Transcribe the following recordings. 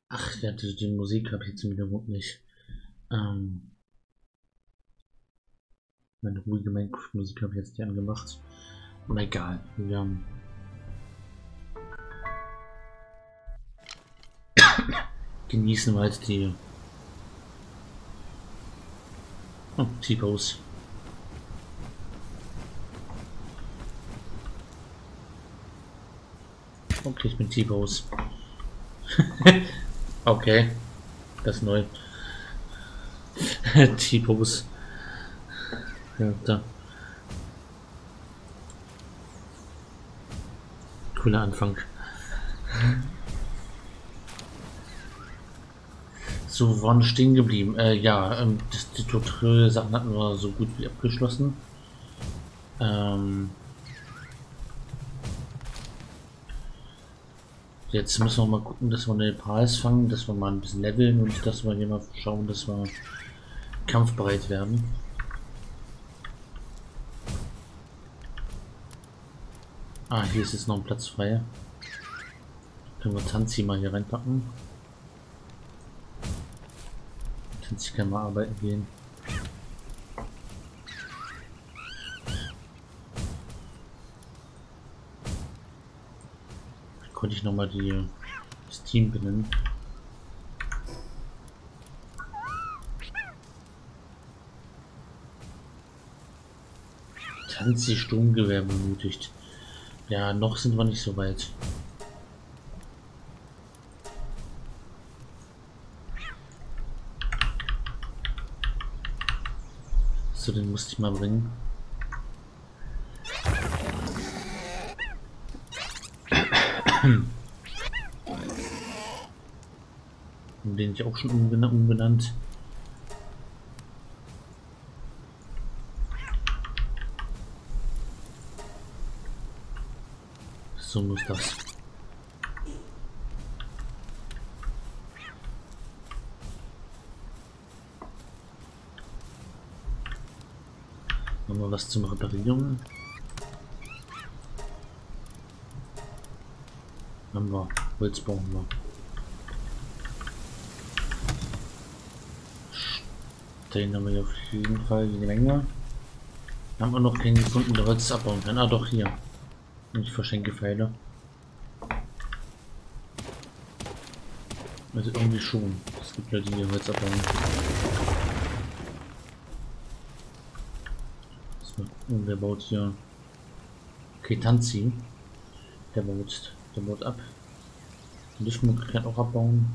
Ach ja, die Musik habe ich jetzt im Hintergrund nicht. Ähm, Meine ruhige Minecraft-Musik habe ich jetzt nicht angemacht. Aber egal, wir genießen wir halt die T-Pose. Okay, ich bin T-Pose. Okay, das ist neu. T-Pose. Ja, da. Cooler Anfang. So, wir waren stehen geblieben. Ja, die Tutorial-Sachen hatten wir so gut wie abgeschlossen. Jetzt müssen wir mal gucken, dass wir den Preis fangen, dass wir mal ein bisschen leveln und dass wir hier mal schauen, dass wir kampfbereit werden. Ah, hier ist jetzt noch ein Platz frei. Können wir Tanzi mal hier reinpacken. Tanzi kann mal arbeiten gehen. Konnte ich noch mal das Team benennen. Tanzi Sturmgewehr benötigt. Ja, noch sind wir nicht so weit. So, den musste ich mal bringen. Den ich auch schon umbenannt. So muss das. Haben wir was zum Reparieren? Haben wir. Holz brauchen wir. Den haben wir auf jeden Fall die Menge. Haben wir noch keinen gefunden, der Holz abbauen kann. Ah, doch, hier. Ich verschenke Pfeile. Also irgendwie schon. Es gibt Leute, die Holz abbauen. Und wer baut hier? Okay, Tanzi. Der baut ab. Die Lichtmöglichkeit auch abbauen.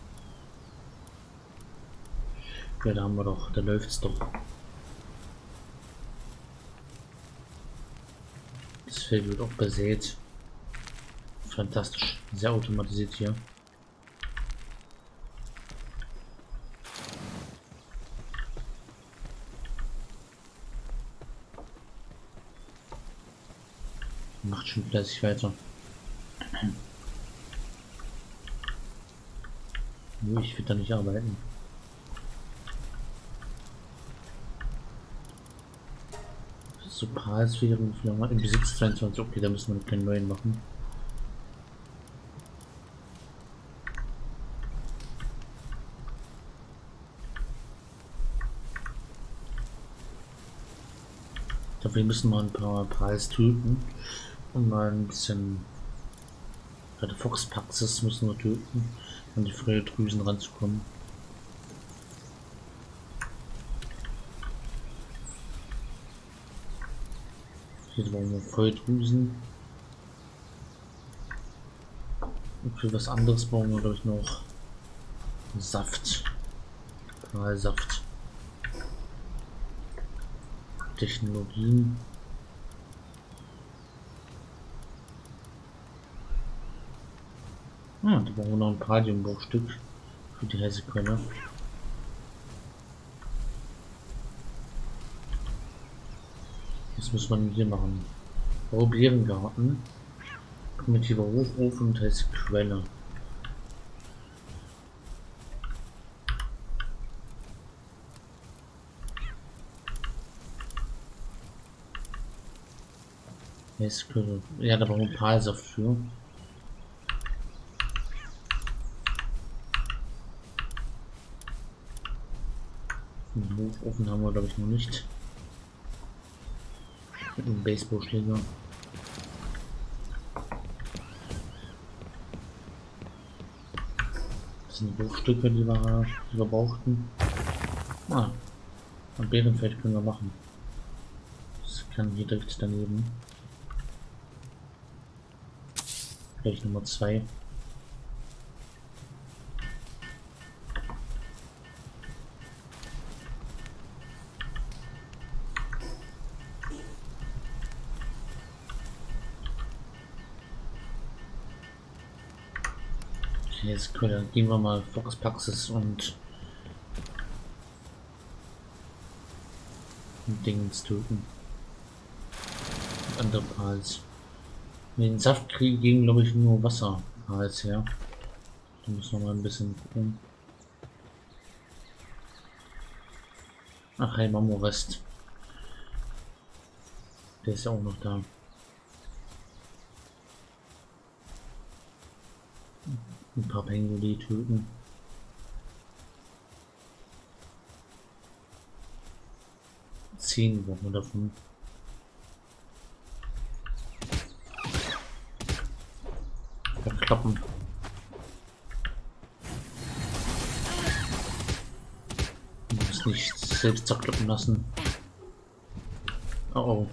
Ja, da haben wir doch. Da läuft es doch. Das Feld wird auch besät. Fantastisch. Sehr automatisiert hier. Macht schon fleißig weiter. Nur ich will da nicht arbeiten. So Preisfähren im Besitz 22. Okay, da müssen wir keinen neuen machen. Dafür müssen wir ein paar Preis töten und mal ein bisschen. Gerade Foxpaxis müssen wir töten, um die freie Drüsen ranzukommen. Hier brauchen wir Volldrüsen. Und für was anderes brauchen wir, glaube ich, noch Saft. Saft. Technologien. Ah, da brauchen wir noch ein Palladiumbruchstück für die Heißequelle. Was muss man hier machen? Bärengarten, primitiver Hochofen und heiße Quelle. Ja, da brauchen wir Palsaft für. Den Hochofen haben wir, glaube ich, noch nicht. Mit dem Baseballschläger. Das sind Bruchstücke, die wir brauchten. Ah, ein Bärenfeld können wir machen. Das kann hier direkt daneben. Vielleicht Nummer 2. Okay, jetzt gehen wir mal Fox Praxis und Dings töten. Und andere Pals. Den Saft kriegen, glaube ich, nur Wasserpals her. Da müssen wir mal ein bisschen gucken. Ach, hey, Mamorest. Der ist ja auch noch da. Ein paar Pengoli töten. Wochen davon. Klappen. Du musst nicht selbst zerkloppen lassen. Oh oh.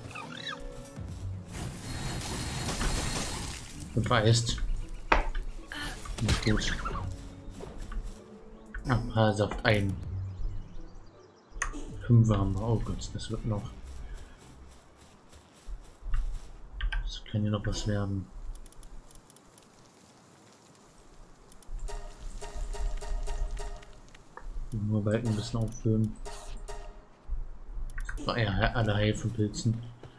Und weißt. Nicht gut. Saft ein. 5 haben wir. Oh Gott, das wird noch. Das kann ja noch was werden. Nur Balken ein bisschen auffüllen. Oh ja, alle Heil von Pilzen.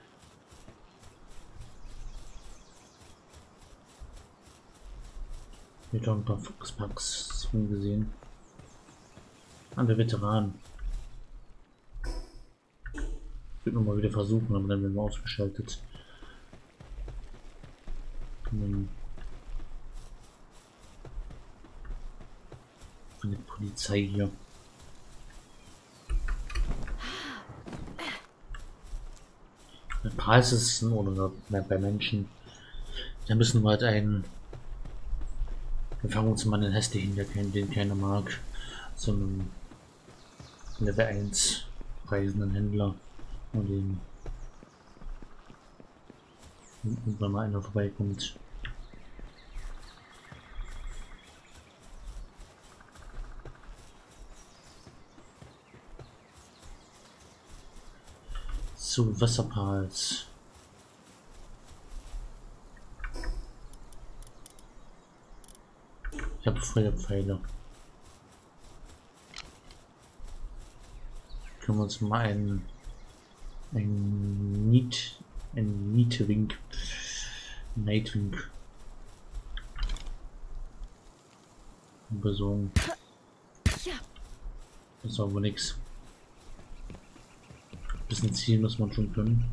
Hier haben ein paar Fuchspacks gesehen. Alle Veteranen. Ich würde mal wieder versuchen, aber dann werden wir ausgeschaltet. Von der Polizei hier. Der Preis ist oder bei Menschen. Da müssen wir halt wir fangen uns mal den hässlichen, den keiner mag, so einen Level 1 reisenden Händler und den wenn mal einer vorbeikommt. So, Wasserpals. Ich habe Feuerpfeile. Können wir uns mal ein Nightwing besorgen. Das ist aber nichts. Bisschen ziehen muss man schon können.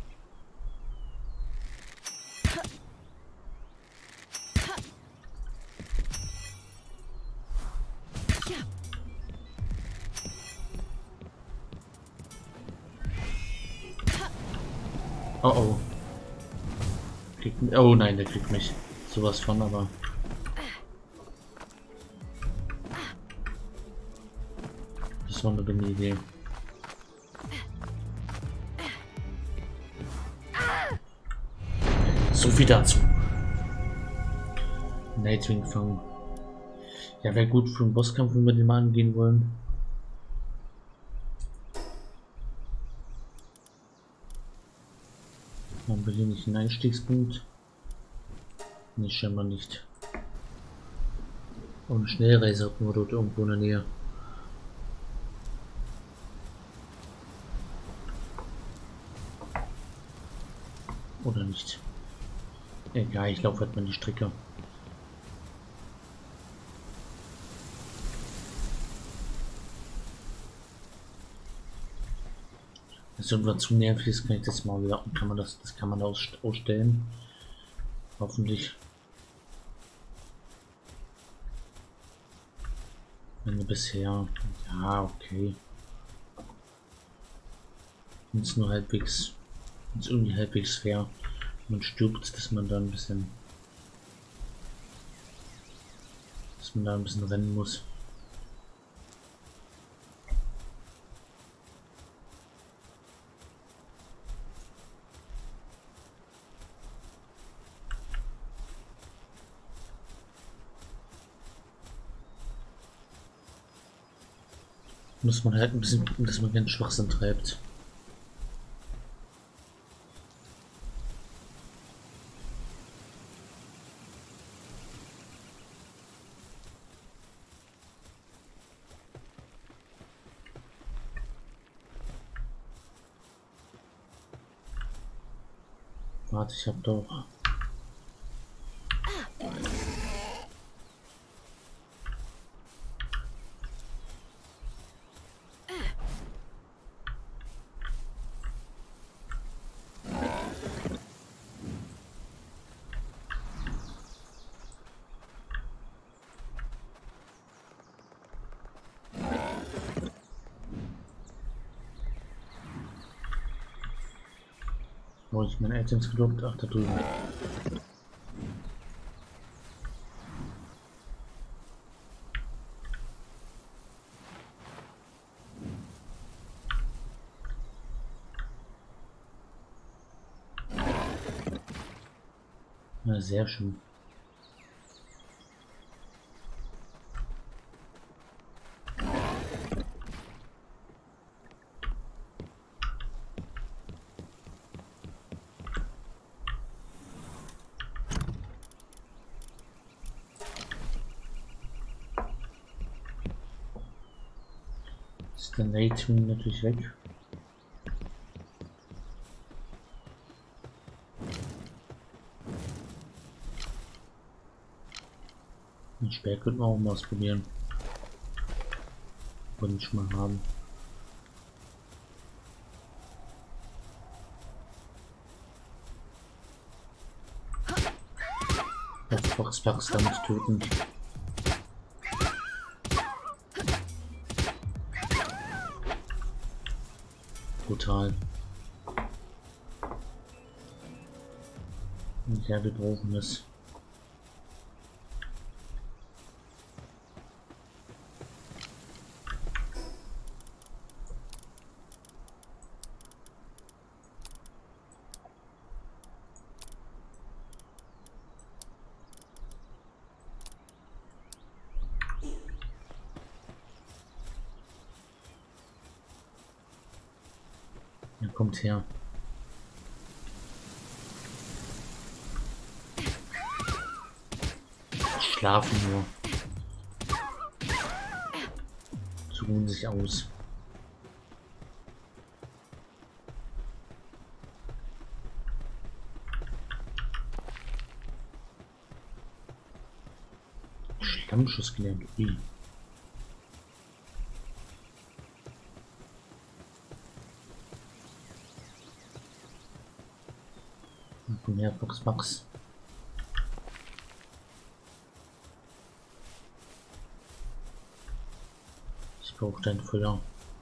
Oh oh. Oh nein, der kriegt mich. Sowas von, aber. Das war eine dumme Idee. So viel dazu. Nightwing fangen. Ja, wäre gut für einen Bosskampf, wenn wir den mal angehen wollen. Haben wir hier nicht einen Einstiegspunkt? Nee, scheinbar nicht. Und Schnellreise hatten wir dort irgendwo in der Nähe. Oder nicht? Egal, ich laufe halt mal die Strecke. Das irgendwann zu nervig ist, kann ich das mal wieder, das kann man ausstellen. Hoffentlich. Wenn wir bisher, ja, okay. wenn es nur halbwegs, wenn es irgendwie halbwegs fair man stirbt, dass man da ein bisschen rennen muss. Muss man halt ein bisschen gucken, dass man keinen Schwachsinn treibt. Warte, ich hab doch. Wo ich meine Items gedroppt? Ach, da drüben. Na, sehr schön. Ist der Nightwing natürlich weg. Den Speer könnten wir auch mal ausprobieren. Wollen ich mal haben. Das Foxbugs damit töten. Brutal. Ja, wir brauchen es. Er kommt her. Schlafen nur. Sie ruhen sich aus. Schlammschuss gelernt. Ui. Komm her, Foxbugs. Ich brauche dein Feuer.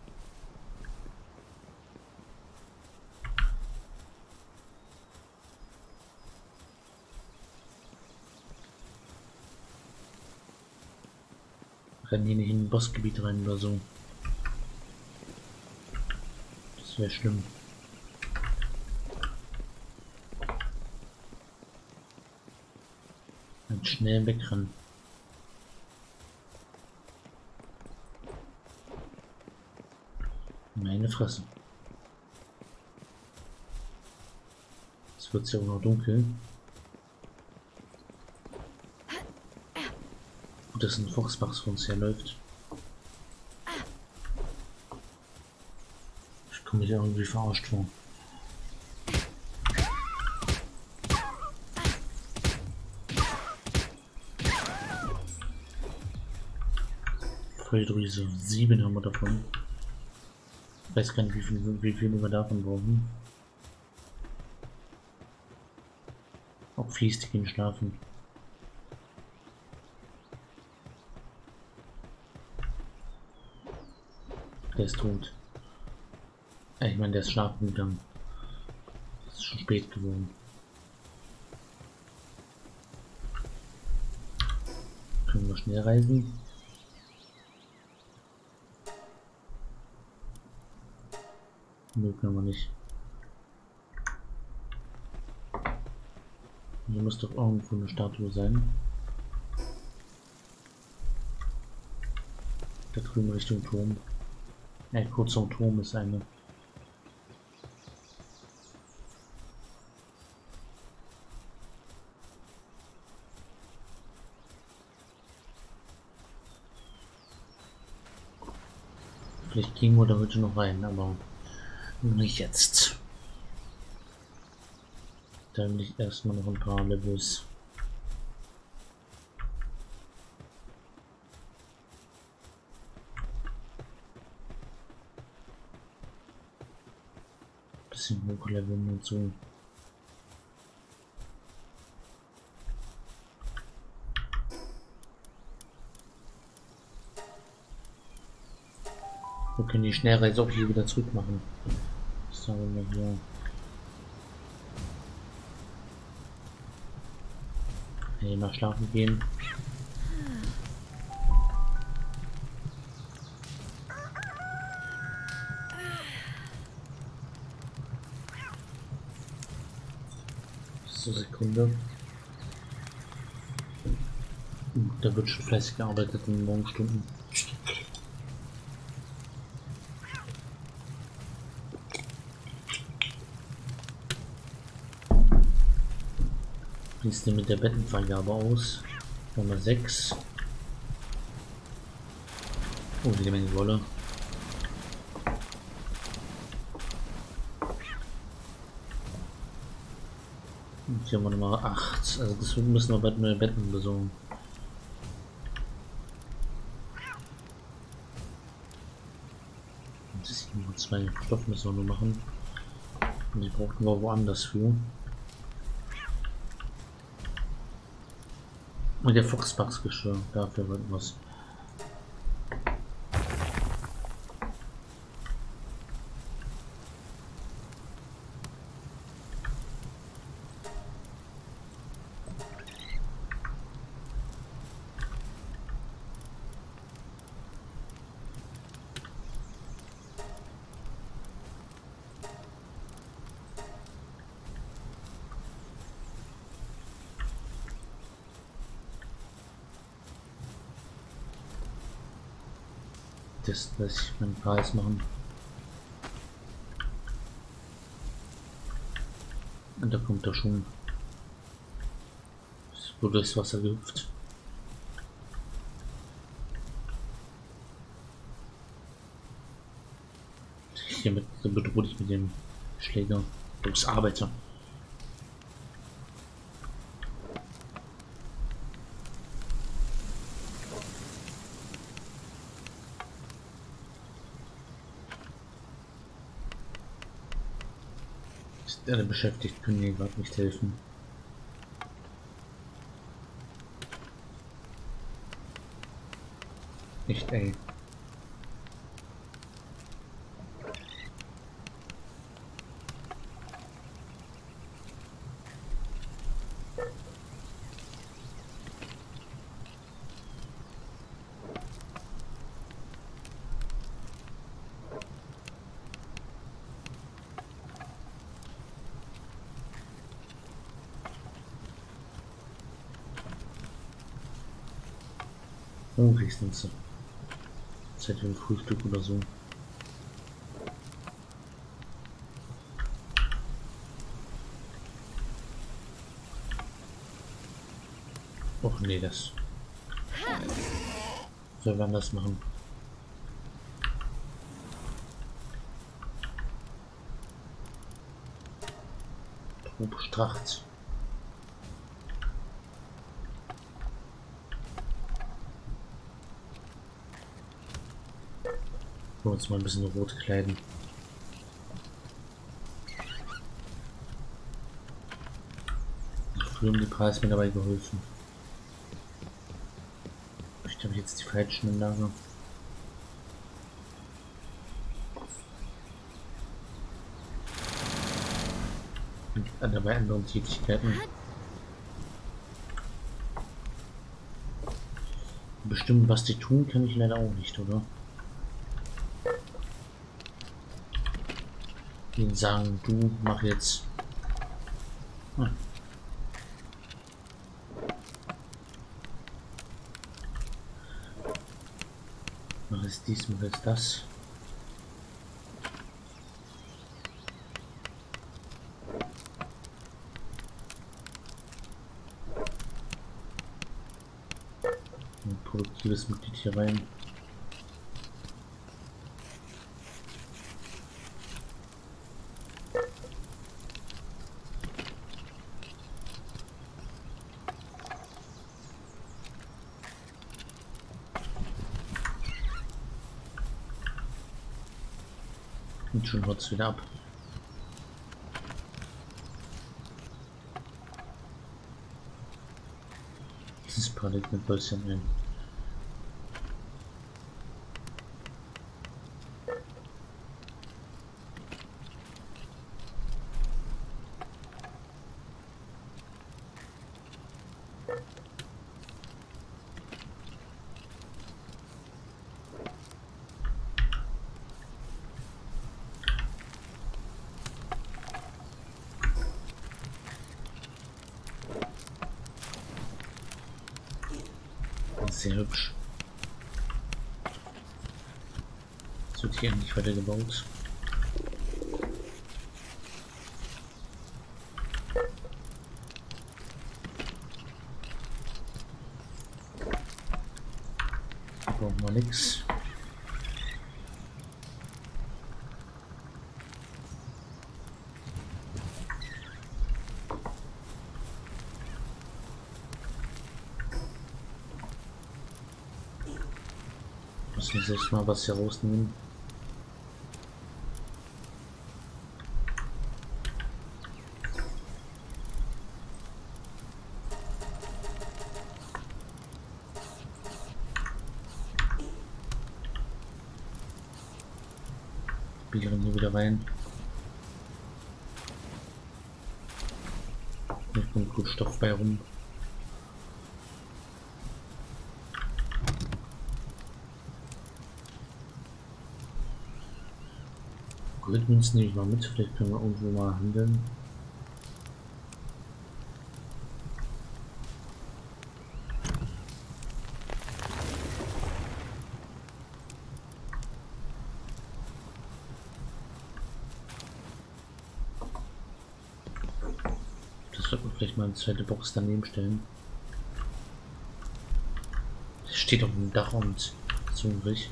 Rennen hier nicht in ein Bossgebiet rein oder so. Das wäre schlimm. Dann schnell wegrennen. Meine Fresse. Es wird ja auch noch dunkel. Gut, dass ein Foxbugs vor uns herläuft. Ich komme mich irgendwie verarscht vor. Feuerdrüse. 7 haben wir davon. Ich weiß gar nicht, wie viel wir davon brauchen. Auch fies, die gehen schlafen. Der ist tot. Ich meine, der ist schlafen gegangen. Es ist schon spät geworden. Können wir schnell reisen? Nö, können wir nicht. Hier muss doch irgendwo eine Statue sein. Da drüben Richtung Turm. Kurz zum Turm ist eine. Vielleicht gehen wir da heute noch rein, aber nicht jetzt. Dann will ich erstmal noch ein paar Levels. Bisschen hochleveln und so. Wir können die Schnellreise auch hier wieder zurück machen. Das sagen wir hier. Hier mal schlafen gehen. So, Sekunde. Da wird schon fleißig gearbeitet in den Morgenstunden. Wie sieht denn mit der Bettenvergabe aus? Nummer 6. Oh, jede Menge Wolle. Und hier haben wir Nummer 8. Also das müssen wir bald neue Betten besorgen. Das ist nur 2 Stoff müssen wir nur machen. Und die brauchten wir woanders für. Und der Fuchsbachsgeschirr, dafür wird was. Das lasse ich meinen Preis machen. Und da kommt er schon. Es wurde durchs Wasser gehüpft. Hiermit bedroht ich mit dem Schläger. Los, Arbeiter. Alle beschäftigt können mir gerade nicht helfen. Nicht, ey. Oh, wenigstens so. Zeit für ein Frühstück oder so. Och nee, das soll man das machen. Trubstracht. Uns mal ein bisschen rot kleiden. Früher die Preis mir dabei geholfen. Ich habe jetzt die falschen im Lager. Bei anderen Tätigkeiten. Bestimmt, was die tun, kann ich leider auch nicht, oder? Ihnen sagen, du mach jetzt. Hm. Mach jetzt dies, mach jetzt das. Ein produktives Mitglied hier rein. Und schon haut es wieder ab. Dieses Paar legt mit Bäuschen ein. Sehr hübsch. Es wird hier endlich weiter gebaut. Brauchen wir nichts. Müssen wir sich mal was hier rausnehmen. Bieren hier wieder rein. Hier kommt gut Stoff bei rum. Goldmünzen nehme ich mal mit, vielleicht können wir irgendwo mal handeln. Das wird man vielleicht mal eine zweite Box daneben stellen. Das steht auf dem Dach und so übrig.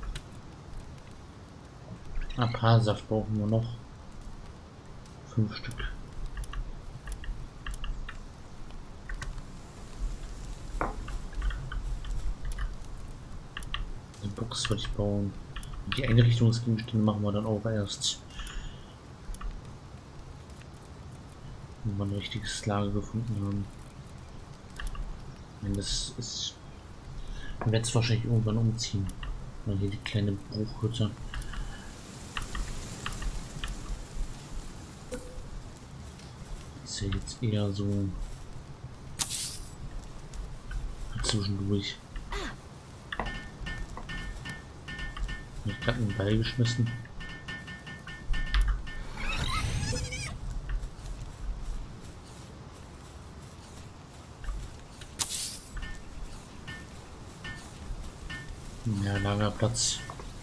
Haarsaft brauchen wir noch 5 Stück. Die Box würde ich bauen. Und die Einrichtungsgegenstände machen wir dann auch erst, wenn wir ein richtiges Lager gefunden haben. Und das ist. Ich werde es wahrscheinlich irgendwann umziehen. Weil hier die kleine Bruchhütte. Ist ja jetzt eher so zwischendurch. Ich habe gerade einen Ball geschmissen. Ja, Lagerplatz.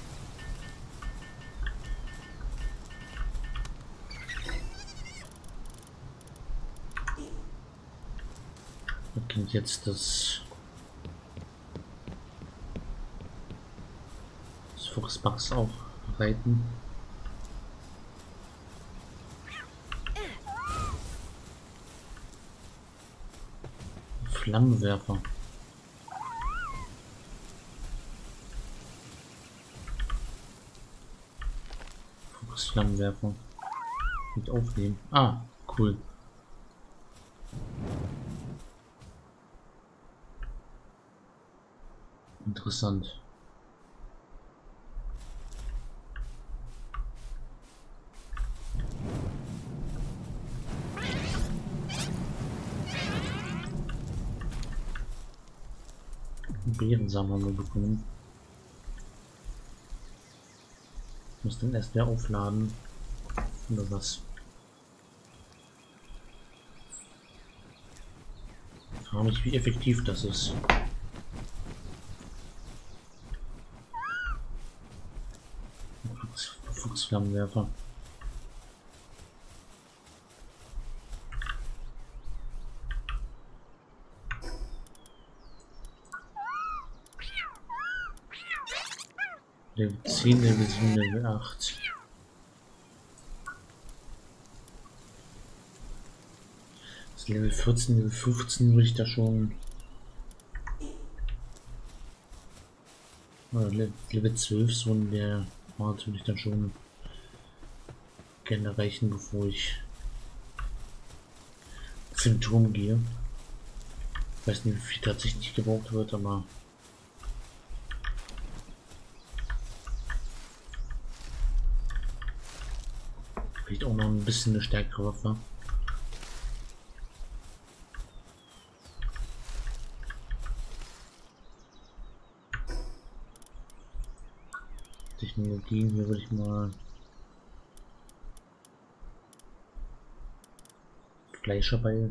Da kommt jetzt das Fuchsbachs auch reiten. Flammenwerfer. Flammenwerfer. Mit aufnehmen. Ah, cool. Interessant. Frieren-Samen haben wir bekommen. Muss den erst wieder aufladen. Oder was? Ich frage mich, wie effektiv das ist. Fuchsflammenwerfer. Level 10, Level 7, Level 8. Das Level 14, Level 15 würde ich da schon. Oder Level 12, so in der Art würde ich dann schon gerne erreichen, bevor ich zum Turm gehe. Ich weiß nicht, wie viel tatsächlich gebraucht wird, aber vielleicht auch noch ein bisschen eine stärkere Waffe. Technologien, hier würde ich mal Fleischerball.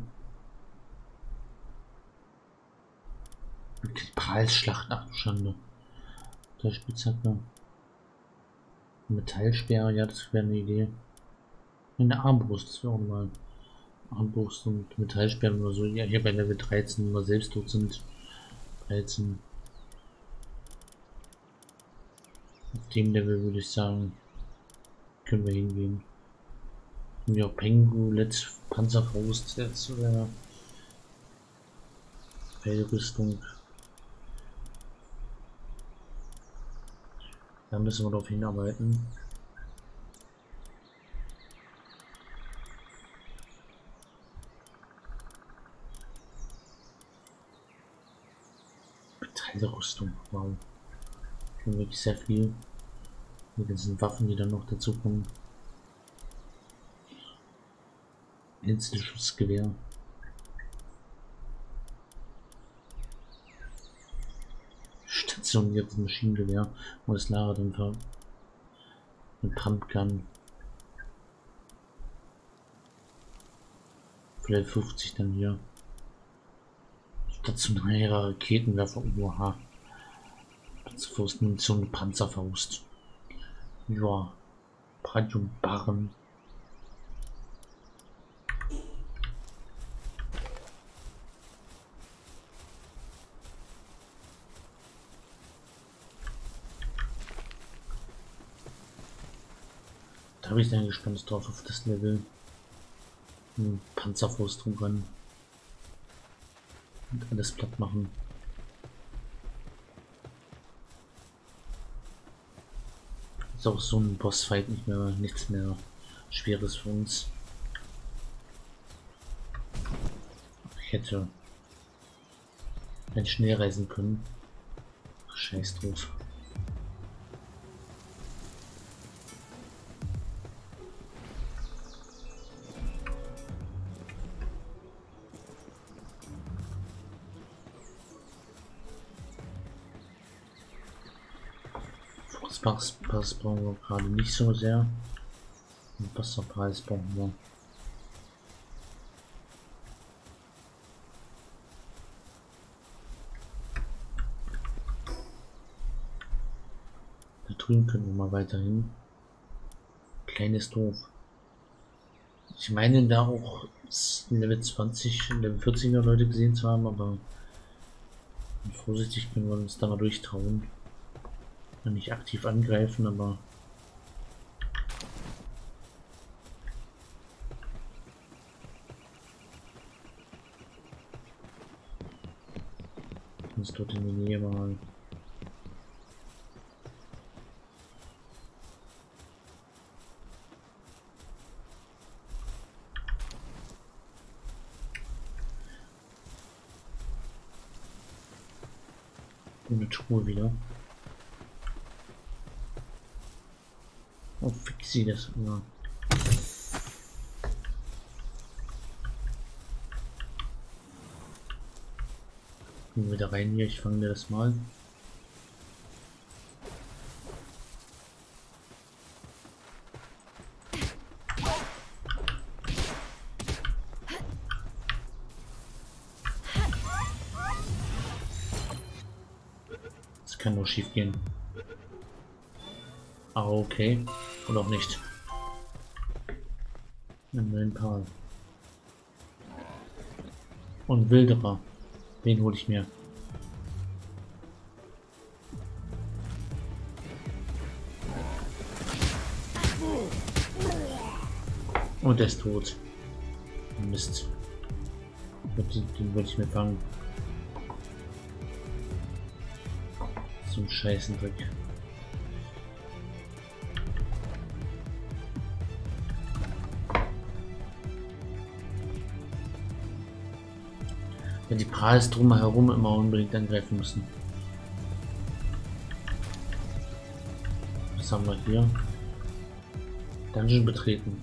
Kristallschlacht, ach du Schande. Der Spitzhacke. Metallsperre, ja, das wäre eine Idee. Eine Armbrust, das wäre auch mal. Armbrust und Metallsperren oder so. Ja, hier bei Level 13, wenn wir selbst tot sind. 13. Auf dem Level würde ich sagen, können wir hingehen. Ja, Pengu, Let's Panzerfaust, jetzt Fellrüstung. Da müssen wir darauf hinarbeiten. Metallrüstung, wow. Schon wirklich sehr viel. Die ganzen Waffen, die dann noch dazu kommen. Einzelschussgewehr. Stationiertes Maschinengewehr. Und das Ladedämpfer. Mit Pumpgun. Vielleicht 50 dann hier. Stationäre Raketenwerfer. Oha. Panzerfaust, Munition, Panzerfaust. Ja. Radiumbarren. Da habe ich dann gespannt drauf auf das Level. Panzerfaust drum rennen. Und alles platt machen. Ist auch so ein Bossfight nichts mehr Schweres für uns. Ich hätte schnell reisen können. Ach, scheiß drauf. Pass brauchen wir gerade nicht so sehr. Und Wasserpreis brauchen wir. Da drüben können wir mal weiterhin. Kleines Dorf. Ich meine da auch Level 20, Level 40er Leute gesehen zu haben, aber vorsichtig können wir uns da mal durchtrauen. Nicht aktiv angreifen, aber uns dort in die Nähe mal eine Truhe wieder. Oh, fixi das immer. Gehen wir wieder rein hier, ich fange mir das mal. Das kann nur schief gehen. Ah, okay. Oder auch nicht. Einen neuen Paar. Und Wilderer. Den hole ich mir. Und der ist tot. Mist. Den wollte ich mir fangen. So ein Scheißendreck. Wenn die Prahls drumherum immer unbedingt angreifen müssen. Was haben wir hier? Dungeon betreten.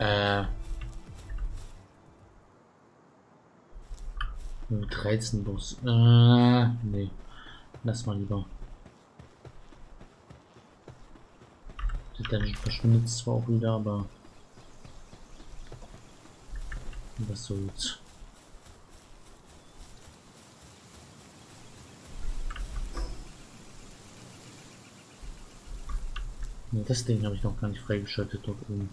13 Bus. Nee. Lass mal lieber. Der Dungeon verschwindet zwar auch wieder, aber was soll's. Ja, das Ding habe ich noch gar nicht freigeschaltet dort oben.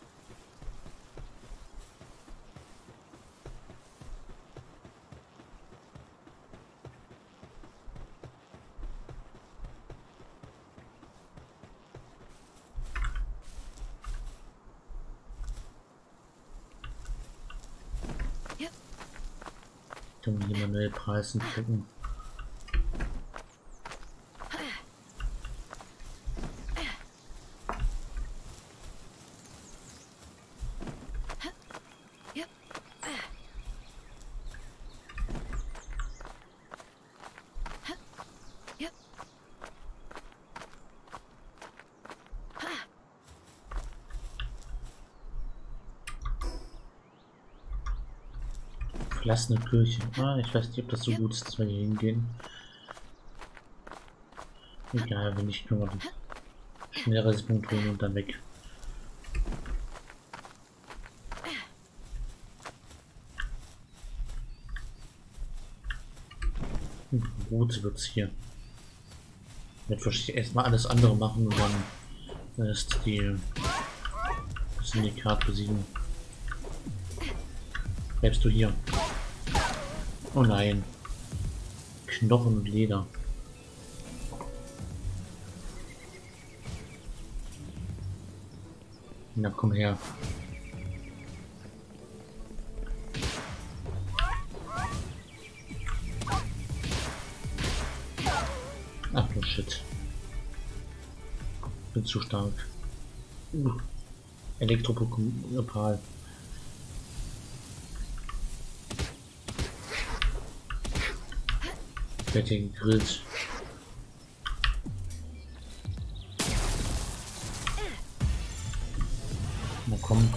Kann man hier mal neue Preise gucken. Verlassene Kirche. Ah, ich weiß nicht, ob das so gut ist, dass wir hier hingehen. Egal, wenn ich nur schnell Reisepunkt holen und dann weg. Gut wird's hier. Jetzt würde ich erstmal alles andere machen und dann ist das Syndikat besiegen. Bleibst du hier? Oh nein. Knochen und Leder. Na komm her. Ach du Shit. Bin zu stark. Elektropokal. Ich werde hier gegrillt. Na komm.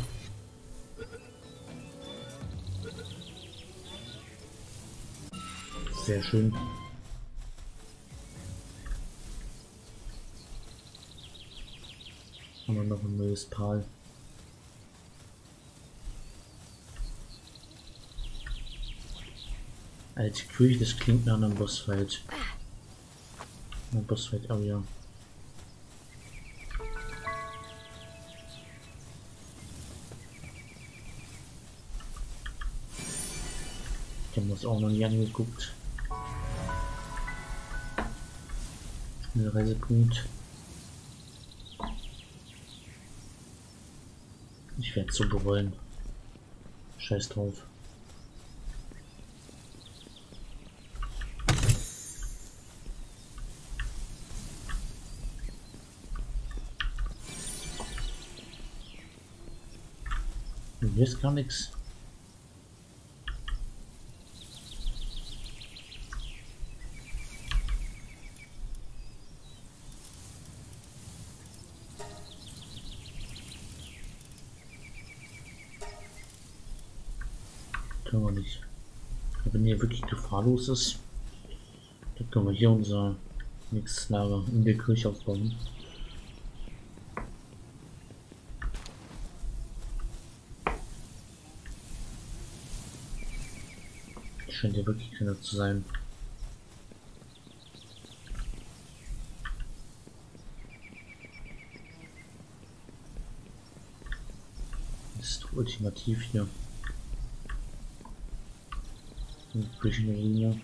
Sehr schön. Haben wir noch ein neues Pal. Alte Kirche, das klingt nach einem Bossfight. Ein Bossfight, oh ja. Ich habe das auch noch nie angeguckt. Schnell Reisepunkt. Ich werde es so bereuen. Scheiß drauf. Hier ist gar nichts. Können wir nicht. Wenn hier wirklich gefahrlos ist, Da können wir hier unser nächstes Lager in der Kirche aufbauen. Scheint ja wirklich keiner zu sein. Das ist doch ultimativ hier. Die Küchenlinie.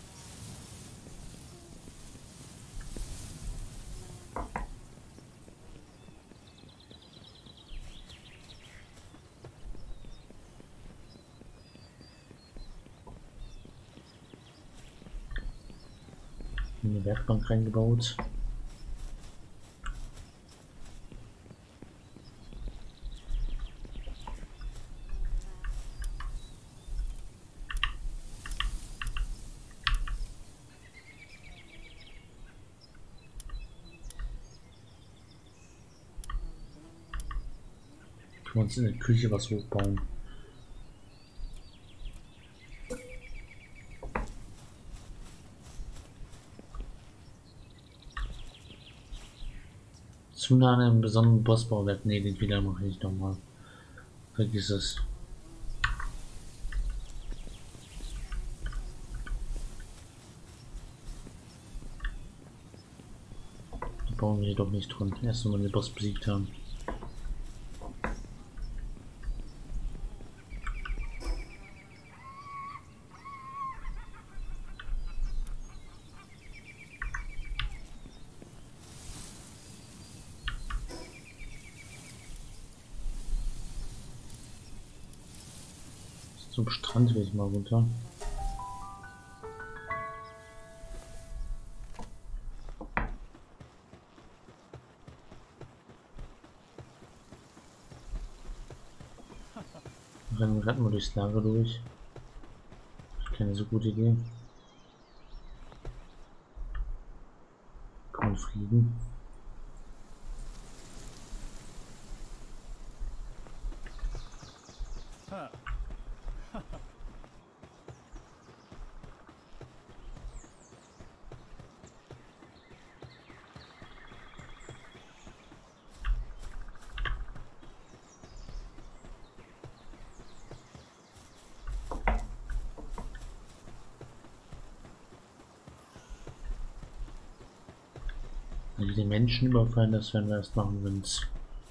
Eine Werkbank reingebaut. Können wir uns in der Küche was hochbauen. Zu nah an einem besonderen Bossbauwerk. Ne, den Fehler mache ich nochmal. Vergiss es. Da bauen wir doch nicht drin. Erst wenn wir den Boss besiegt haben. Zum Strand will ich mal runter. Rennen wir durchs Lager durch. Keine so gute Idee. Kann man fliegen? Also die Menschen überfallen, das werden wir erst machen, wenn es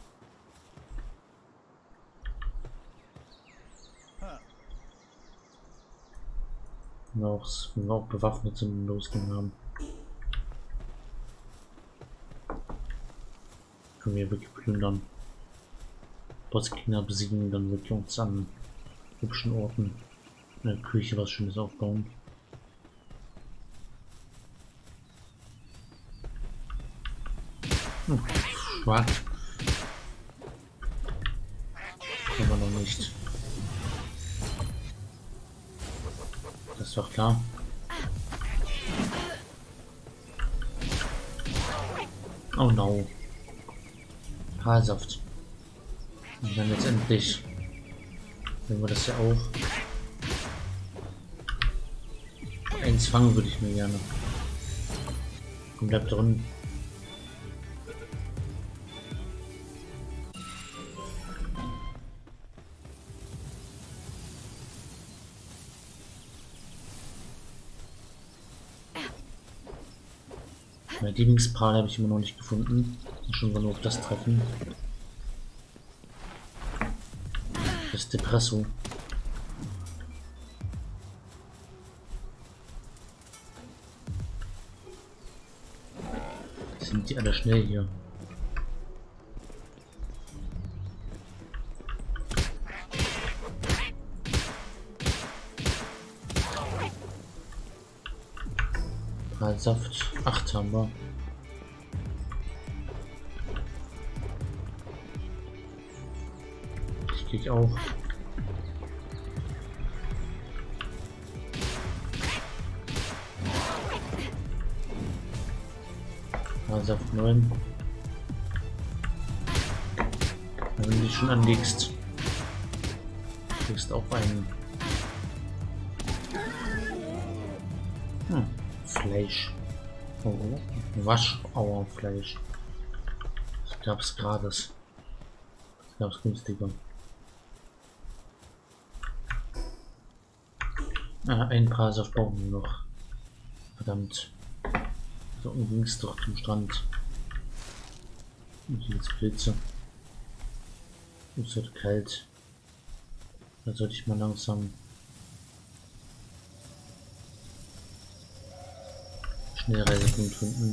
wenn wir auch bewaffnet sind und losgehen haben. Können wir wirklich plündern. Bossgegner besiegen, dann wirklich uns an hübschen Orten in der Küche was Schönes aufbauen. Schwarz. Aber noch nicht. Das ist doch klar. Oh no. Haarsaft. Und dann letztendlich nehmen wir das ja auch. Eins fangen würde ich mir gerne. Und bleibt drin. Mein Lieblingspaar habe ich immer noch nicht gefunden. Schon nur auf das Treffen. Das Depresso. Sind die alle schnell hier? Saft 8 haben wir. Ich krieg auch. Saft 9. Wenn du dich schon anlegst, kriegst auch einen. Fleisch. Oh, Waschauerfleisch. Das gab es gratis. Das gab es günstiger. Ein paar Saft brauchen wir noch. Verdammt. So ging es doch zum Strand. Und hier jetzt Pilze. Es wird kalt. Da sollte ich mal langsam Schnellreisepunkt finden.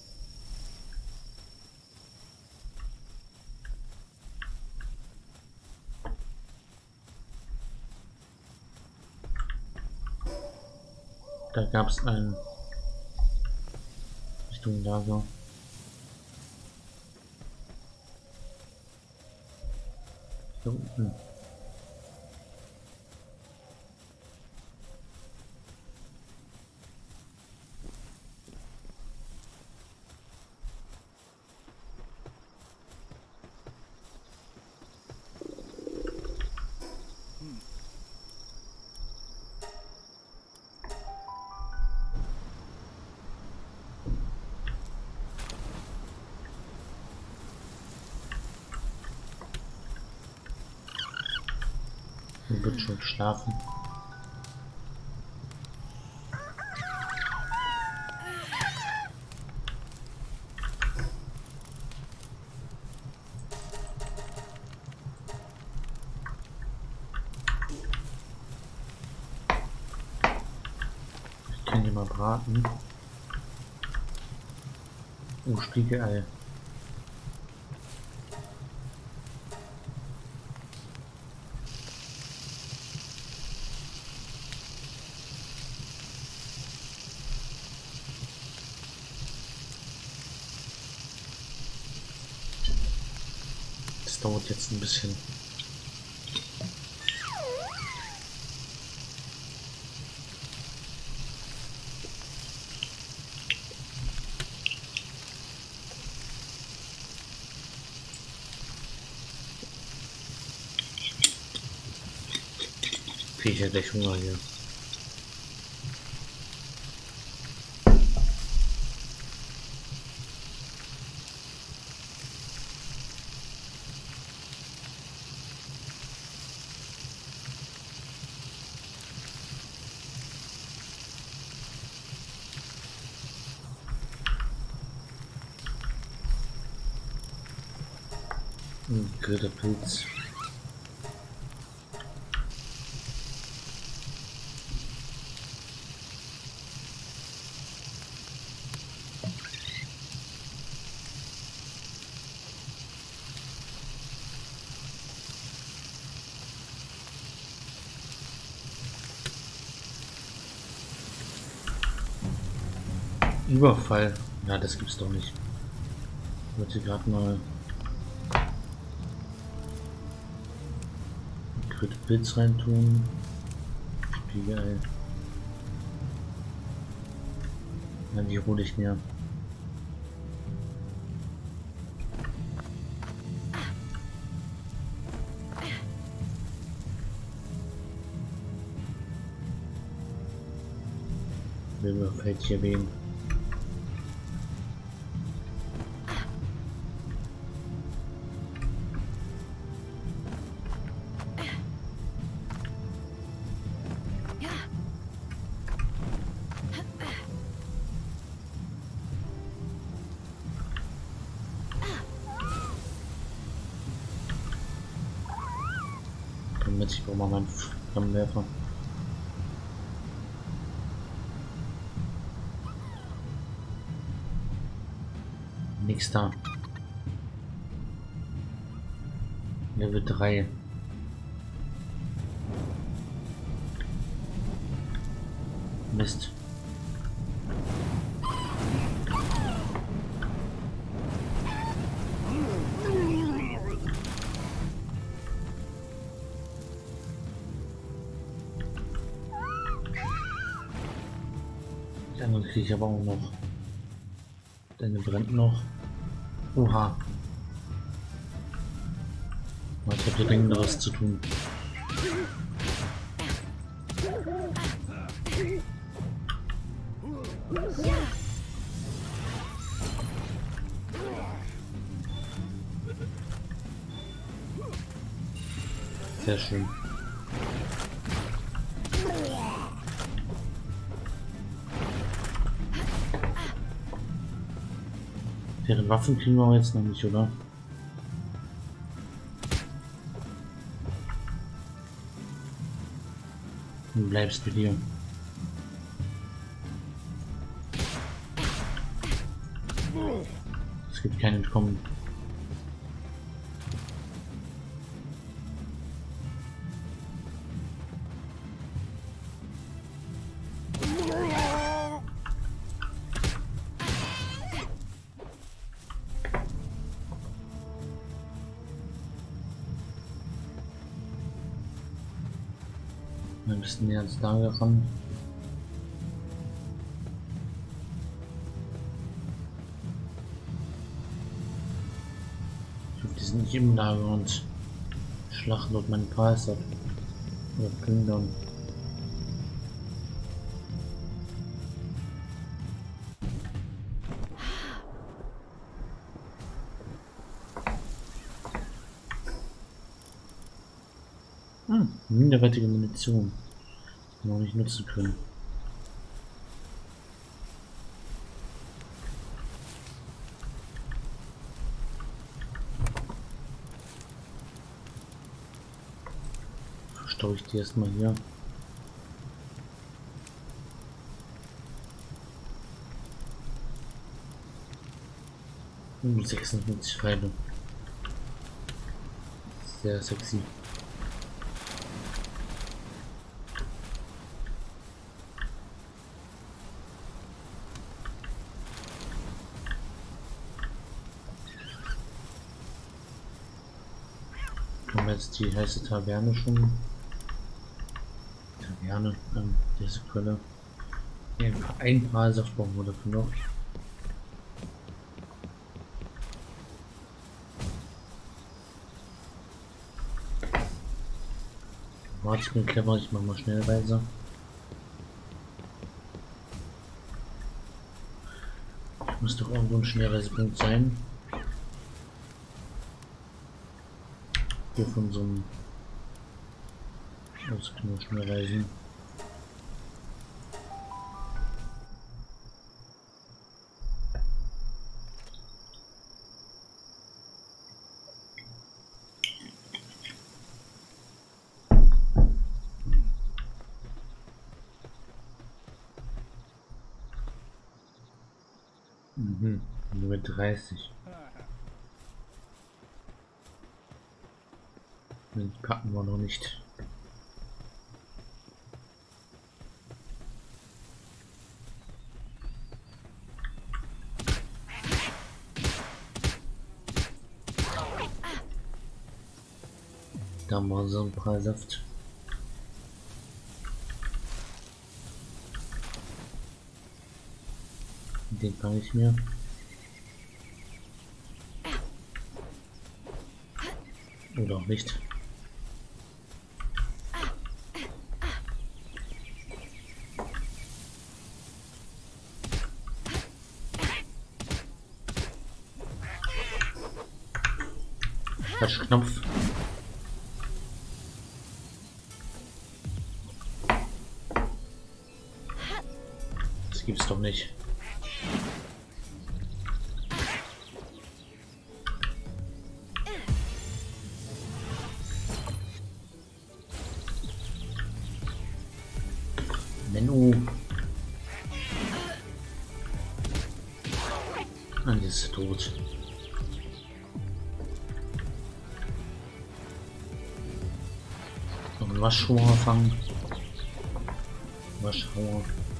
Da gab es ein Richtung Lager. Da unten. Und wird schon schlafen. Ich kann die mal braten. Oh, Spiegelei. Das dauert jetzt ein bisschen. Ich hätte echt Hunger hier. Grillter Pilz. Überfall. Ja, das gibt's doch nicht. Ich wollte gerade mal Pilz reintun. Spiegelei. Ja, die hole ich mir. Wer überfällt hier wen? Ich brauche mal meinen Flammenwerfer. Nix da. Level 3. Mist. Dann kriege ich aber auch noch. Deine brennt noch. Oha. Ich habe dringenderes zu tun. Sehr schön. Deren Waffen kriegen wir jetzt noch nicht, oder? Du bleibst mit dir. Es gibt kein Entkommen. Ein bisschen näher ans Lager ran. Ich hoffe, die sind nicht im Lager und schlachten dort meinen Preis ab. Oder plündern. Minderwertige Munition. Die wir noch nicht nutzen können. Verstaue ich die erstmal hier. Um 56 Pfeile. Sehr sexy. Jetzt die heiße Taverne schon. Taverne, diese Quelle. Ja, ein paar Saft brauchen wir dafür noch. Warte, ich bin clever, ich mache mal Schnellreise. Ich muss doch irgendwo ein Schnellreisepunkt sein. Hier von so einem Ausknur schnell reisen. Nur 30. Den packen wir noch nicht. Da haben wir so ein paar Saft. Den kann ich mir. Oder auch nicht. Knopf. Das gibt's doch nicht. Menü. Ah, die ist tot. Waschhauer fangen. Waschhauer.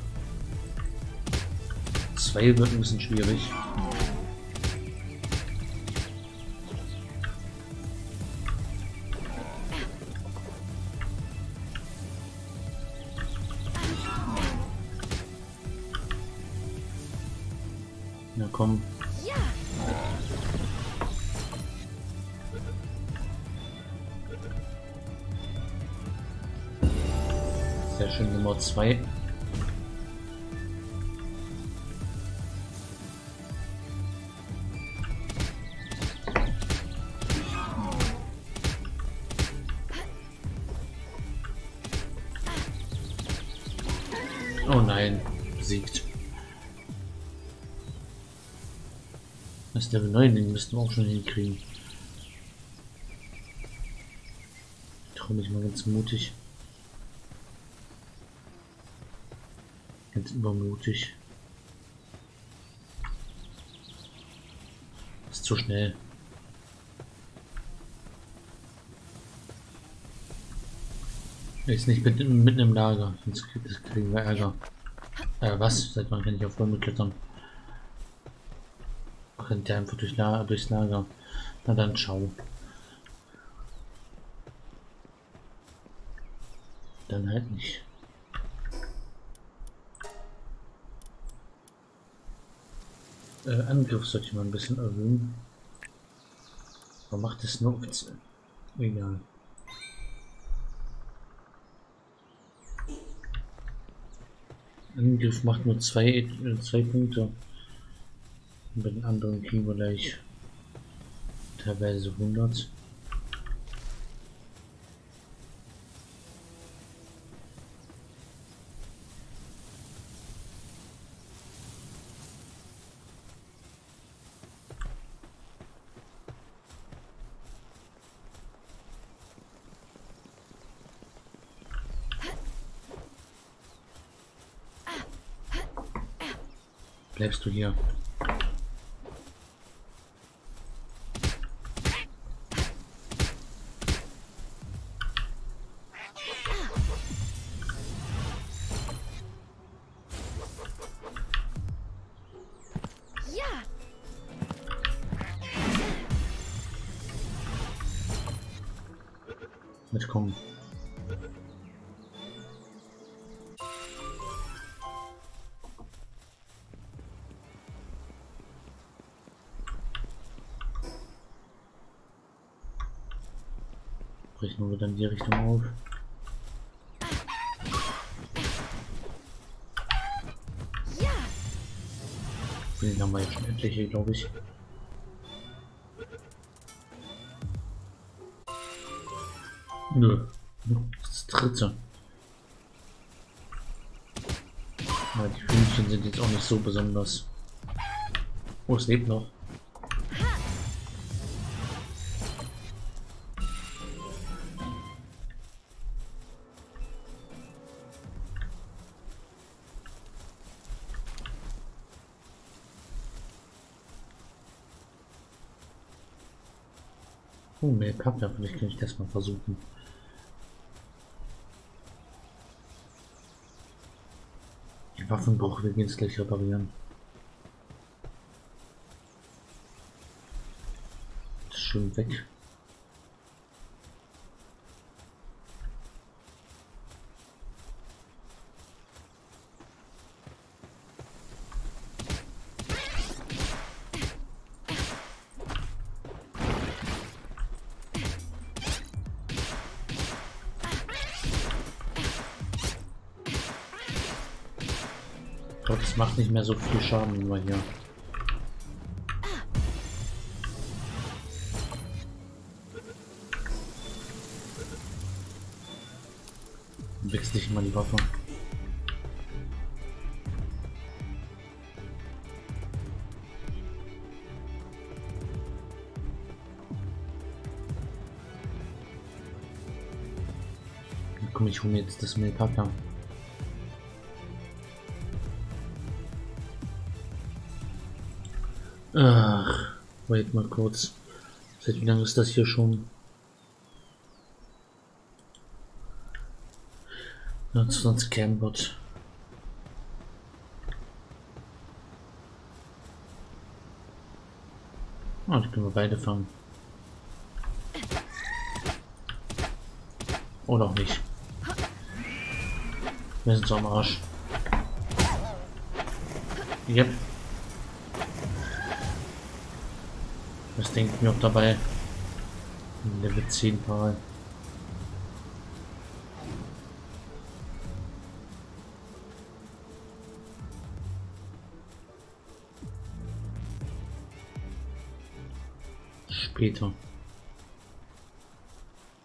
2 wird ein bisschen schwierig. Na komm. Sehr schön, Nummer 2. nein, besiegt. Das ist Level 9, den müssten wir auch schon hinkriegen. Ich traue mich mal ganz mutig. Ganz übermutig. Ist zu schnell. Ist nicht mitten im Lager, sonst kriegen wir Ärger. Was? Seit wann kann ich auf Bäume klettern? Rennt der einfach durchs Lager. Na dann schau. Dann halt nicht. Angriff sollte ich mal ein bisschen erhöhen. Aber macht es nur offiziell. Egal. Angriff macht nur zwei Punkte. Und bei den anderen kriegen wir gleich teilweise 100. Bleibst du hier? Mitkommen. Brechen wir dann in die Richtung auf. Den haben wir jetzt schon etliche, glaube ich. Nö, das dritte. Aber die Hühnchen sind jetzt auch nicht so besonders. Oh, es lebt noch. Oh, mehr Kappa, vielleicht kann ich das mal versuchen. Die Waffenbruch, wir gehen es gleich reparieren. Das ist schön weg. Ich glaube, es macht nicht mehr so viel Schaden über hier. Wechsle ich mal die Waffe. Komm, ich hole mir jetzt das Mehlpacker. Ach, wait mal kurz. Seit wie lange ist das hier schon? 29 Kernbot. Ah, die können wir beide fangen. Oder auch nicht. Wir sind so am Arsch. Yep. Was denkt mir auch dabei? Level 10 Paar. Später.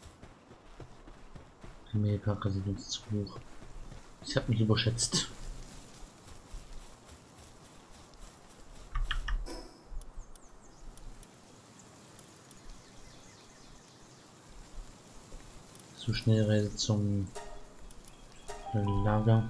Die Mehlpacker sind uns zu hoch. Ich habe mich überschätzt. Zu Schnellreise zum Lager.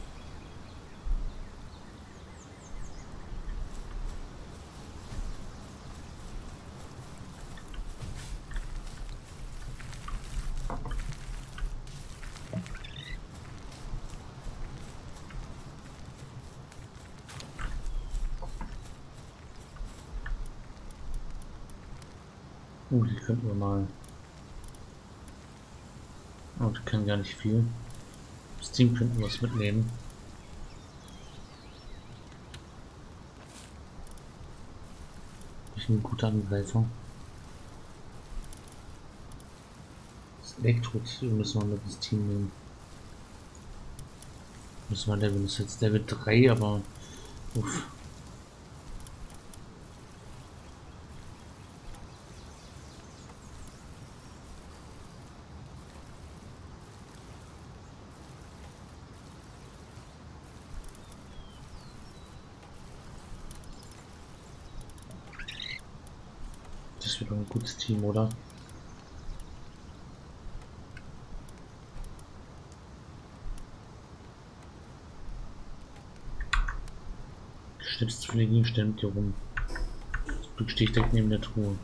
Die könnten wir mal. Oh, die können gar nicht viel. Das Team könnten wir was mitnehmen. Ich bin ein guter Angreifer. Das Elektro-Team müssen wir mit ins Team nehmen. Müssen wir Level, das ist jetzt Level 3, aber uff. Das wird ein gutes Team, oder? Geschnipst für die Gegenstände hier rum. Das Glück stehe ich direkt neben der Truhe.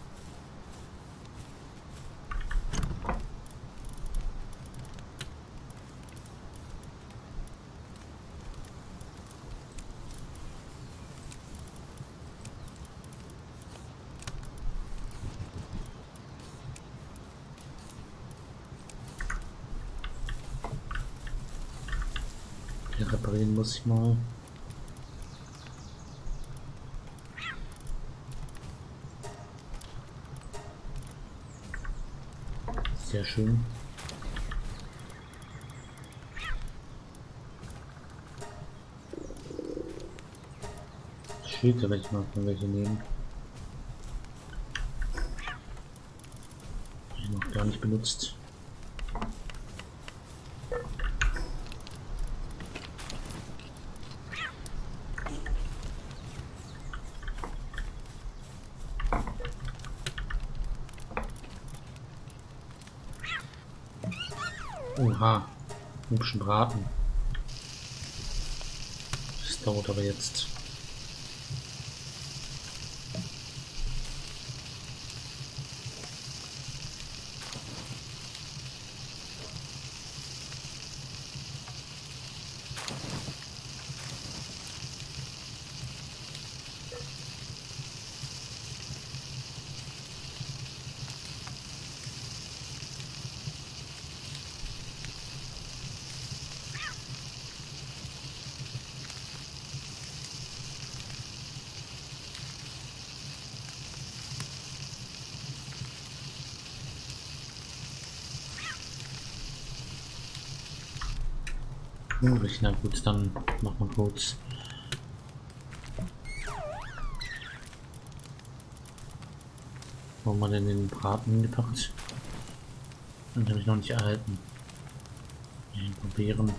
Ja, reparieren muss ich mal. Sehr schön. Schilder werde ich mal von welche nehmen. Die noch gar nicht benutzt. Oha, hübschen Braten. Das dauert aber jetzt. Na gut, dann machen wir kurz. Wo haben wir denn den Braten gepackt? Den habe ich noch nicht erhalten. Probieren.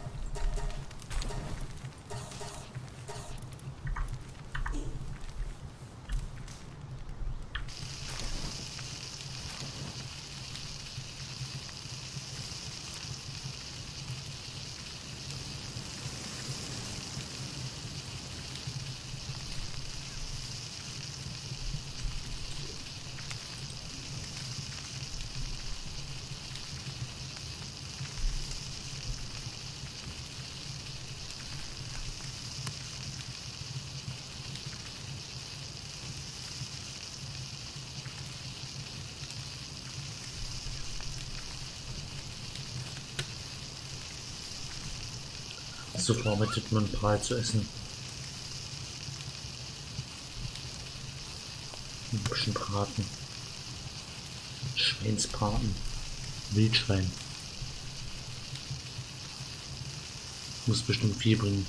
So verarbeitet man Brei zu essen. Ein bisschen Braten. Schweinsbraten. Wildschwein. Muss bestimmt viel bringen.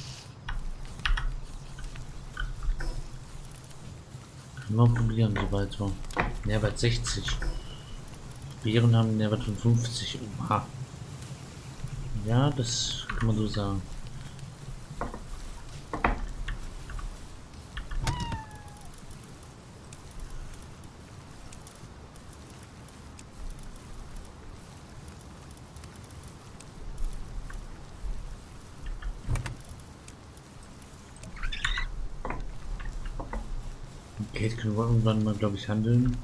Können wir probieren, so weiter. Nährwert 60. Beeren haben einen Nährwert von 50. Oha. Ja, das kann man so sagen. Geld können wir irgendwann mal, glaube ich, handeln.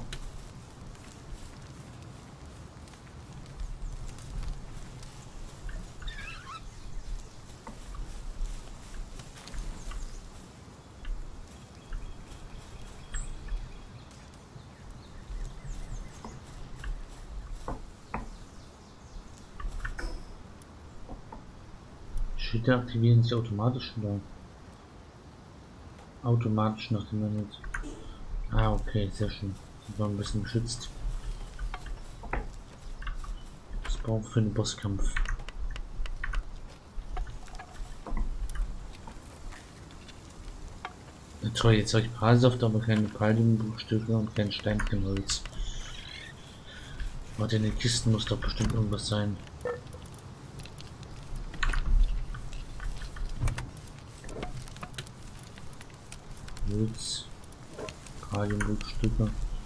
Schilder aktivieren sich automatisch oder automatisch nach dem Moment. Ah, okay, sehr schön. Sind wir ein bisschen geschützt. Das brauchen wir für den Bosskampf. Ja, toll, jetzt habe ich Parasoft, aber keine Paldiumbruchstücke und kein Steinkernholz. Warte, in den Kisten muss doch bestimmt irgendwas sein. Holz, Paldiumbruchstücke.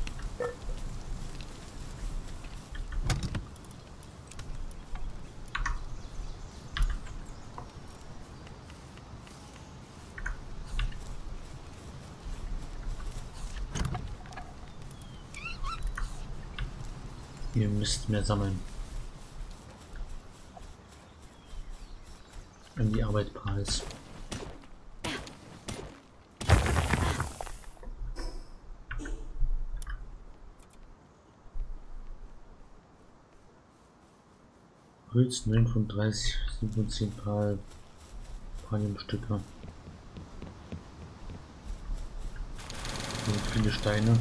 Ihr müsst mehr sammeln. An die Arbeit Preis. Holz 39, 17 Palliumstücke. Viele Steine.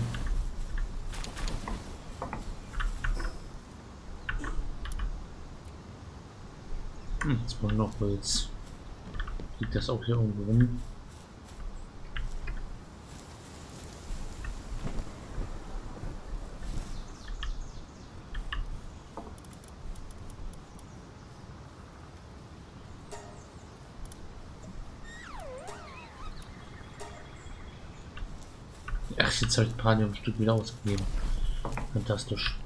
Jetzt brauchen wir noch Holz. Liegt das auch hier irgendwo rum? Ach, jetzt habe ich Palliumstück wieder ausgegeben. Fantastisch.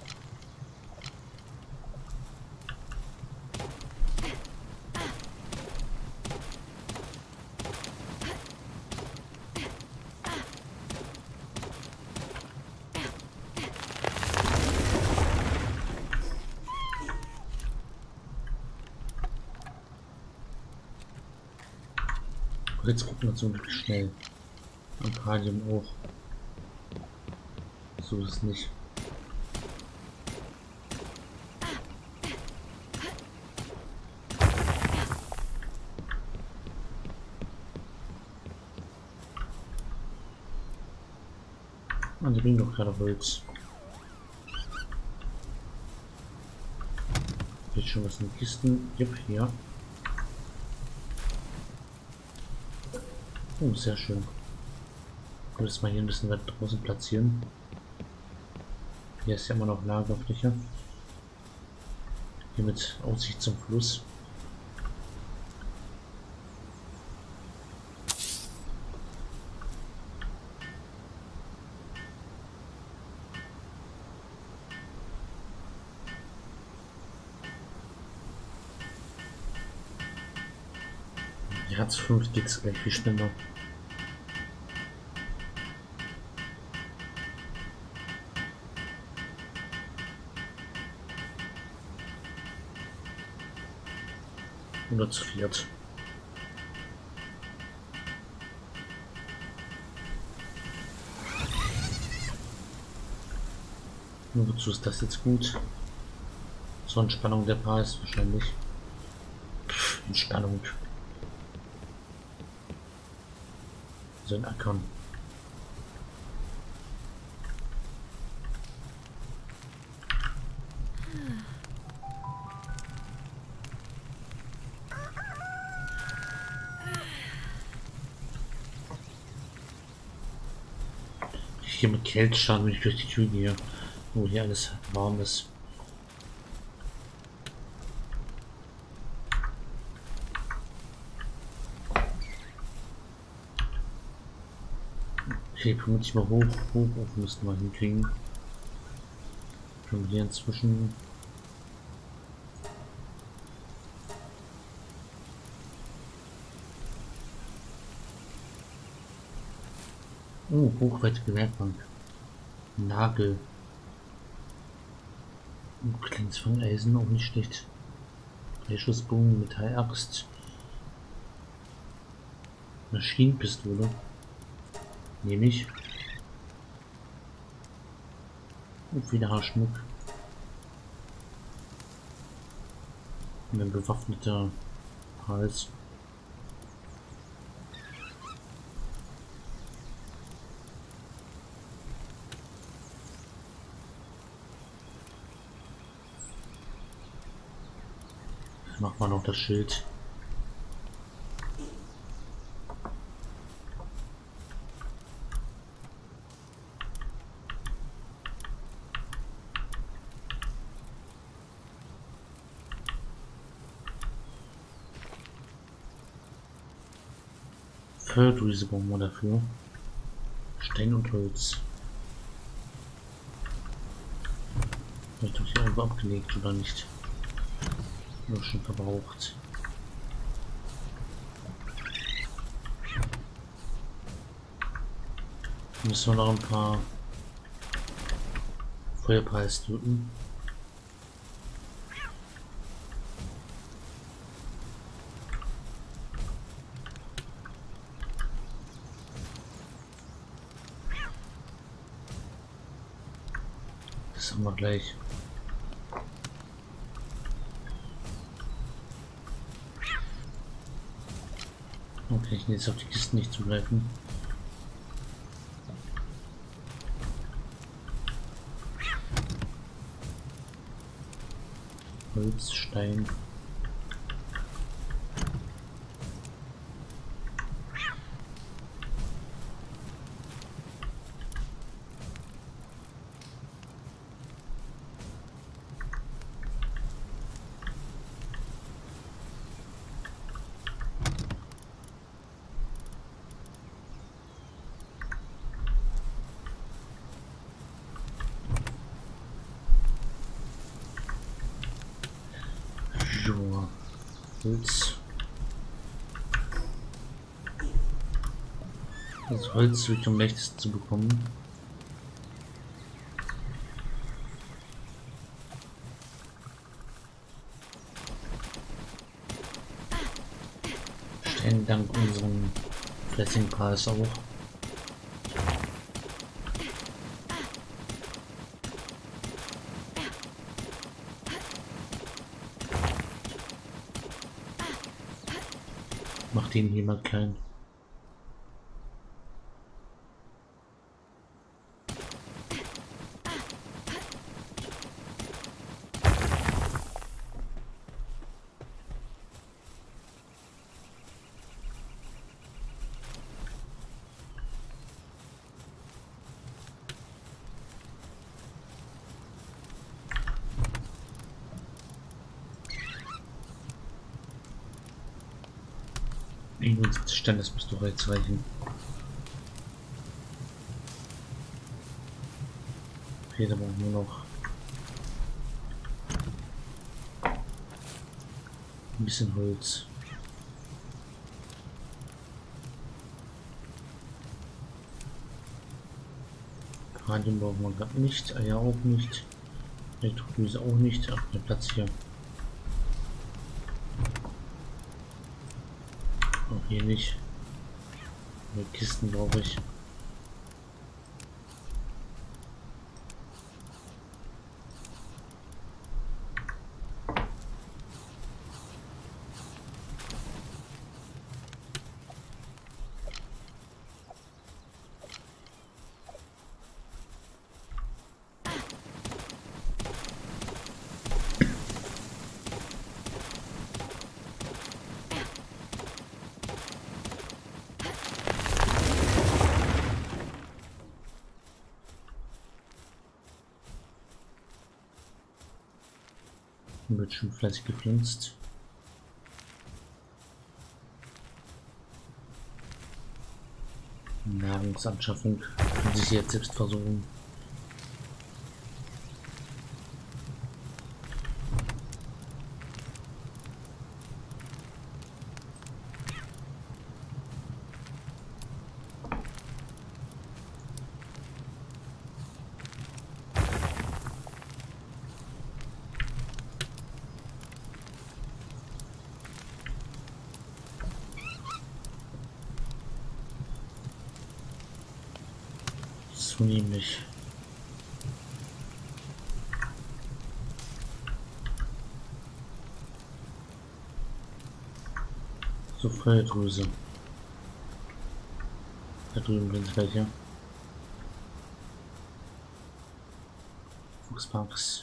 Jetzt gucken wir so wirklich schnell. Am Pallium auch. So ist es nicht. Und die bringen doch gerade Holz. Jetzt schon was in den Kisten. Yep, hier. Oh, sehr schön. Ich muss mal hier ein bisschen weit draußen platzieren. Hier ist ja immer noch Lagerfläche. Hier mit Aussicht zum Fluss. Ja, zu 5 geht es gleich viel schneller. Oder zu 4. Nur wozu ist das jetzt gut? Zur Entspannung der Paars wahrscheinlich. Entspannung. So ein Ackern. Hier mit Kälteschaden, wenn ich durch die Tür gehe, wo hier alles warm ist. Okay, komme ich mal hoch, müssten wir hinkriegen. Können wir hier inzwischen Oh, hochwertige Werkbank. Nagel. Kleines von Eisen, auch nicht schlecht. Schussbogen, Metallaxt. Maschinenpistole. Nee, nicht. Und wieder Haarschmuck. Und ein bewaffneter Hals. Macht man noch das Schild. Fördrüse brauchen wir dafür. Stein und Holz. Vielleicht habe ich irgendwo abgelegt oder nicht. Nur schon verbraucht. Müssen wir noch ein paar Feuerpreis drücken. Das haben wir gleich. Okay, ich jetzt auf die Kisten nicht zugreifen. Holz, Stein. So, Holz. Das Holz wird am leichtesten zu bekommen. Stein dank unserem Blessing Pass auch. Macht ihn jemand klein. Stand, das müsste doch jetzt reichen. Okay, da brauchen wir noch ein bisschen Holz. Radium brauchen wir gerade nicht, Eier auch nicht, Elektrolyse auch nicht. Ach, der Platz hier. Auch hier nicht. Nur Kisten brauche ich. Wird schon fleißig gepflanzt. Nahrungsanschaffung kann sich jetzt selbst versorgen. zunehmend. So, Feuerdrüse. Da drüben sind welche. Fuchsparks.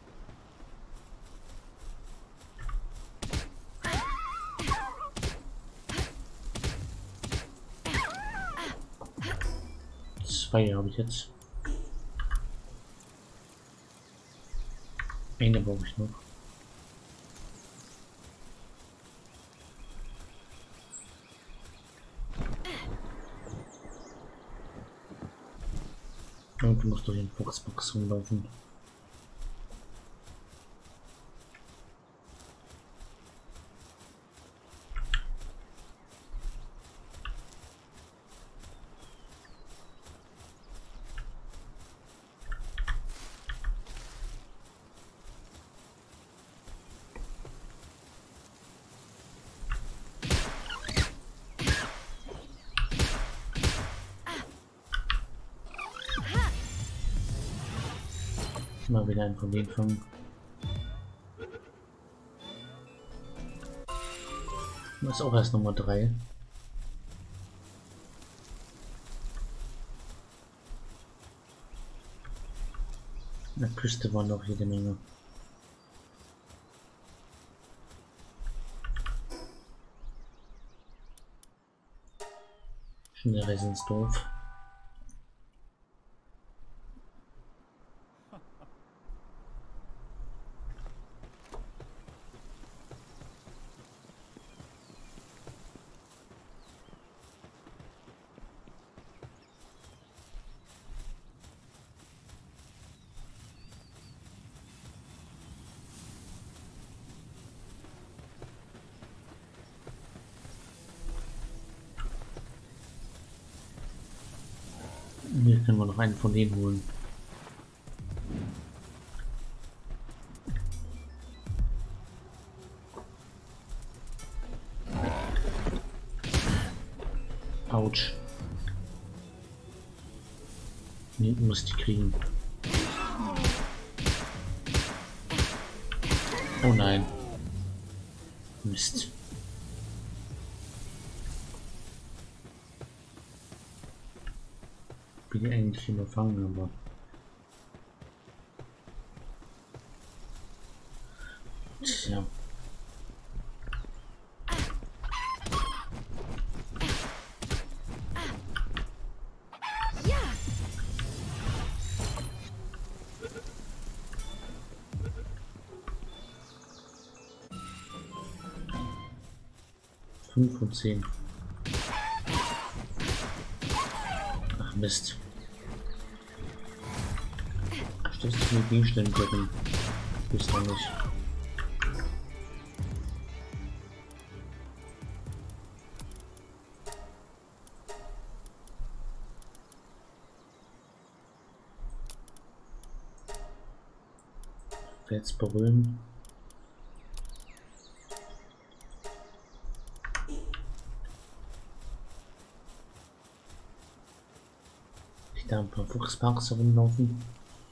Zwei habe ich jetzt. Eine brauche ich noch. Und du musst durch den Fuchsbox rumlaufen. Mal wieder einen von denen fangen. Das ist auch erst Nummer 3. An der Küste waren noch jede Menge. Schon der Reise ins Dorf. Hier können wir noch einen von denen holen. Autsch. Nee, muss die kriegen. Oh nein. Mist. Bin ich eigentlich überfangen, aber tja. Ja. 5 von 10. Ach Mist. Stößt du mit Gegenständen drücken? Bist du nicht. Jetzt berühren. Ich da ein paar Fuchsparks herumlaufen.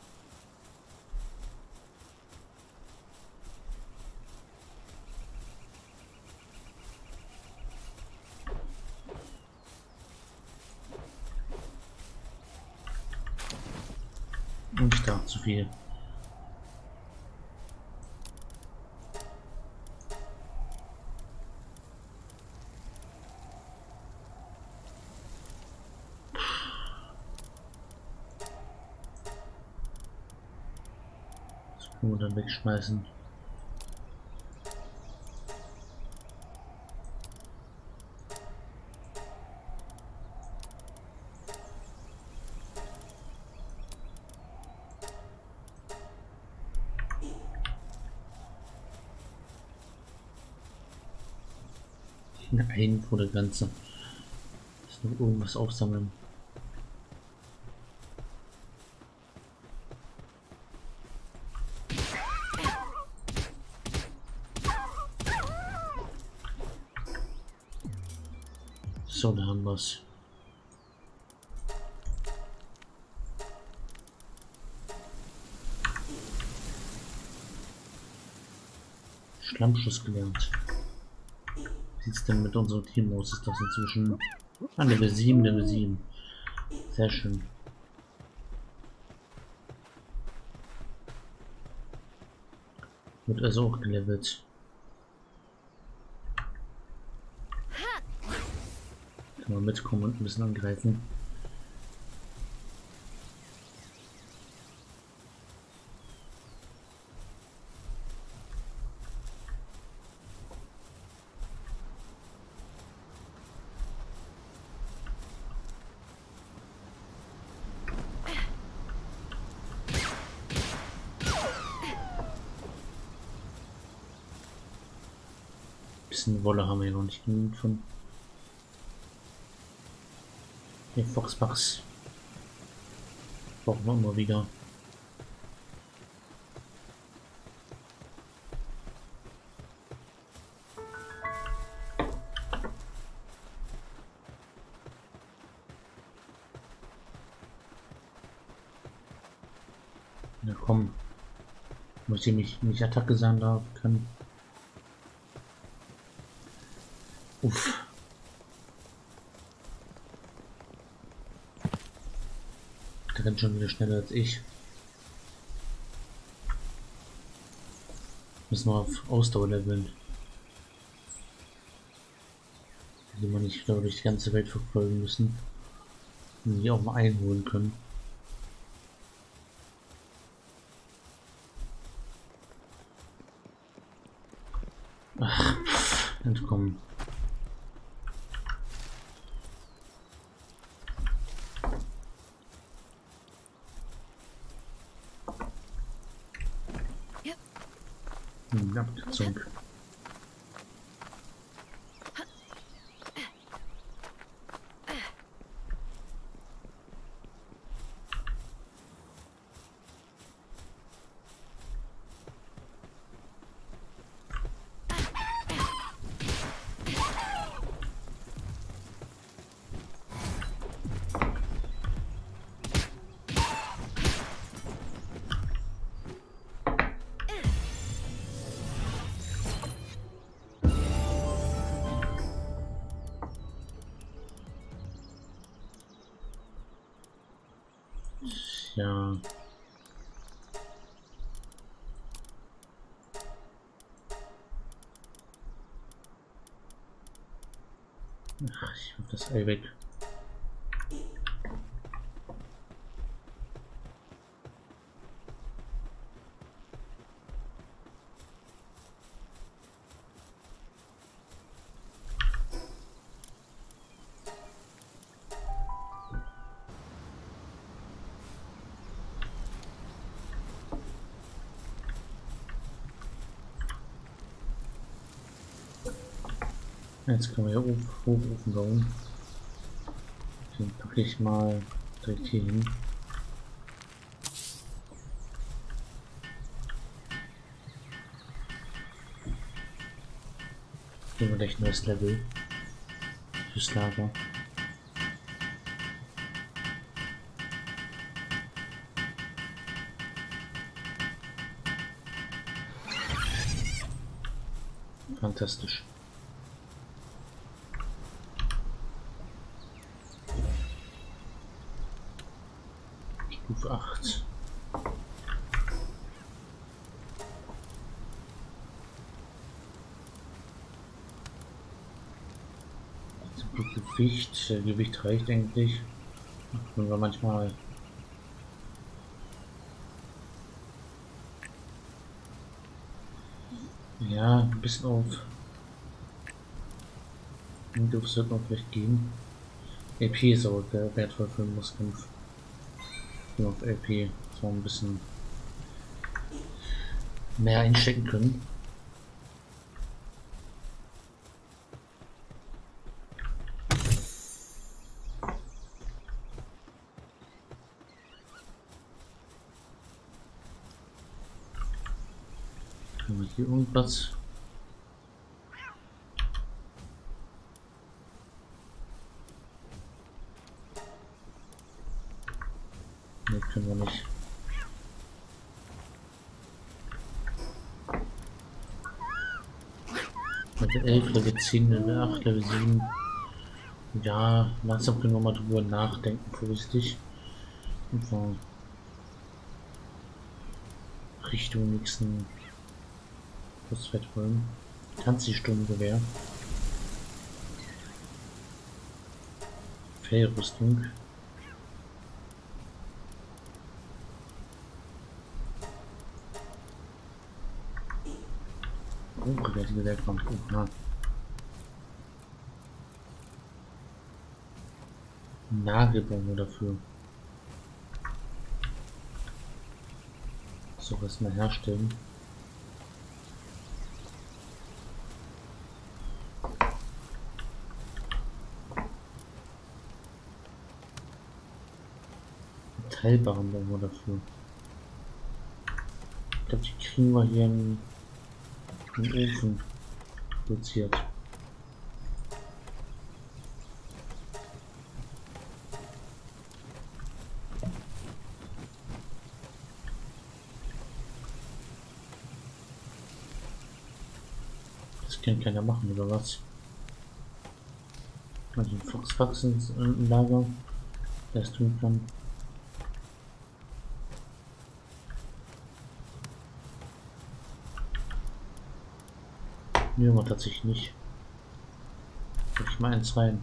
Und ich dachte zu viel. Und dann wegschmeißen. Nein, vor der Ganze. Ist noch irgendwas aufsammeln. So, da haben wir es. Schlammschuss gelernt. Wie sieht es denn mit unserem Team aus? Ist das inzwischen... Ah, Level 7, Level 7. Sehr schön. Wird also auch gelevelt. Kann man mitkommen und ein bisschen angreifen. Bisschen Wolle haben wir ja noch nicht genug von. Hier Foxbucks brauchen wir immer wieder. Na komm, muss ich mich nicht Attacke sein darf kann. Uff. Der rennt schon wieder schneller als ich. Müssen wir auf Ausdauer leveln. Die wir nicht wieder durch die ganze Welt verfolgen müssen. Und die auch mal einholen können. Ach, entkommen. Abkürzung. Ja. Ach, ich hab das Ei weg. Jetzt können wir hier hochrufen bauen. Den packe ich mal direkt hier hin. Gehen wir gleich ein neues Level fürs Lager. Fantastisch. Stufe 8. Gewicht reicht eigentlich. Wenn wir manchmal ja ein bisschen auf Windows wird man vielleicht gehen. AP ist aber sehr wertvoll für den Bosskampf. Auf AP so ein bisschen mehr einstecken können. Haben wir hier irgendwas? Ne, können wir nicht. Level 11, Level 10, Level 8, Level 7. Ja, langsam können wir mal drüber nachdenken, vorsichtig. Und von Richtung nächsten Postfeld wollen. Tanzi-Sturmgewehr. Fellrüstung. Hochwertige Werkbank. Oha. Nagelbombe dafür. So, was mal herstellen. Metallbaren Bombe dafür. Ich glaube, die kriegen wir hier im Ofen produziert. Das kann keiner machen, oder was? Mal den Foxfax ins Lager, der es tun kann. Nö, aber tatsächlich nicht. Guck ich mal eins rein.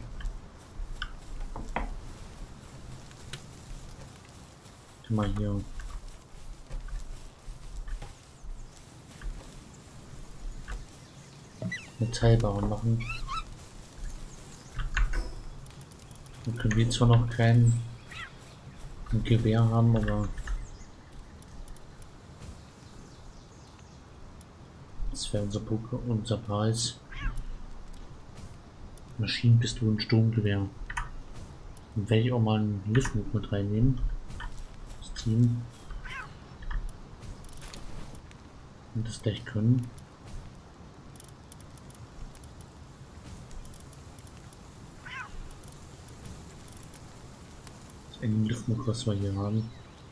Mal hier. Metallbauern machen. Dann können wir zwar noch kein Gewehr haben, aber das wäre unser Preis. Maschinenpistolen, Sturmgewehr. Dann werde ich auch mal einen Liftmove mit reinnehmen. Das Team. Und das gleich können. Das ist ein Liftmove, was wir hier haben.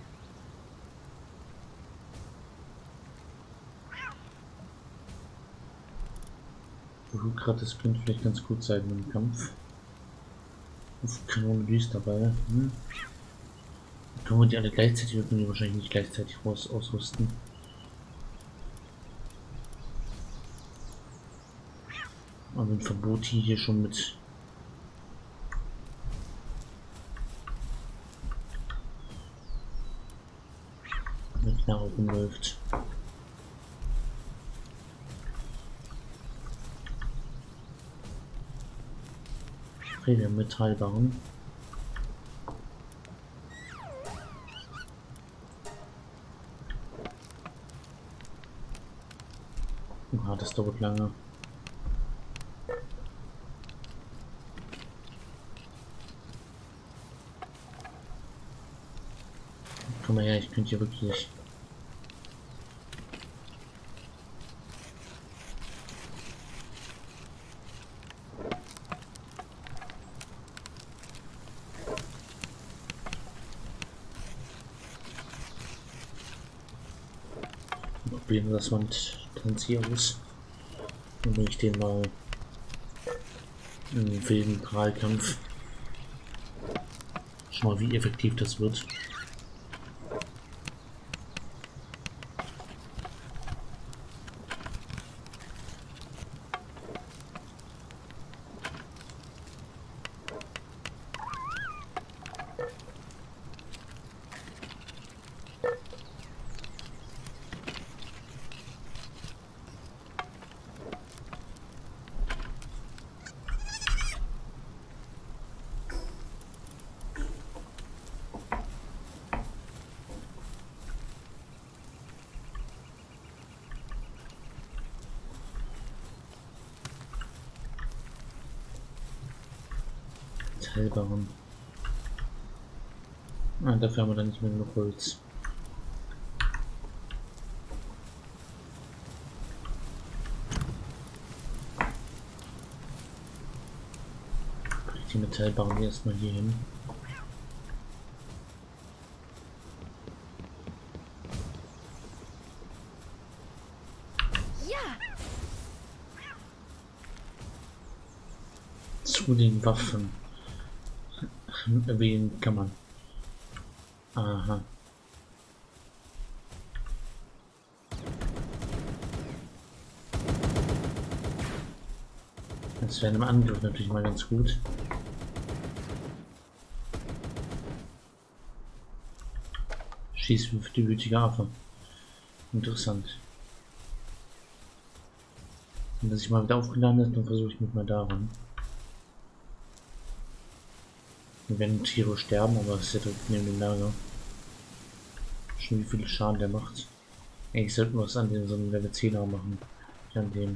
Gerade das könnte vielleicht ganz gut sein im Kampf. Kanone düst dabei. Können wir die alle gleichzeitig? Wir können die wahrscheinlich nicht gleichzeitig ausrüsten. Aber ein Verbot hier schon mit nach oben läuft. Wir Metallbaren. Ah, das dauert lange. Komm mal her, ich könnte hier wirklich. Probieren wir das mal mit Tanzi aus. Dann bringe ich den mal im wilden Prahlkampf. Schau mal, wie effektiv das wird. Metallbaren. Ah, dafür haben wir dann nicht mehr genug Holz. Die Metallbaren hier erstmal hier hin. Ja. zu den Waffen erwähnen kann man. Aha. Das wäre im Angriff natürlich mal ganz gut. Schießt für die gütige Affe. Interessant. Wenn das sich mal wieder aufgeladen ist, dann versuche ich mich mal daran. Wir werden Tiere sterben, aber es ist ja direkt neben dem Lager. Schon wie viel Schaden der macht. Ich sollte was an den so einem Level 10er machen. An dem.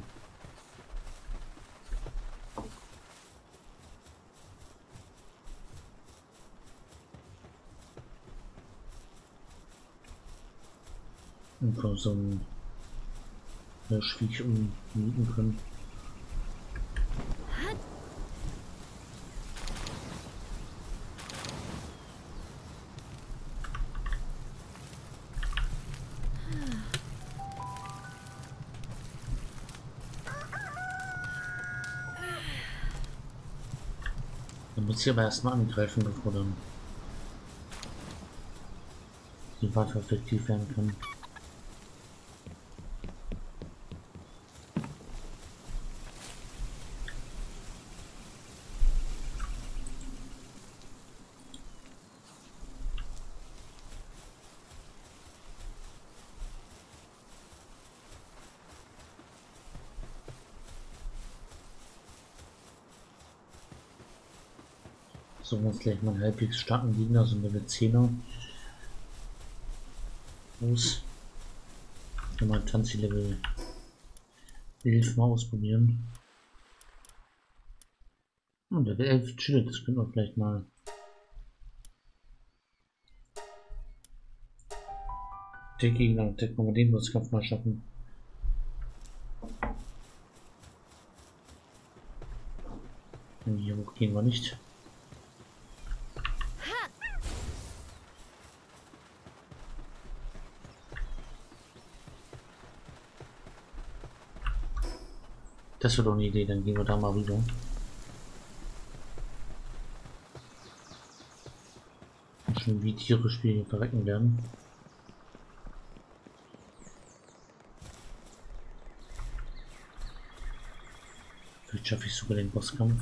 Und von so einem Hirschviech umnieten können. Dann muss ich aber erstmal angreifen, bevor dann die Waffe effektiv werden kann. So, jetzt gleich mal einen halbwegs starken Gegner, so ein Level 10er. Los. Mal Tanzi Level 11 mal ausprobieren. Und Level 11 chillt, das können wir vielleicht mal. Der Gegner, der können wir den Bosskampf mal schaffen. Hier hoch gehen wir nicht. Das wäre doch eine Idee, dann gehen wir da mal rüber. Schon wie Tiere spielen verrecken werden. Vielleicht schaffe ich sogar den Bosskampf.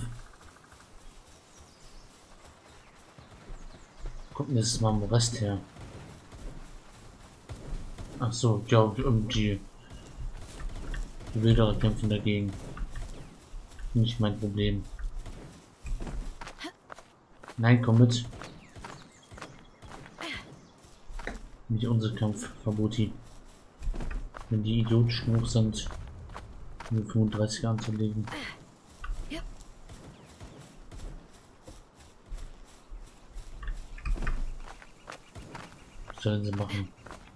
Gucken, das ist mal am Rest her. Ach so, ja, die Wilderer kämpfen dagegen. Nicht mein Problem. Nein, komm mit. Nicht unser Kampf, Verboti. Wenn die idiotisch genug sind, um 35 anzulegen. Was sollen sie machen?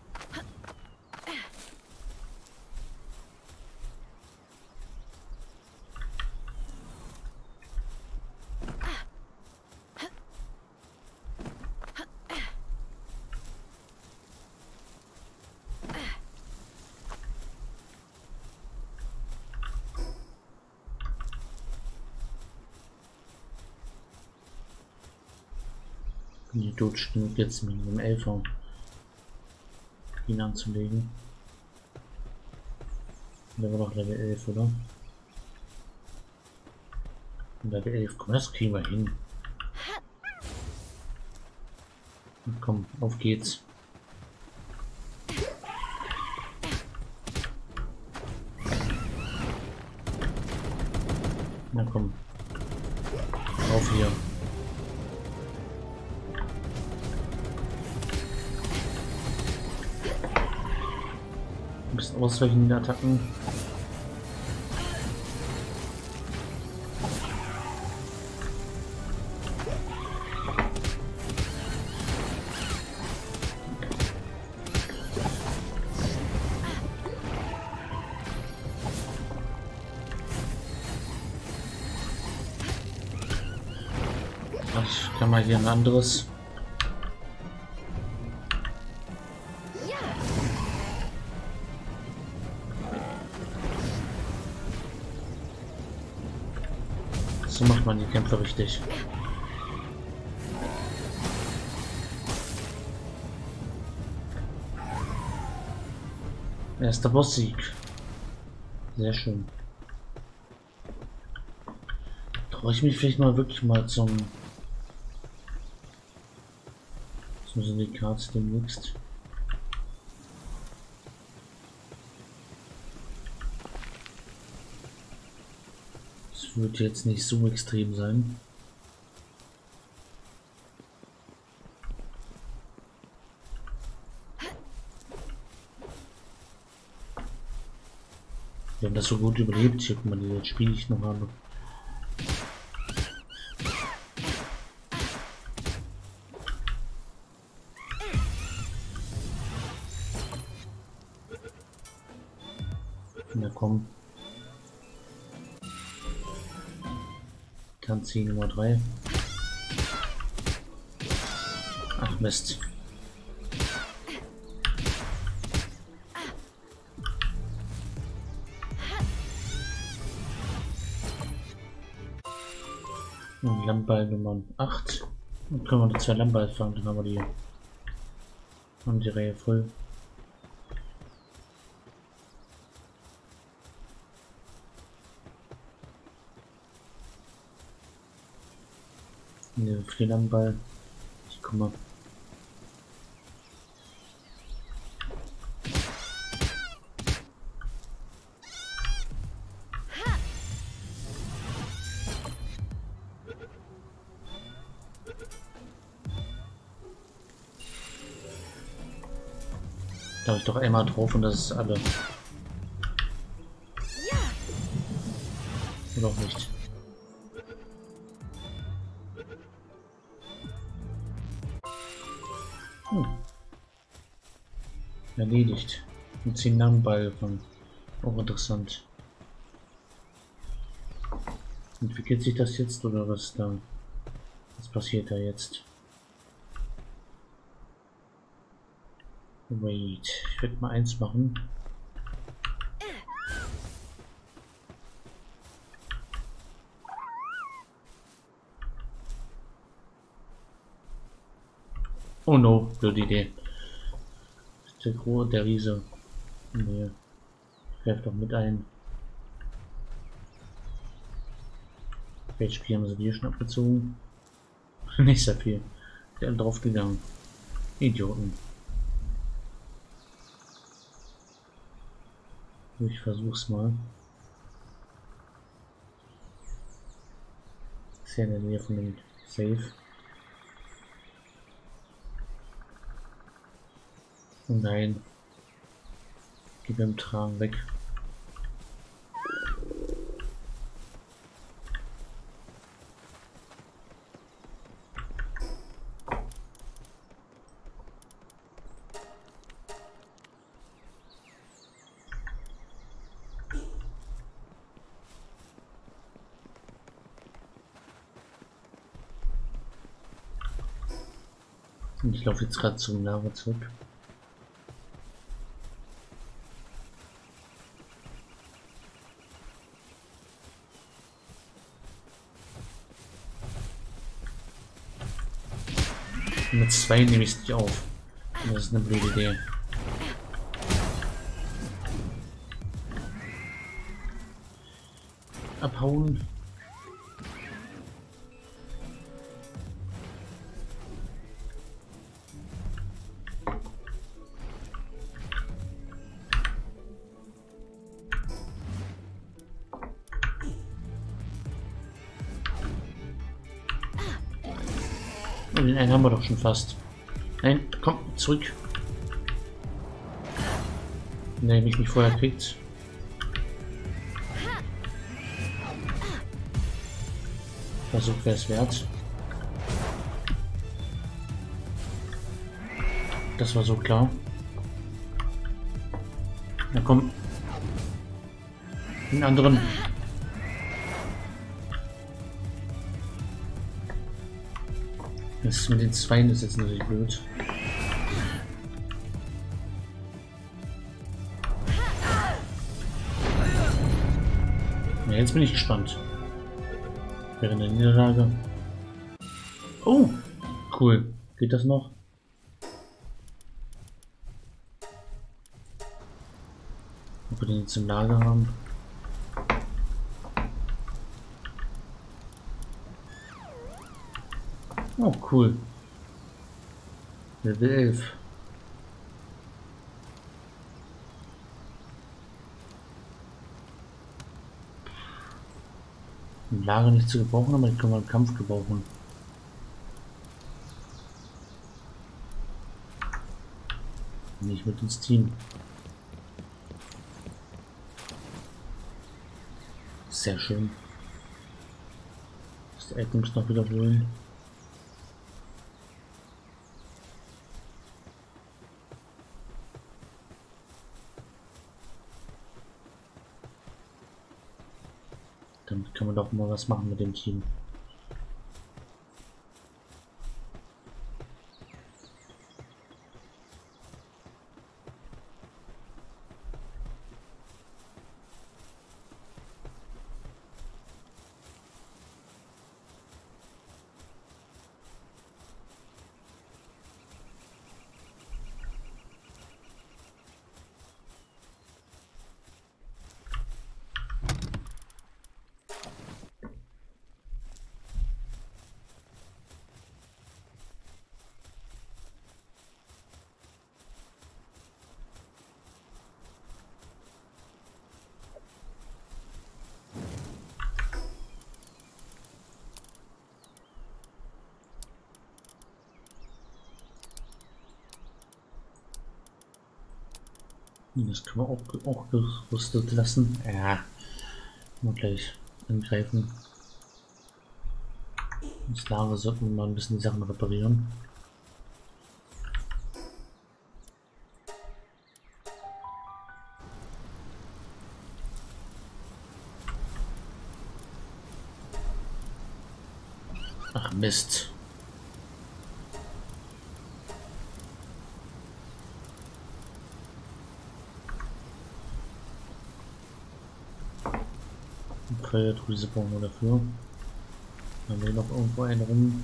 Die Dutsch genug jetzt mit einem Elfer ihn anzulegen. Der war doch Level 11, oder? Level 11, komm, das kriegen wir hin. Und komm, auf geht's. Na komm. Auf hier. Ein bisschen ausweichen in den Attacken. Ich kann mal hier ein anderes. So macht man die Kämpfe richtig. Erster Boss-Sieg. Sehr schön. Traue ich mich vielleicht mal wirklich mal zum Syndikat demnächst. Das wird jetzt nicht so extrem sein. Wir haben das so gut überlebt. Hier, guck mal, die Spiele ich noch habe. Na komm. Tanzi Nummer 3. Ach Mist. Und Lammball Nummer 8. Dann können wir die 2 Lammball fahren, dann haben wir die Reihe voll. Ne, viel Lammball. Ich komme. Da habe ich doch einmal drauf und das ist alle. Oder auch nicht. Erledigt. Mit 10 Lammball gefangen. Auch interessant. Entwickelt sich das jetzt oder was da? Was passiert da jetzt? Wait, ich werde mal eins machen. Oh no, blöde Idee. Der Riese. Nee. Greift doch mit ein. HP haben sie dir schon abgezogen? Nicht sehr viel. Der ist drauf gegangen. Idioten. Ich versuch's mal. Ist ja in der Nähe von dem Safe. Oh nein. Gib ihm Tragen weg. Und ich laufe jetzt gerade zum Lava zurück. Mit 2 nehme ich es nicht auf. Das ist eine blöde Idee. Abhauen. Oh, den einen haben wir doch schon fast. Nein, komm, zurück. Ne, mich nicht vorher kriegt. Versuch wäre es wert. Das war so klar. Na komm. Den anderen. Das mit den Zweien ist jetzt natürlich blöd. Ja, jetzt bin ich gespannt. Während der Niederlage. Oh, cool. Geht das noch? Ob wir den jetzt im Lager haben? Oh, cool. Level 11. Im Lager nicht zu gebrauchen, aber die können wir im Kampf gebrauchen. Nicht mit ins Team. Sehr schön. Das Items noch wiederholen. Damit kann man doch mal was machen mit dem Team. Das können wir auch gerüstet lassen. Ja, mal gleich angreifen. Das Lager sollten wir mal ein bisschen die Sachen reparieren. Ach Mist. Feuerdrüse brauchen wir dafür. Haben wir noch irgendwo einen rum?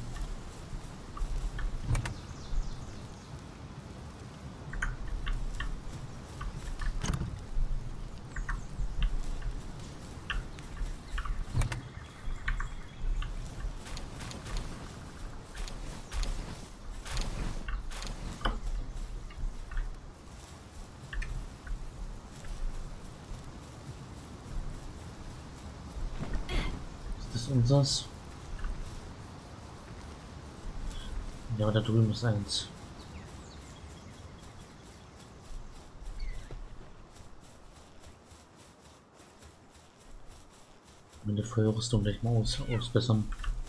Ist das unseres? Ja, aber da drüben ist eins. Mit der Feuerrüstung gleich mal ausbessern.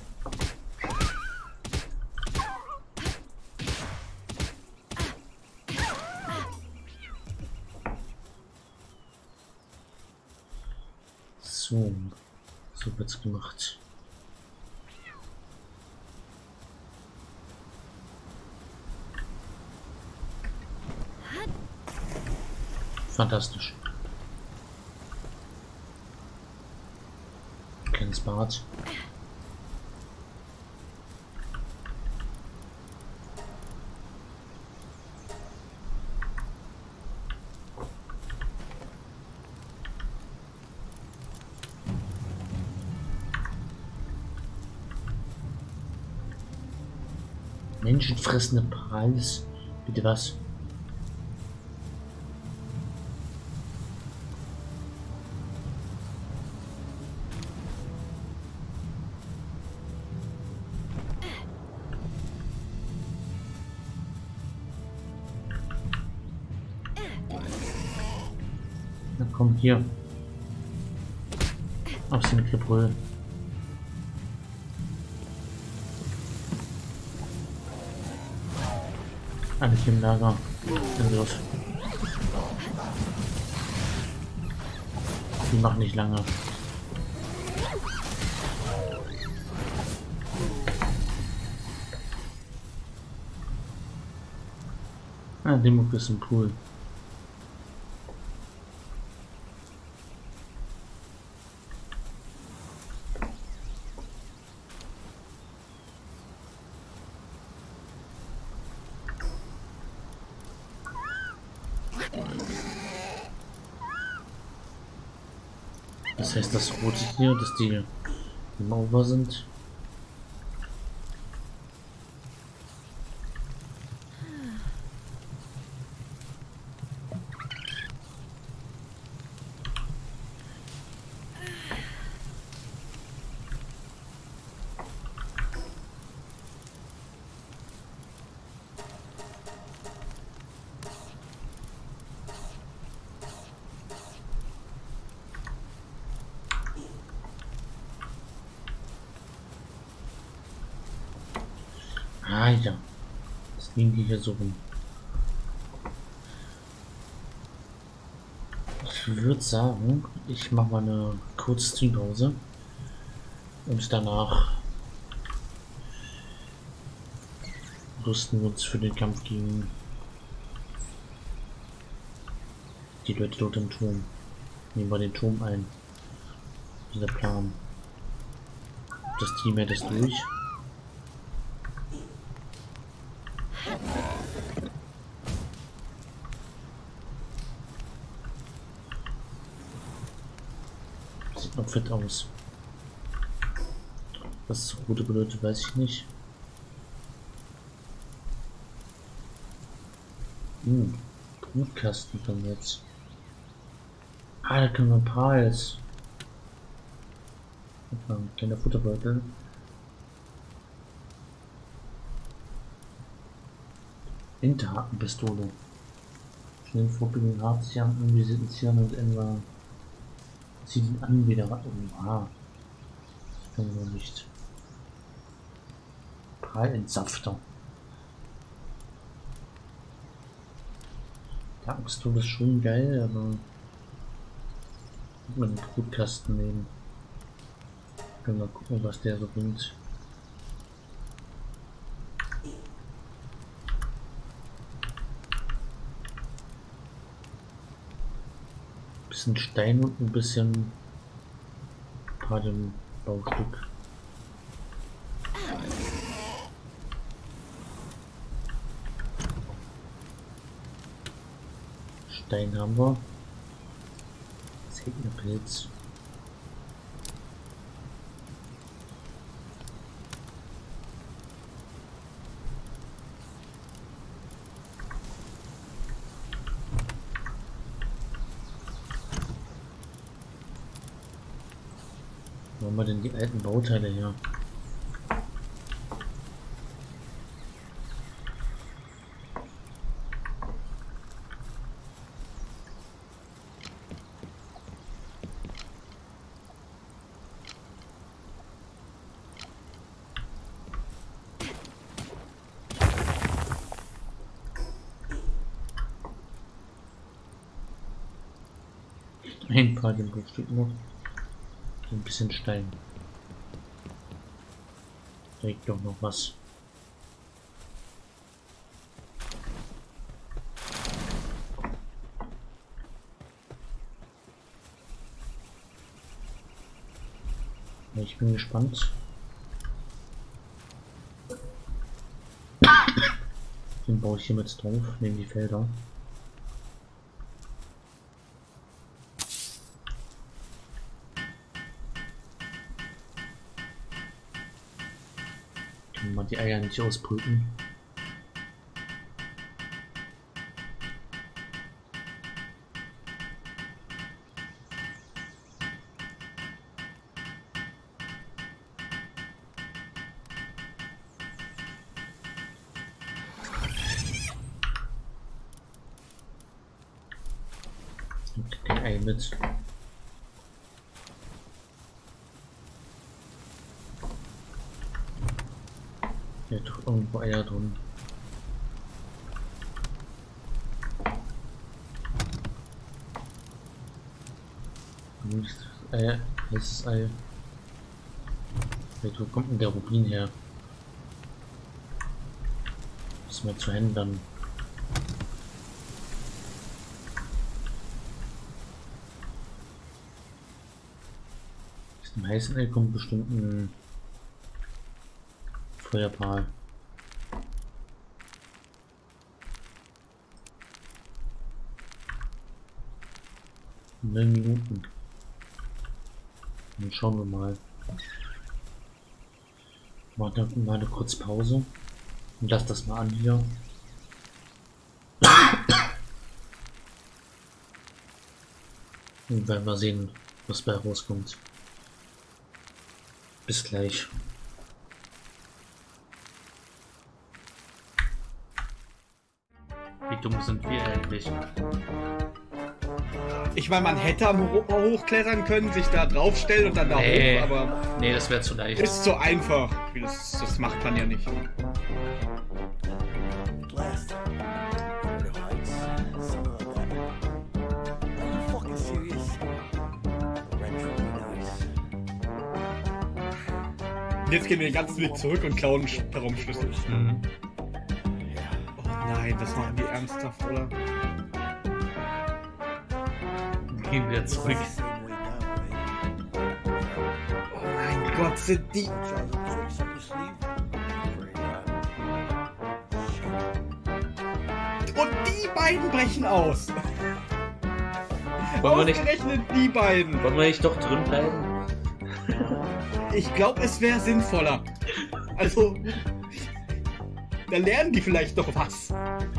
So wird's gemacht. Fantastisch. Kleines Bad. Menschenfressende Preis. Bitte was? Na komm hier. Aus dem Gebrüll. Alle im Lager. Angriff. Die machen nicht lange. Ah, Demo ist im Pool. Das heißt, das rote hier, dass die im Over sind. Ah ja, das liegen die hier so rum. Ich würde sagen, ich mache mal eine kurze Streampause und danach rüsten wir uns für den Kampf gegen die Leute dort im Turm. Nehmen wir den Turm ein. Dieser Plan. Das Team hält es durch. Sieht noch fit aus. Was das Rote bedeutet, weiß ich nicht. Brutkasten dann jetzt. Ah, da können wir Pals. Ein kleiner Futterbeutel. Hinterhakenpistole. Schnell vorbeugend, hart sich an, anvisieren und etwa zieht ihn an wieder. Ah, das können wir nicht. Pralentsafter. Die Pistole ist schon geil, aber man den Brutkasten nehmen. Können wir gucken, was der so bringt. Bisschen Stein und ein bisschen Baustück. Stein haben wir. Pilz. Wo haben wir denn die alten Bauteile her? Ein paar dem Stück noch. Ein bisschen Stein. Da liegt doch noch was. Ich bin gespannt. Den baue ich hier mit drauf, neben die Felder. Kann man die Eier nicht ausbrüten. Kein Ei mit. Hier doch irgendwo Eier drin. Nicht Ei, heißes Ei. Wo kommt denn der Rubin her? Das ist mal zu Händlern. Aus dem heißen Ei kommt bestimmt ein Feuerpfahl. In 9 Minuten. Dann schauen wir mal. Machen mal eine kurze Pause. Und lass das mal an hier. Und werden wir sehen, was bei rauskommt. Bis gleich. Wie dumm sind wir eigentlich? Ich meine, man hätte am hochklettern können, sich da draufstellen und dann da hoch, aber... Nee, das wäre zu leicht. Ist zu einfach. Das macht man ja nicht. Jetzt gehen wir den ganzen Weg zurück und klauen einen Raumschlüssel. Mhm. Oh nein, das machen die ernsthaft, oder? Gehen wir zurück. Oh mein Gott, sind die... Und die beiden brechen aus. Wollen wir nicht, Ausgerechnet die beiden. wollen wir nicht doch drin bleiben? Ich glaube, es wäre sinnvoller. Also, da lernen die vielleicht noch was.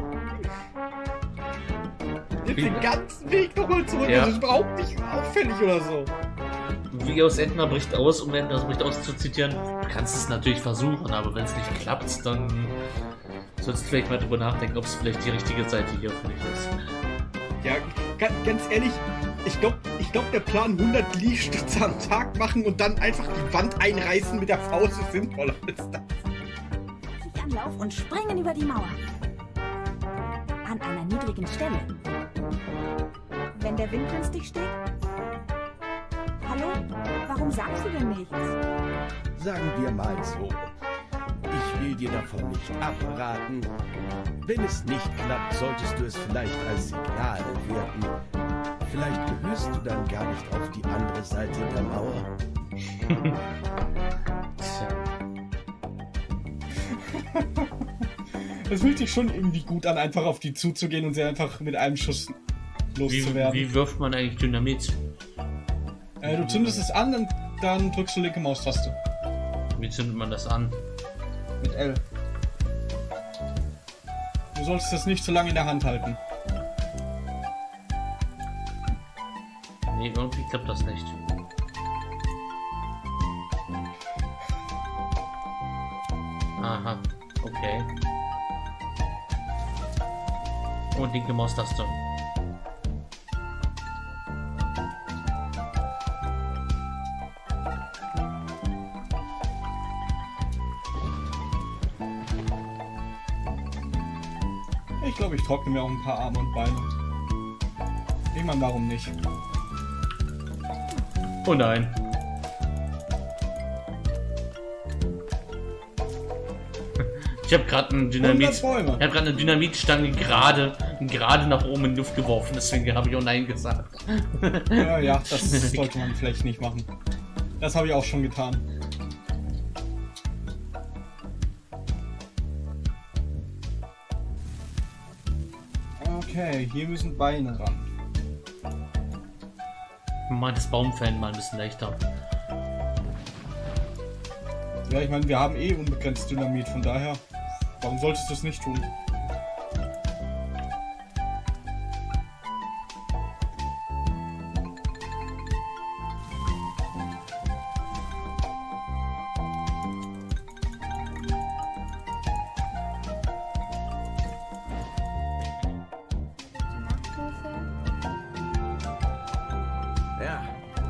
Jetzt den ganzen Weg nochmal zurück. Ja. Das ist überhaupt nicht auffällig oder so. Wie aus Entner bricht aus, um Entner bricht aus zu zitieren, du kannst es natürlich versuchen, aber wenn es nicht klappt, dann solltest du vielleicht mal drüber nachdenken, ob es vielleicht die richtige Seite hier für dich ist. Ja, ganz ehrlich, ich glaub, der Plan 100 Liegestütze am Tag machen und dann einfach die Wand einreißen mit der Faust ist sinnvoller als das. Ich Anlauf und springen über die Mauer. An einer niedrigen Stelle. Wenn der Wind günstig steht? Hallo? Warum sagst du denn nichts? Sagen wir mal so. Ich will dir davon nicht abraten. Wenn es nicht klappt, solltest du es vielleicht als Signal werten. Vielleicht gehörst du dann gar nicht auf die andere Seite der Mauer. Tja. Es fühlt sich schon irgendwie gut an, einfach auf die zuzugehen und sie einfach mit einem Schuss loszuwerden. Wie wirft man eigentlich Dynamit? Du zündest es an und dann drückst du linke Maustaste. Wie zündet man das an? Mit L. Du solltest das nicht zu lange in der Hand halten. Nee, irgendwie klappt das nicht. Aha, okay. Und linke Maustaste. Ich glaube, ich trockne mir auch ein paar Arme und Beine. Ich meine, warum nicht? Oh nein. Ich habe gerade eine Dynamitstange gerade nach oben in die Luft geworfen, deswegen habe ich auch nein gesagt. Ja, das sollte man vielleicht nicht machen. Das habe ich auch schon getan. Okay, hier müssen Beine ran. Mal das Baumfällen mal ein bisschen leichter. Ja, ich meine, wir haben eh unbegrenzt Dynamit, von daher, warum solltest du es nicht tun? Ja,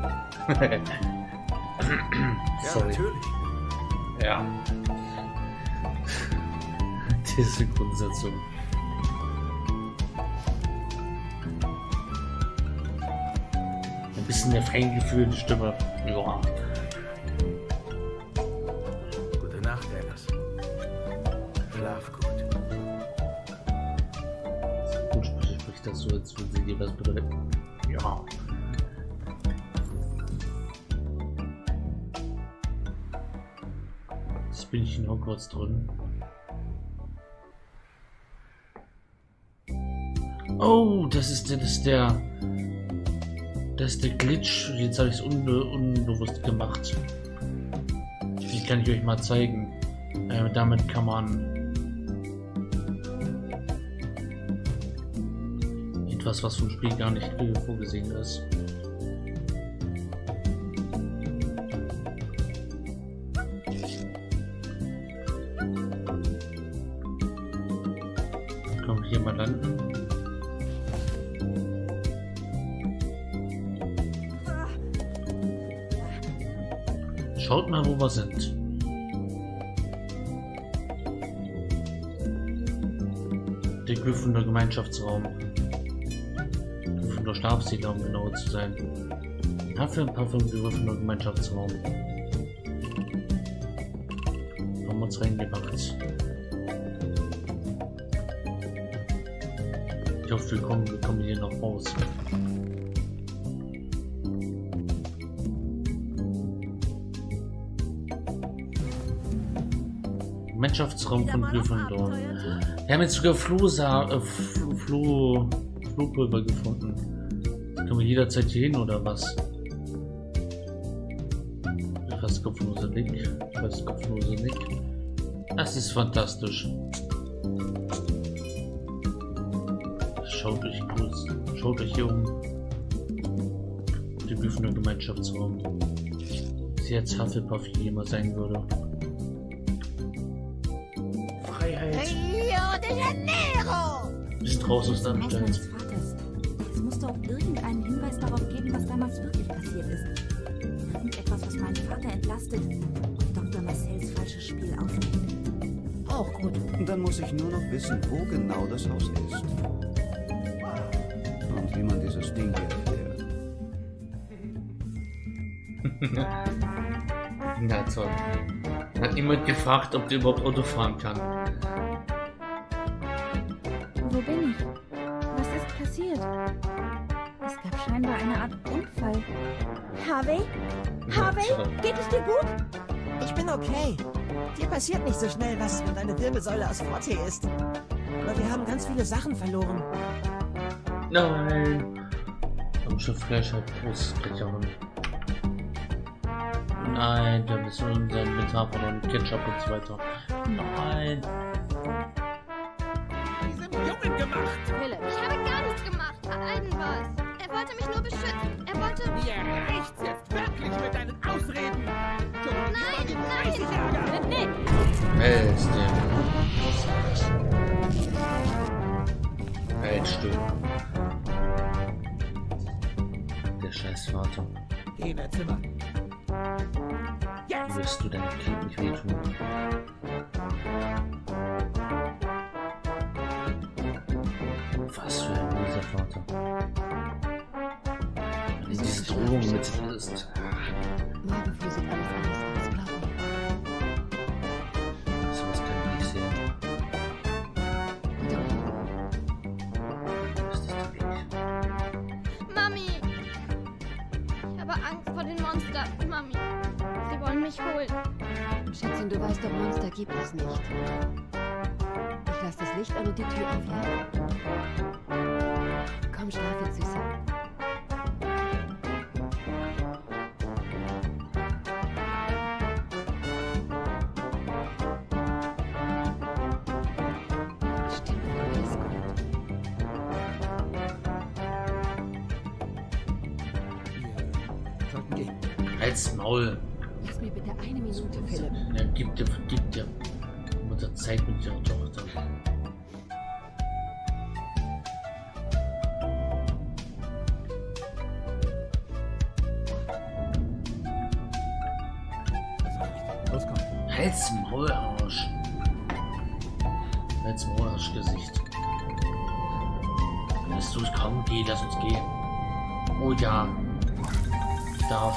Sorry. natürlich. Ja. Diese Grundsetzung. Ein bisschen mehr feingefühlte Stimme. Ja. Gute Nacht, Alice. Schlaf gut. Gut spricht das so, als würde sie dir was bedeuten. Ja. Jetzt bin ich in Hogwarts drin. Oh, das ist der Das ist der Glitch. Jetzt habe ich es unbewusst gemacht. Die kann ich euch mal zeigen. Damit kann man etwas, was vom Spiel gar nicht vorgesehen ist. Können wir hier mal landen? Schaut mal, wo wir sind. Der Gryffindor Gemeinschaftsraum. Gryffindor Stabsiedler, um genauer zu sein. Hufflepuff im Gryffindor Gemeinschaftsraum. Haben wir uns reingemacht. Ich hoffe, wir kommen hier noch raus. Gemeinschaftsraum von Gryffindor. Wir haben jetzt sogar Flohpulver gefunden. Können wir jederzeit hier hin oder was? Fast kopfloser Nick. Fast kopfloser Nick. Das ist fantastisch. Schaut euch hier um. Den Gryffindor Gemeinschaftsraum. Wie jetzt Hufflepuff hier immer sein würde. Rio de Janeiro! Bist raus aus deinem Stall. Es muss doch irgendeinen Hinweis darauf geben, was damals wirklich passiert ist. Irgendetwas, was meinen Vater entlastet und Dr. Marcells falsches Spiel aufnimmt. Auch gut. Dann muss ich nur noch wissen, wo genau das Haus ist. Und wie man dieses Ding hier fährt. Na toll. Hat jemand gefragt, ob der überhaupt Auto fahren kann. Wo bin ich? Was ist passiert? Es gab scheinbar eine Art Unfall. Harvey? Harvey? Geht es dir gut? Ich bin okay. Dir passiert nicht so schnell was, wenn deine Wirbelsäule aus Frottee ist. Aber wir haben ganz viele Sachen verloren. Nein. Aber schon Fleisch hat Großbrecherin. Nein, wir haben so unser Inventar verloren, Ketchup und so weiter. Nein. Diesem Jungen gemacht! Philipp, ich habe gar nichts gemacht. Aiden war es. Er wollte mich nur beschützen. Er wollte... Mir reicht's jetzt wirklich mit deinen Ausreden! Nein, nein! Wer ist der? Halt still. Der scheiß Vater. Geh in dein Zimmer. Wirst du deinem Kind nicht wehtun? Was für ein mieser Vater. Diese Drohung mit ist. Morgen früh sieht alles anders aus, glaub mir. So was kann ich nicht sehen. Was ist das denn? Mami! Ich habe Angst vor den Monstern, Mami. Sie wollen mich holen. Schätzchen, du weißt doch, Monster gibt es nicht. Ich lasse das Licht an und die Tür auf, ja? Komm, schlaf jetzt, Süße. Stimmt, alles gut. Wir sollten gehen. Halt's Maul. Lass mir bitte eine Minute, Philipp. Ja, gib dir Mutter Zeit mit ihrer Tochter. Los, komm. Halt's Maul, Arsch. Halt's Maul, Arschgesicht. Lässt du es kommen? Geh, lass uns gehen. Oh ja. Ich darf.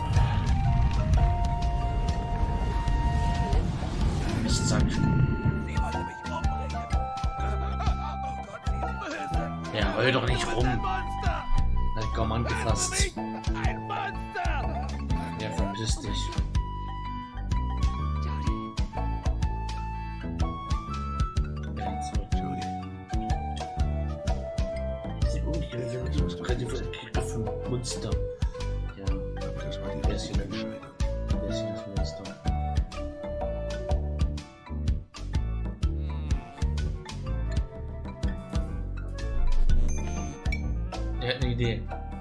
Mistsack. Ja, heul doch nicht rum. Na komm, angefasst. Ein Monster! Ja, verpiss dich. Ja, zurück. Sie für Monster. Ja, Aber das war die Wer ist richtige hier? Entscheidung. Wer ist hier das Monster? Er hat eine Idee.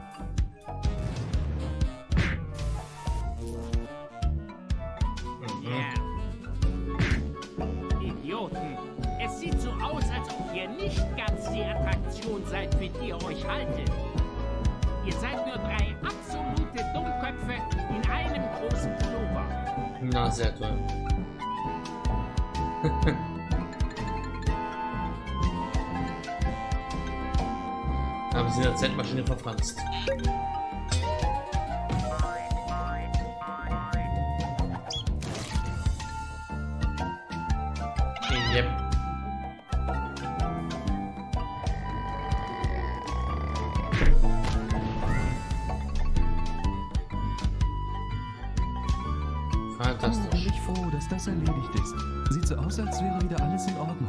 Idioten! Es sieht so aus, als ob ihr nicht ganz die Attraktion seid, für die ihr euch haltet. Ihr seid nur 3 absolute Dummköpfe in einem großen Pullover. Na, sehr toll. Haben sie in der Zeitmaschine verfranst. Yep. Fantastisch. Bin ich froh, dass das erledigt ist. Sieht so aus, als wäre wieder alles in Ordnung.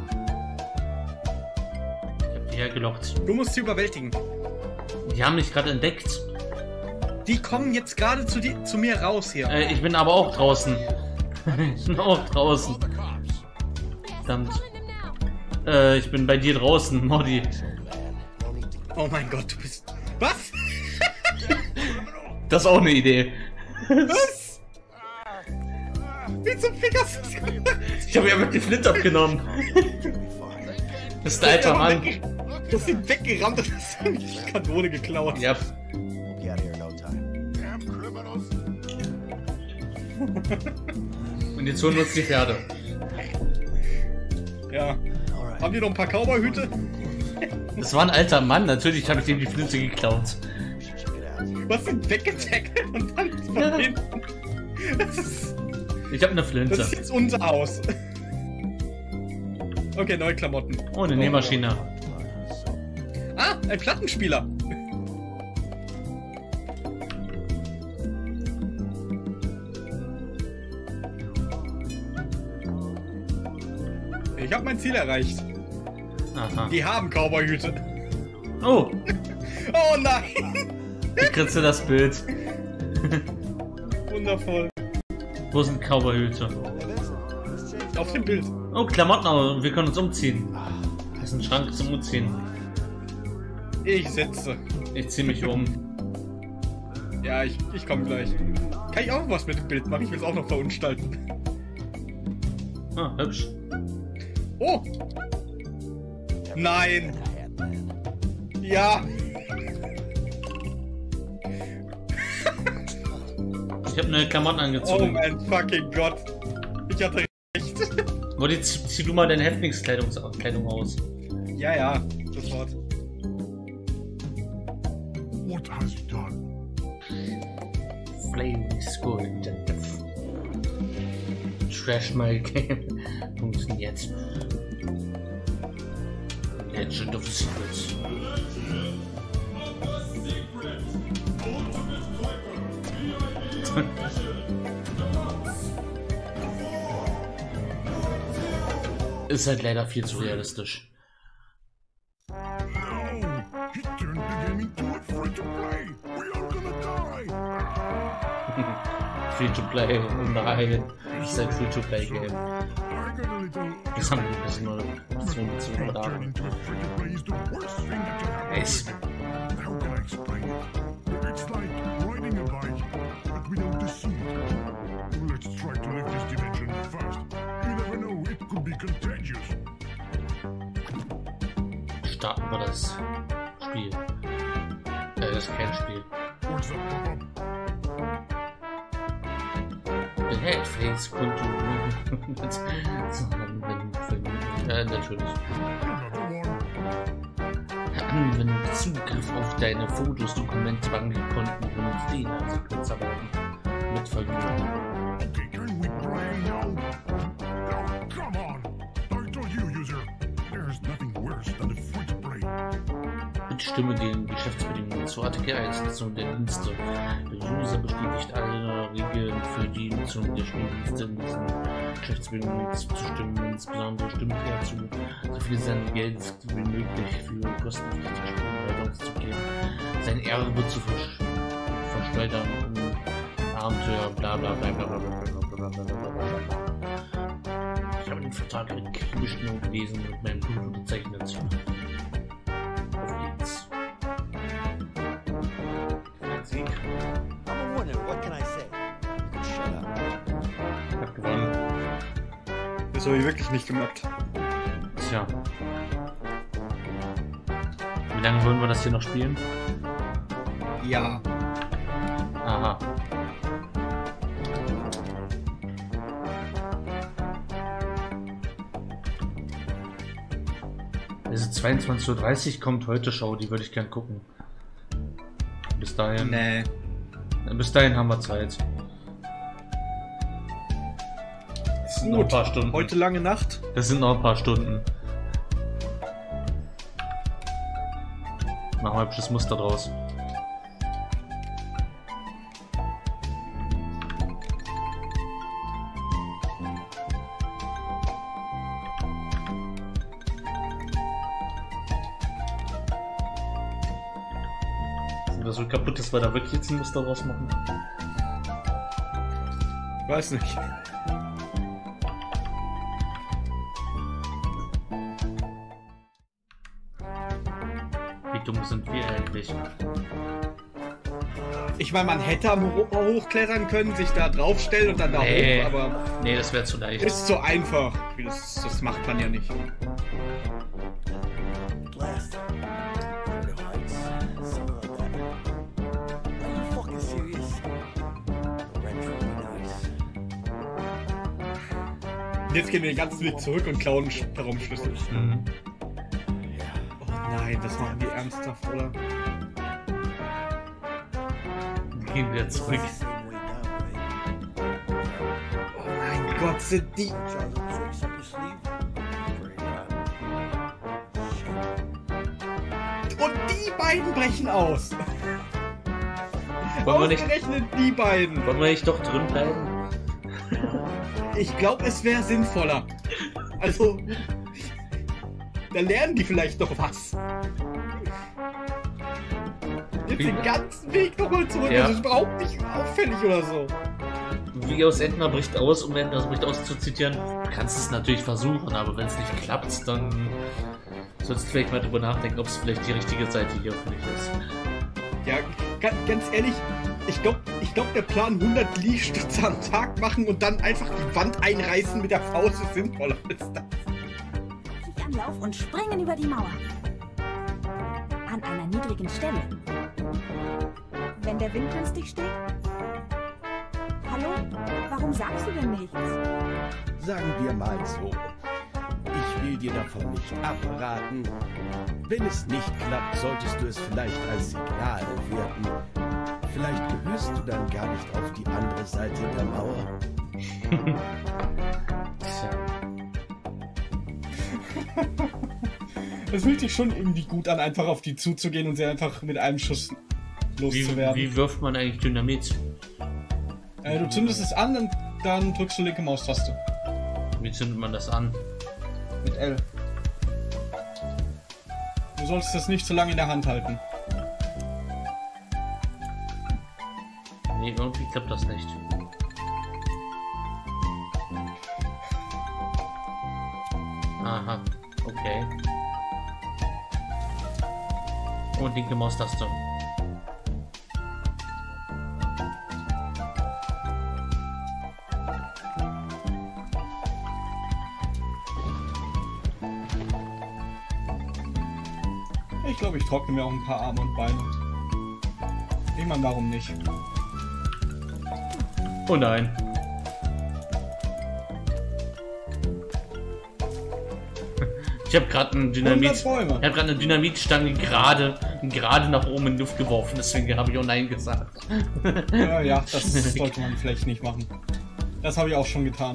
Ich hab die hergelockt. Du musst sie überwältigen. Die haben mich gerade entdeckt. Die kommen jetzt gerade zu mir raus hier. Ich bin aber auch draußen. Ich bin auch draußen. Verdammt. Ich bin bei dir draußen, Modi. Oh mein Gott, du bist... Was? Das ist auch eine Idee. Was? Wie zum Fick hast du das gemacht? Ich habe ja wirklich die Flint abgenommen. Das ist der alte Mann. Du hast ihn weggerammt und hast dann die Kanone geklaut. Ja. Und jetzt holen wir uns die Pferde. Ja. Haben die noch ein paar Cowboy-Hüte? Das war ein alter Mann, natürlich habe ich ihm die Flinte geklaut. Du hast ihn weggetackelt und dann von hinten. Ich habe eine Flinte. Das ist jetzt unser Haus. Okay, neue Klamotten. Oh, eine Nähmaschine. Ah, ein Plattenspieler. Ich habe mein Ziel erreicht. Aha. Die haben Cowboy-Hüte. Oh, Oh nein! ich kritze das Bild. Wundervoll. Wo sind Cowboy-Hüte? Auf dem Bild. Oh, Klamotten, aber wir können uns umziehen. Das ist ein Schrank zum Umziehen. Ich setze. Ich ziehe mich um. Ja, ich komme gleich. Kann ich auch was mit dem Bild machen? Ich will es auch noch verunstalten. Ah, hübsch. Oh! Nein! Ja! Ich habe neue Klamotten Oh angezogen. mein fucking Gott! Ich hatte recht. Modi, zieh du mal deine Häftlingskleidung aus. Ja, ja, sofort. What has he done? Flaming Skull Death. Trash My Game. Funktioniert. Legend of Secrets. Ist halt leider viel zu realistisch. Free to play, nein. Das ist ein Free to play Game. Das haben wir ein bisschen nur zu übertragen. Nice. How can I explain it? It's like riding a bike, but without the seat. Let's try to leave this dimension fast. You never know, it could be contagious. Starten wir das Spiel. Das ist kein Spiel. What's that pop-up? Netflix Konto. Natürlich. Anwendung Zugriff auf deine Fotos, Dokumente, Bankkonten benutzt die Sequenz aber mit Vergnügen. Okay, can we play now? Oh, come on! I told you, user. There's nothing worse than a free-to-play. Bitte stimme den Geschäftsbedingungen zu. ATK-Einsetzung der Dienste. Der User bestätigt alle Regeln für die Nutzung der Spieldienste in diesen Geschäftsbedingungen zustimmen, insbesondere stimmt er zu, so viel sein Geld wie möglich für kostenpflichtige Spiele auszugeben. Sein Erbe wird zu verschleudern, Abenteuer, bla bla bla bla bla bla bla bla bla bla. Ich habe den Vertrag akribisch genau gelesen und mit meinem Blut unterzeichnet. Auf geht's. Sieg. I'm a winner. What can I say? Shut up. Ich hab gewonnen. Das habe ich wirklich nicht gemacht. Tja. Wie lange wollen wir das hier noch spielen? Ja. Aha. Es ist 22:30 Uhr, kommt heute Show, die würde ich gern gucken. Bis dahin. Nee. Bis dahin haben wir Zeit. Das sind noch ein paar Stunden. Heute lange Nacht. Das sind noch ein paar Stunden. Machen wir ein hübsches Muster draus. Das so kaputt ist, weil da wirklich jetzt ein Muster draus machen. Weiß nicht. Wie dumm sind wir eigentlich? Ich meine, man hätte am hochklettern können, sich da draufstellen und dann da hoch, aber... Nee, das wäre zu leicht. Ist zu einfach. Das macht man ja nicht. Jetzt gehen wir den ganzen Weg zurück und klauen den Raumschlüssel. Mhm. Oh nein, das machen die ernsthaft, oder? Gehen wir zurück. Oh mein Gott, sind die... Und die beiden brechen aus. Wollen wir nicht, Ausgerechnet die beiden. wollen wir nicht doch drin bleiben? Ich glaube, es wäre sinnvoller. Also, da lernen die vielleicht noch was. Jetzt den ganzen Weg nochmal zurück. Ja. Das ist überhaupt nicht auffällig oder so. Wie aus Entner bricht aus, um Entner bricht aus zu zitieren, du kannst es natürlich versuchen, aber wenn es nicht klappt, dann solltest du vielleicht mal drüber nachdenken, ob es vielleicht die richtige Seite hier für dich ist. Ja, ganz ehrlich, ich glaube, der Plan 100 Liegestütze am Tag machen und dann einfach die Wand einreißen mit der Faust ist sinnvoller als das. Ich Anlauf und springen über die Mauer. An einer niedrigen Stelle. Wenn der Wind günstig steht? Hallo? Warum sagst du denn nichts? Sagen wir mal so. Ich will dir davon nicht abraten. Wenn es nicht klappt, solltest du es vielleicht als Signal werten. Vielleicht gehörst du dann gar nicht auf die andere Seite der Mauer. Es fühlt sich schon irgendwie gut an, einfach auf die zuzugehen und sie einfach mit einem Schuss loszuwerden. Wie wirft man eigentlich Dynamit? Du zündest es an und dann drückst du linke Maustaste. Wie zündet man das an? Mit L. Du solltest das nicht zu lange in der Hand halten. Nee, irgendwie klappt das nicht. Aha, okay. Und linke Maustaste. Ich glaube, ich trockne mir auch ein paar Arme und Beine. Ich meine, warum nicht? Oh nein. Ich habe gerade eine Dynamitstange gerade nach oben in die Luft geworfen, deswegen habe ich auch nein gesagt. Ja, das sollte man vielleicht nicht machen. Das habe ich auch schon getan.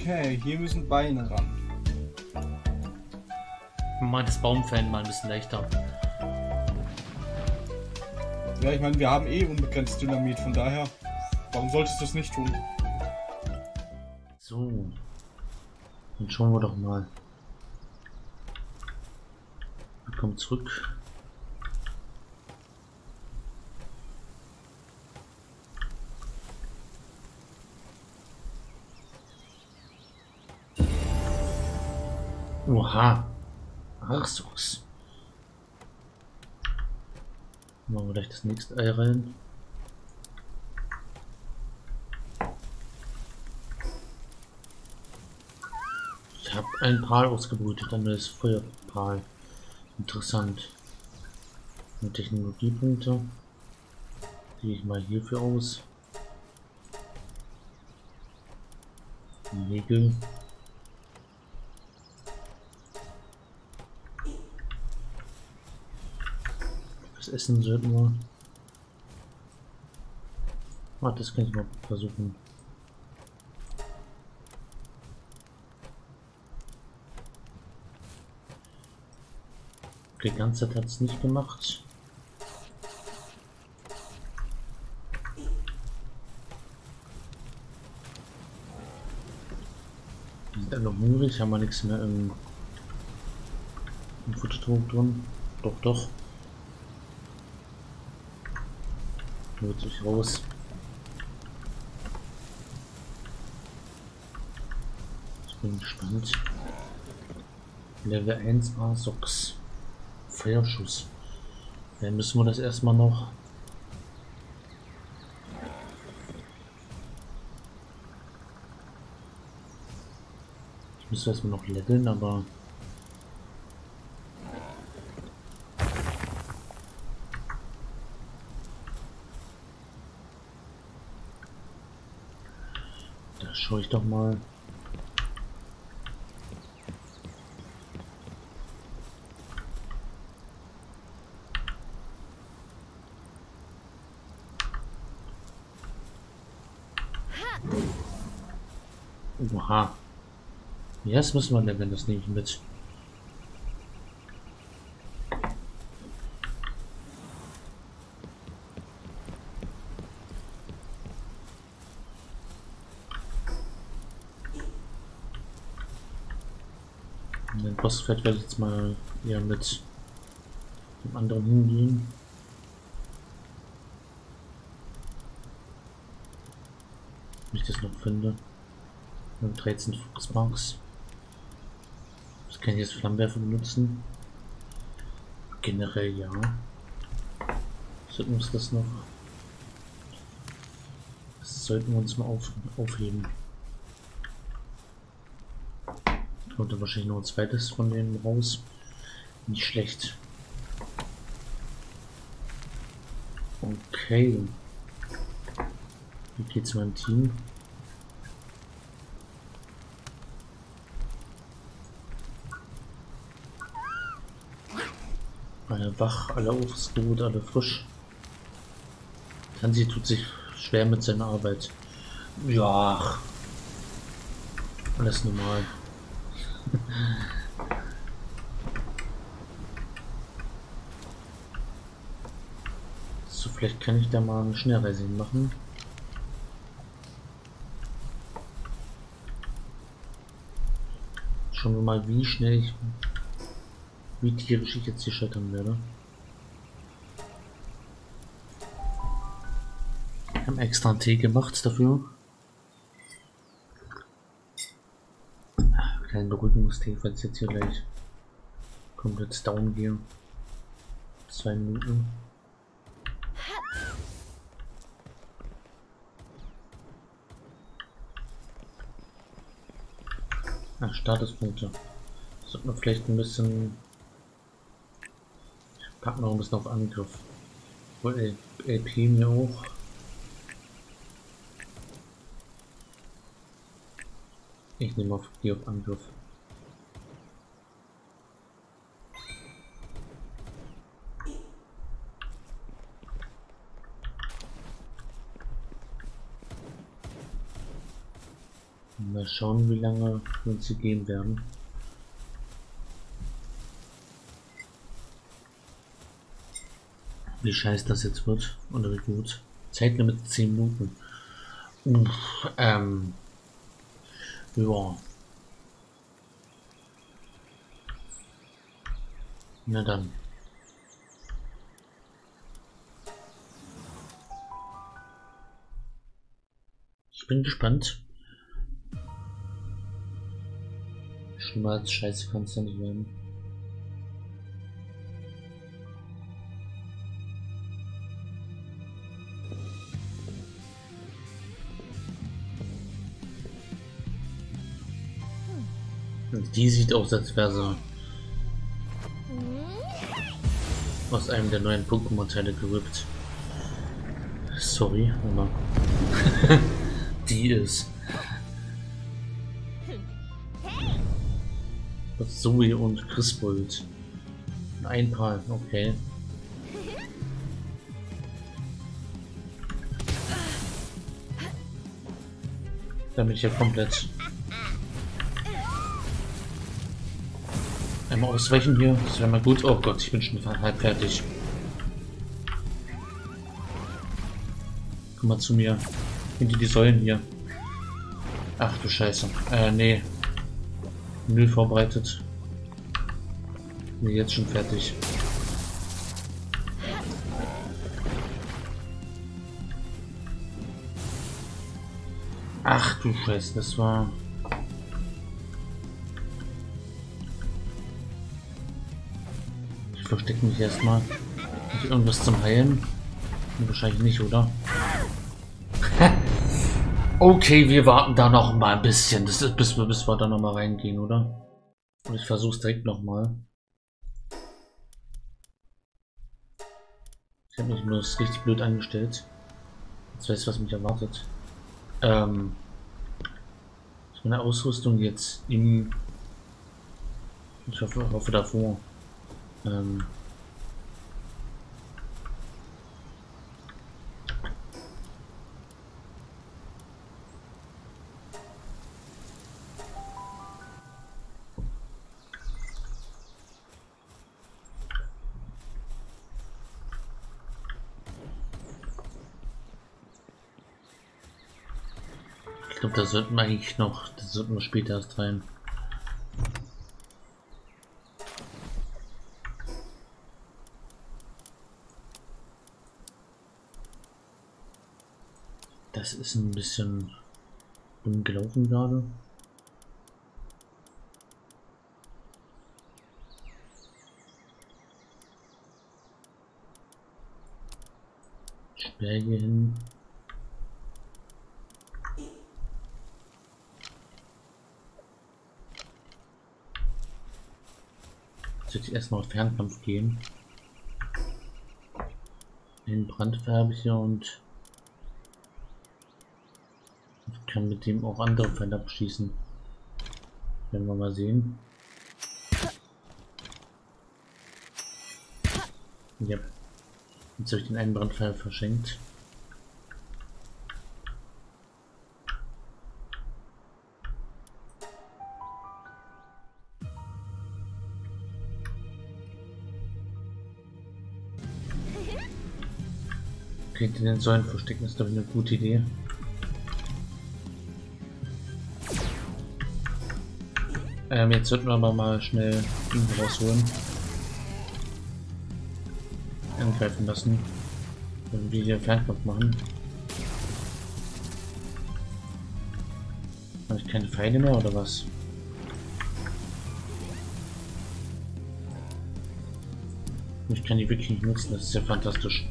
Okay, hier müssen Beine ran. Mal das Baumfällen mal ein bisschen leichter. Ja, ich meine, wir haben eh unbegrenzt Dynamit, von daher, warum solltest du es nicht tun? So. Dann schauen wir doch mal. Wir kommen zurück. Oha. Arsus. Machen wir gleich das nächste Ei rein. Ich habe ein Pal ausgebrütet, ein neues Feuerpal. Interessant. Und Technologiepunkte. Gehe ich mal hierfür aus. Nägel. Was essen sollten wir? Ah, das kann ich mal versuchen. Die ganze Zeit hat es nicht gemacht. Wir sind alle hungrig, haben wir nichts mehr im Futtertrog drin. Doch. Holt sich raus. Ich bin gespannt. Level 1 Arsox. Feuerschuss. Dann müssen wir das erstmal noch. Ich müsste erstmal noch leveln, aber da schaue ich doch mal. Oha. Jetzt müssen wir leveln, das nehme ich mit. Und den Bossfeld werde ich jetzt mal eher mit dem anderen hingehen. Wenn ich das noch finde. 13 Fokusmarks. Das kann ich jetzt Flammenwerfer benutzen. Generell ja. Sollten wir uns das noch. Das sollten wir uns mal aufheben. Kommt dann wahrscheinlich noch ein zweites von denen raus. Nicht schlecht. Okay. Wie geht's meinem Team? Alle wach, alle ausgeruht, alle frisch. Tansi tut sich schwer mit seiner Arbeit. Ja, alles normal. So, vielleicht kann ich da mal eine Schnellreise machen. Schauen wir mal, wie schnell ich, wie tierisch ich jetzt hier scheitern werde. Wir haben extra einen Tee gemacht dafür. Kein Beruhigungstee, falls ich jetzt hier gleich komplett down gehe. 2 Minuten. Ach, Statuspunkte. Sollte man vielleicht ein bisschen. Ich pack noch ein bisschen auf Angriff. Obwohl LP mir auch. Ich nehme auf die auf Angriff. Mal schauen, wie lange wir uns sie geben werden. Wie scheiß das jetzt wird oder wie gut. Zeitlimit 10 Minuten. Ja. Na dann. Ich bin gespannt. Schlimmer als Scheiße kann es ja nicht werden. Und die sieht aus, als wäre sie aus einem der neuen Pokémon-Teile gerückt. Sorry, aber die ist. Zoe und Griswold. Ein Paar, okay. Damit ich ja komplett einmal ausweichen hier. Das wäre mal gut. Oh Gott, ich bin schon halb fertig. Komm mal zu mir. Hinter die Säulen hier. Ach du Scheiße. Nee. Müll vorbereitet. Nee, jetzt schon fertig. Ach du Scheiße, das war... Ich verstecke mich erstmal. Habe ich irgendwas zum Heilen? Wahrscheinlich nicht, oder? Okay, wir warten da noch mal ein bisschen. Das ist, bis wir da noch mal reingehen, oder? Und ich versuche es direkt noch mal. Ich habe mich nur richtig blöd angestellt. Jetzt weiß ich, was mich erwartet. Ist meine Ausrüstung jetzt im... Ich hoffe davor. Ich glaube, da sollten wir eigentlich noch, das sollten wir später erst rein. Das ist ein bisschen dumm gelaufen gerade. Sperr hier hin. Jetzt würde ich erstmal auf Fernkampf gehen. Den Brandfarbe hier und ich kann mit dem auch andere Feinde abschießen. Werden wir mal sehen. Ja. Jetzt habe ich den einen Brandpfeil verschenkt. Okay, in den Säulen verstecken ist doch eine gute Idee. Jetzt sollten wir aber mal schnell ihn rausholen. Angreifen lassen. Wenn wir hier Fernkampf machen. Habe ich keine Pfeile mehr oder was? Ich kann die wirklich nicht nutzen, das ist ja fantastisch.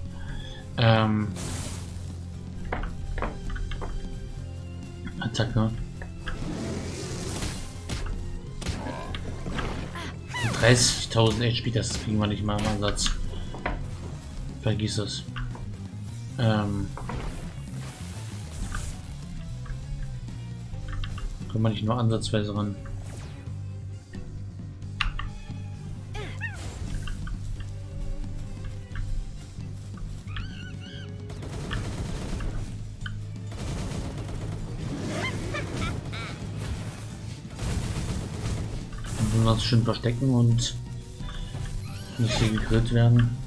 Attacke. 30.000 HP, das kriegen wir nicht mal im Ansatz. Vergiss es. Kommen wir nicht nur ansatzweise ran. Müssen wir uns schön verstecken und nicht so gegrillt werden.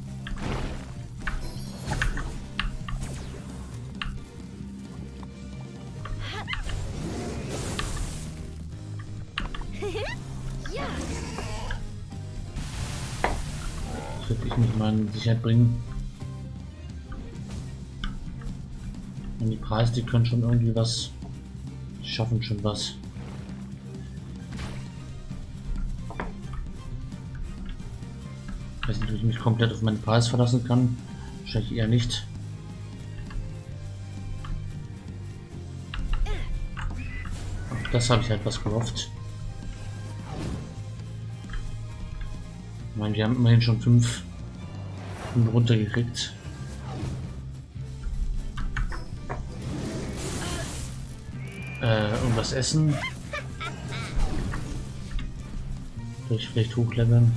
Das würde ich mich mal in Sicherheit bringen. Und die Preise, die können schon irgendwie was, die schaffen schon was. Ich weiß nicht, ob ich mich komplett auf meinen Preis verlassen kann. Wahrscheinlich eher nicht. Auf das habe ich halt was gehofft. Ich meine, wir haben immerhin schon 5 runtergekriegt. Irgendwas essen. Durch vielleicht hochleveln.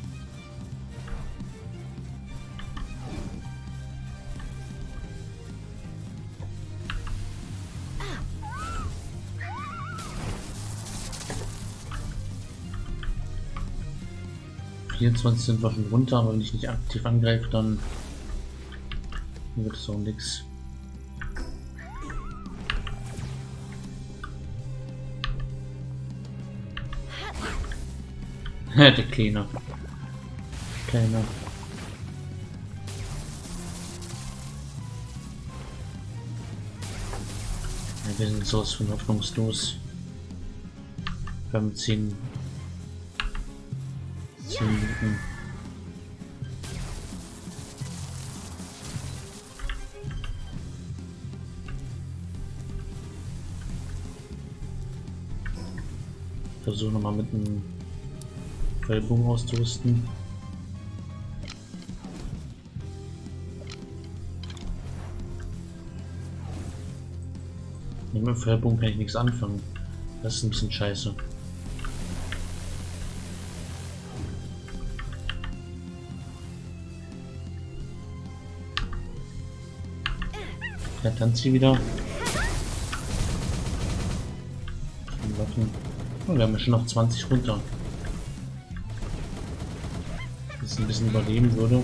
Sind wir schon runter, aber wenn ich nicht aktiv angreife, dann wird es auch nichts. Der Kleine. Kleiner. Ja, wir sind sowas von hoffnungslos. Wir haben 10 Minuten. Versuche nochmal mit einem Pfeilbogen auszurüsten. Mit dem Pfeilbogen kann ich nichts anfangen. Das ist ein bisschen scheiße. Der tanzt hier wieder. Oh, wir haben ja schon noch 20 runter. Das ein bisschen überleben würde.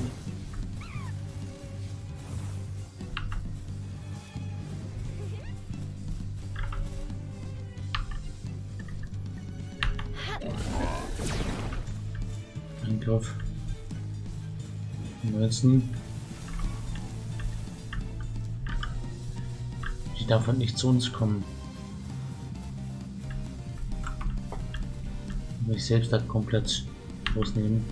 Angriff. Nutzen. Die darf halt nicht zu uns kommen. Ich selbst halt komplett losnehmen.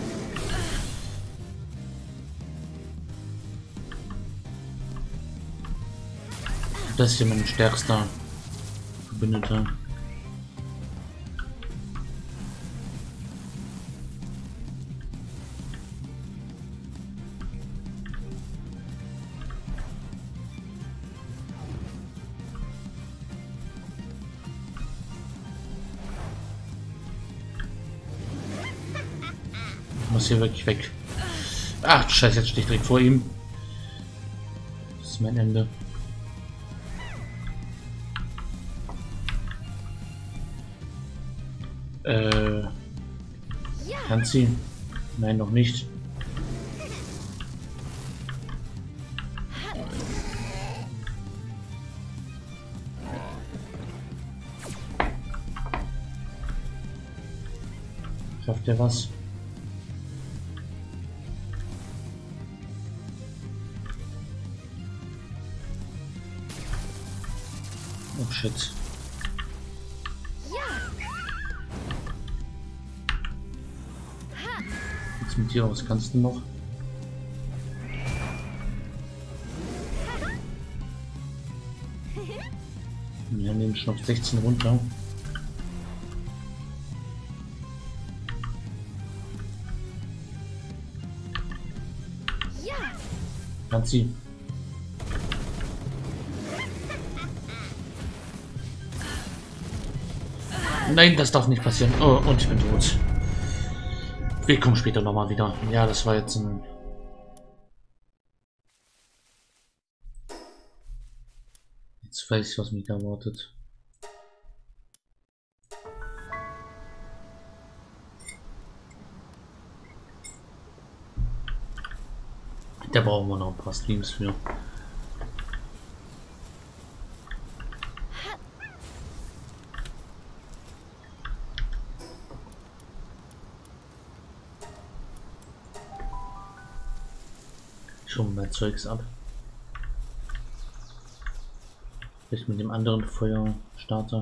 Das ist hier mein stärkster Verbündeter. Muss hier wirklich weg. Ach Scheiße, jetzt stehe ich direkt vor ihm. Das ist mein Ende. Kann sie? Nein, noch nicht. Schafft er was? Oh shit. Jetzt mit dir aus kannst du noch. Wir nehmen schon auf 16 runter. Kann sie. Nein, das darf nicht passieren. Oh, und ich bin tot. Wir kommen später nochmal wieder. Ja, das war jetzt ein... Jetzt weiß ich, was mich da erwartet. Da brauchen wir noch ein paar Streams für. Schon mal Zeugs ab. Vielleicht mit dem anderen Feuerstarter.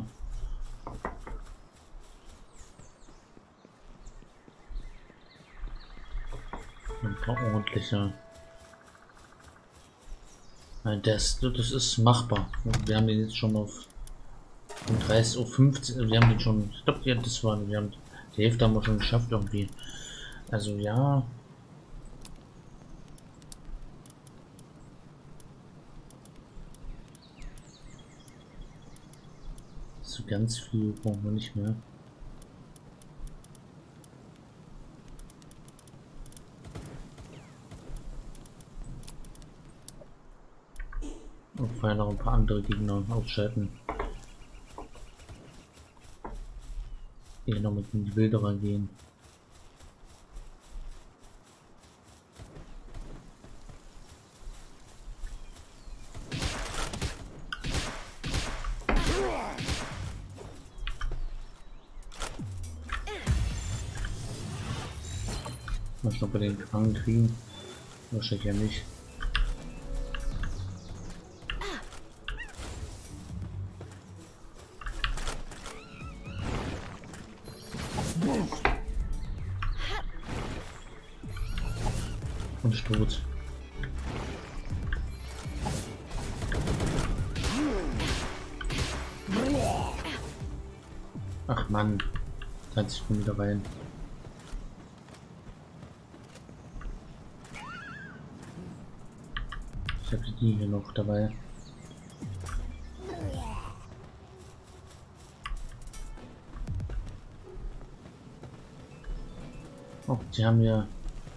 Ein paar ordentliche. Nein, das ist machbar. Wir haben den jetzt schon auf 30 auf 15. Wir haben den schon. Ich glaube, ja, das war. Wir haben die Hälfte haben wir schon geschafft irgendwie. Also ja. So ganz viel brauchen wir nicht mehr. Und vorher noch ein paar andere Gegner ausschalten. Hier noch mit in die Bilder reingehen. Mal schon bei den Gefangen kriegen. Wahrscheinlich ja nicht. Und tot. Ach Mann, 30 Sekunden wieder rein. Ich habe die hier noch dabei. Oh, die haben ja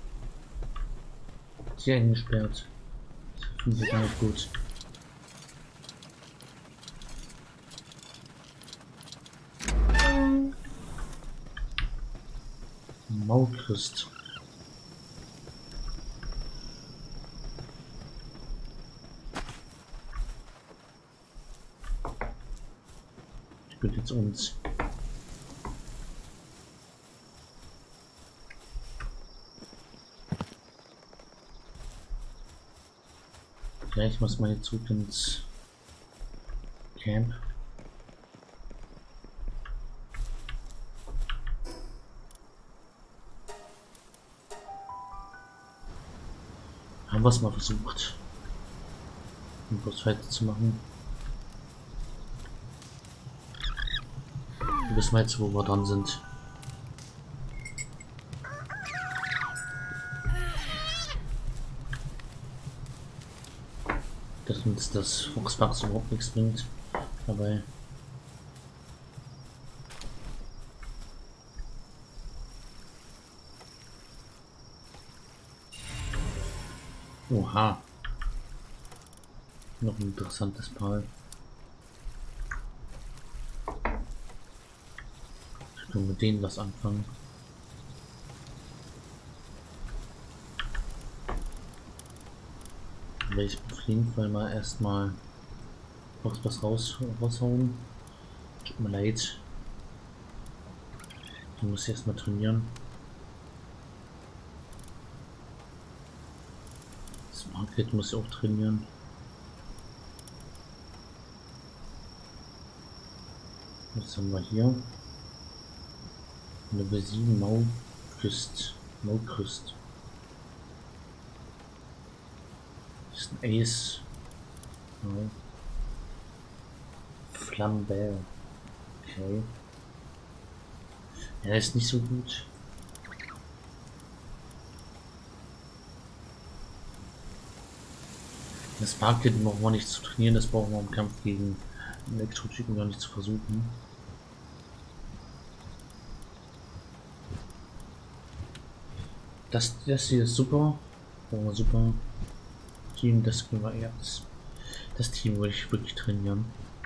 hier eingesperrt. Das finde ich gar nicht gut. Maulchrist. Ich bin jetzt uns. Gleich muss man jetzt zurück ins Camp. Haben wir es mal versucht, einen Bossfight zu machen. Wir wissen jetzt, wo wir dran sind. Dass uns das Fuchswachs überhaupt nichts bringt dabei. Oha. Noch ein interessantes Paar. Ich kann mit denen was anfangen. Werde ich auf jeden Fall mal erstmal was raushauen. Tut mir leid. Ich muss erstmal trainieren. Das Market muss ich auch trainieren. Was haben wir hier? Level 7 Maulchrist. Das ist ein Ace. Ja. Flambell. Okay. Ja, ist nicht so gut. Das Market brauchen wir nicht zu trainieren, das brauchen wir im Kampf gegen Elektrotypen gar nicht zu versuchen. Das hier ist super. Oh, super. Team, das können wir eher. Das Team würde ich wirklich trainieren.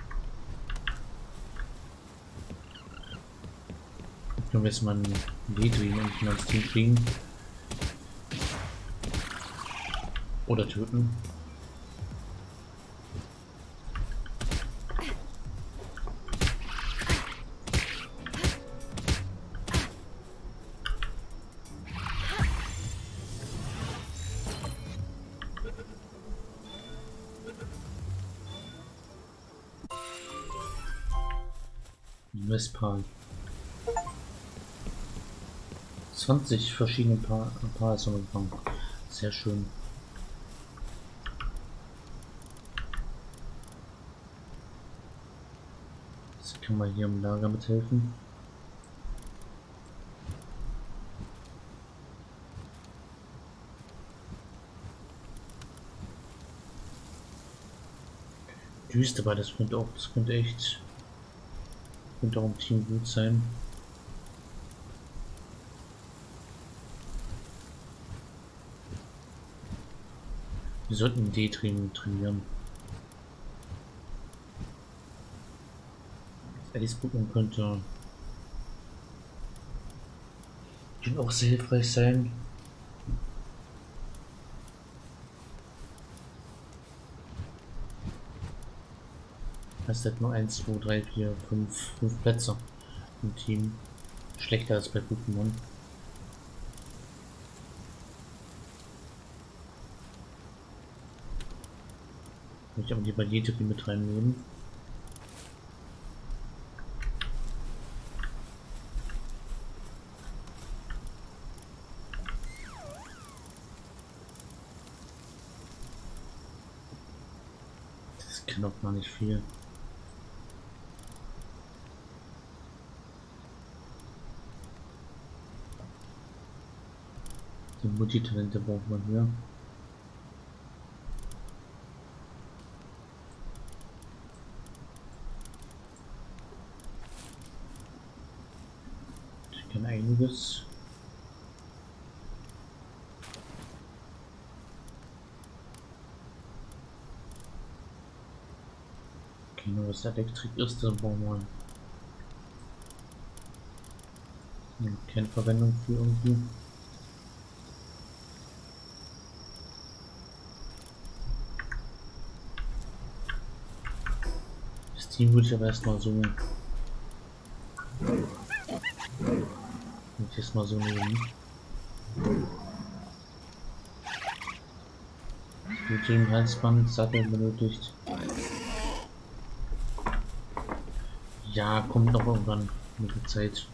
Können wir jetzt mal einen Ledwin und ein Team kriegen. Oder töten. Westpal. 20 verschiedene Paar ist umgefangen. Sehr schön. Jetzt kann man hier im Lager mithelfen. Düster, aber das könnte echt. Könnte auch im Team gut sein. Wir sollten D-Training trainieren. Das Ace-Pokémon könnte auch sehr hilfreich sein. Es hat nur 1, 2, 3, 4, 5 Plätze im Team. Schlechter als bei Pokémon. Ich aber die Barriere mit reinnehmen. Das kann auch gar nicht viel. Die Multitalente braucht man hier. Ich kann einiges. Okay, nur was Elektrik ist, dann brauchen wir keine Verwendung für irgendwie. Team würde ich aber erstmal so nehmen. Mit dem Halsband Sattel benötigt. Ja, kommt noch irgendwann mit der Zeit.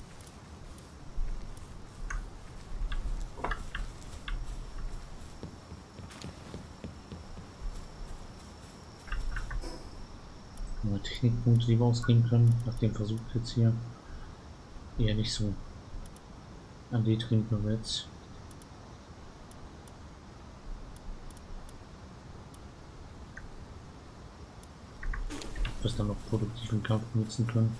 Technikpunkte, die wir ausgeben können, nach dem Versuch jetzt hier. Eher nicht so. An die trinken wir jetzt. Was dann noch produktiven Kampf nutzen können.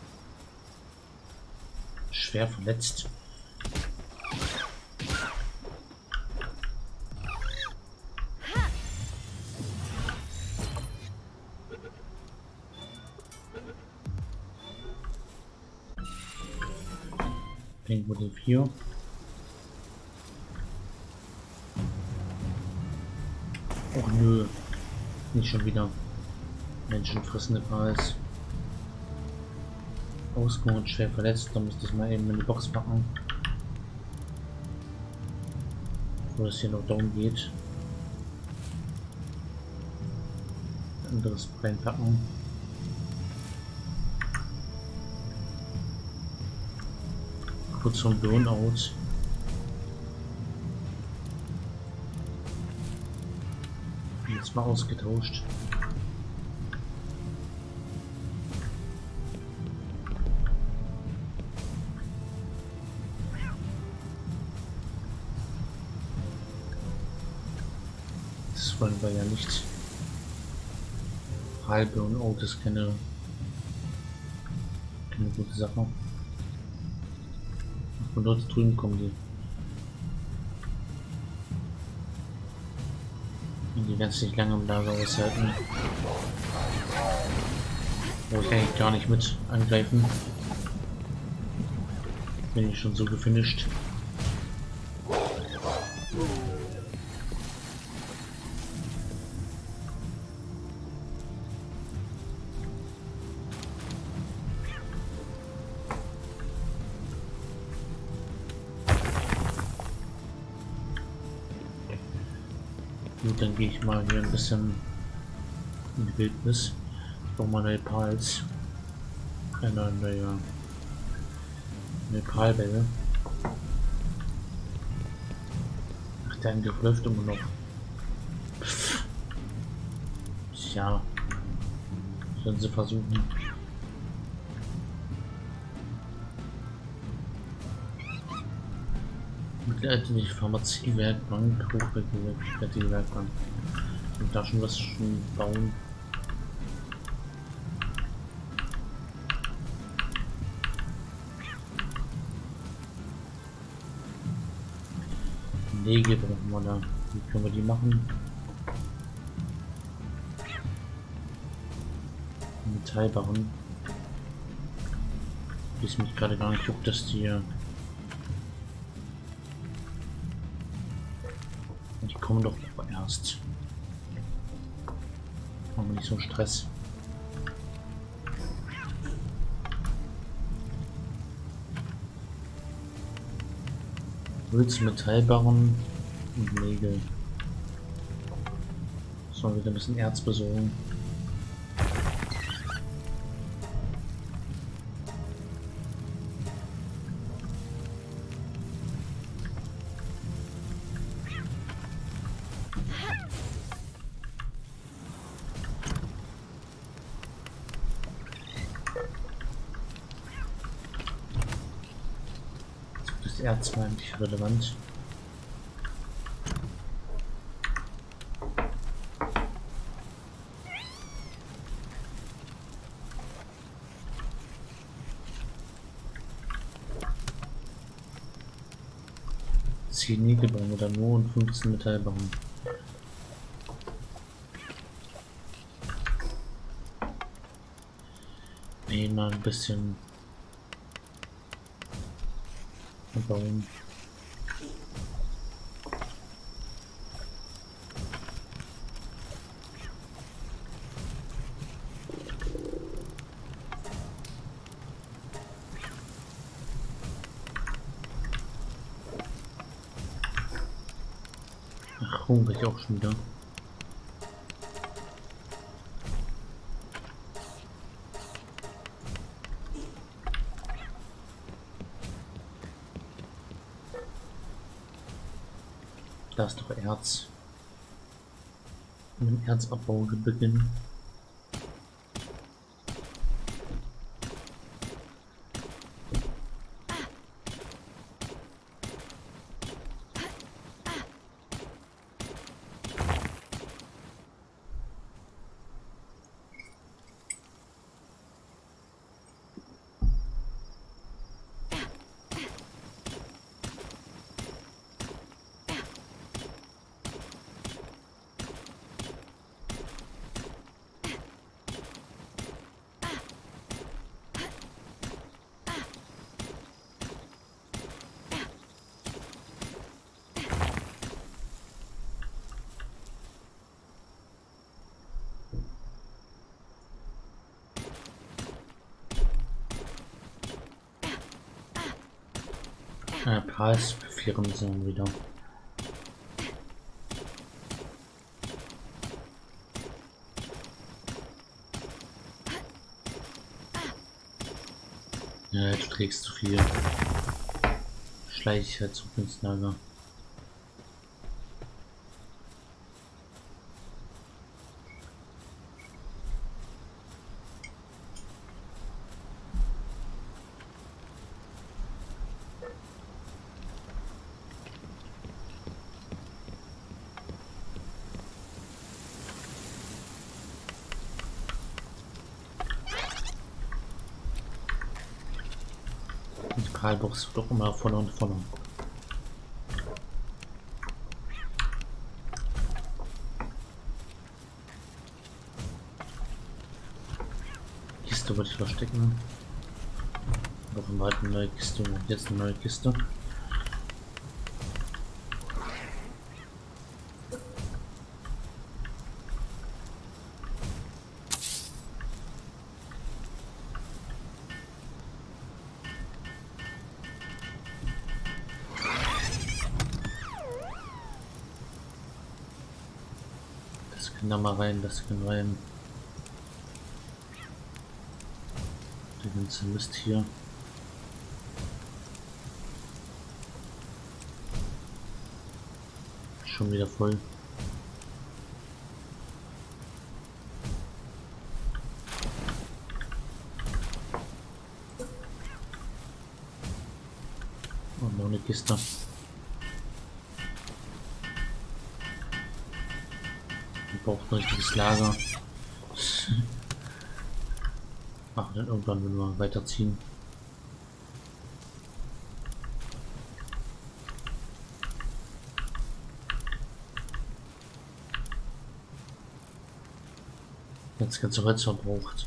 Schwer verletzt. Modell 4. Oh nö, nicht schon wieder. Menschenfressende Preis. Ausgehend schwer verletzt, da müsste ich mal eben in die Box packen. Wo es hier noch darum geht. Anderes reinpacken. Kurz vom Burnout. Jetzt mal ausgetauscht. Das wollen wir ja nicht. Halbe und Out ist keine gute Sache. Von dort drüben kommen die. Und die werden es nicht lange im Lager aushalten. Wo ich eigentlich gar nicht mit angreifen. Bin ich schon so gefinisht. Gut, dann gehe ich mal hier ein bisschen in die Wildnis. Ich brauche mal neue Pals. Eine neue Palbälle. Ach, der Angriff läuft immer noch. Pff. Tja. Sollen sie versuchen. Mittelalterliche Pharmaziewerkbank, hochwertige Werkbank. Und da schon was bauen. Nägel brauchen wir da. Wie können wir die machen? Metallbarren. Ich weiß mich gerade gar nicht, ob das die. Die kommen doch erst. Haben wir nicht so Stress. Holz, Metallbarren und Nägel. Sollen wir wieder ein bisschen Erz besorgen. Das Erz war eigentlich relevant. Nägel bauen oder nur und 15 Metall bauen. Mal ein bisschen bauen. Hungrig auch schon wieder. Da ist doch Erz. Mit dem Erzabbau beginnen. Preisbefirmen sind wieder. Ja, du trägst zu viel. Schleich halt zurück ins Lager. Die Prallbox wird doch immer voller und voller. Kiste wollte ich verstecken. Noch eine neue Kiste. Jetzt eine neue Kiste. Kann da mal rein, das kann rein. Der ganze Mist hier. Schon wieder voll. Und noch eine Kiste. Wir brauchen ein richtiges Lager. Ach, dann irgendwann, wenn wir weiterziehen. Jetzt ganze Holz verbraucht.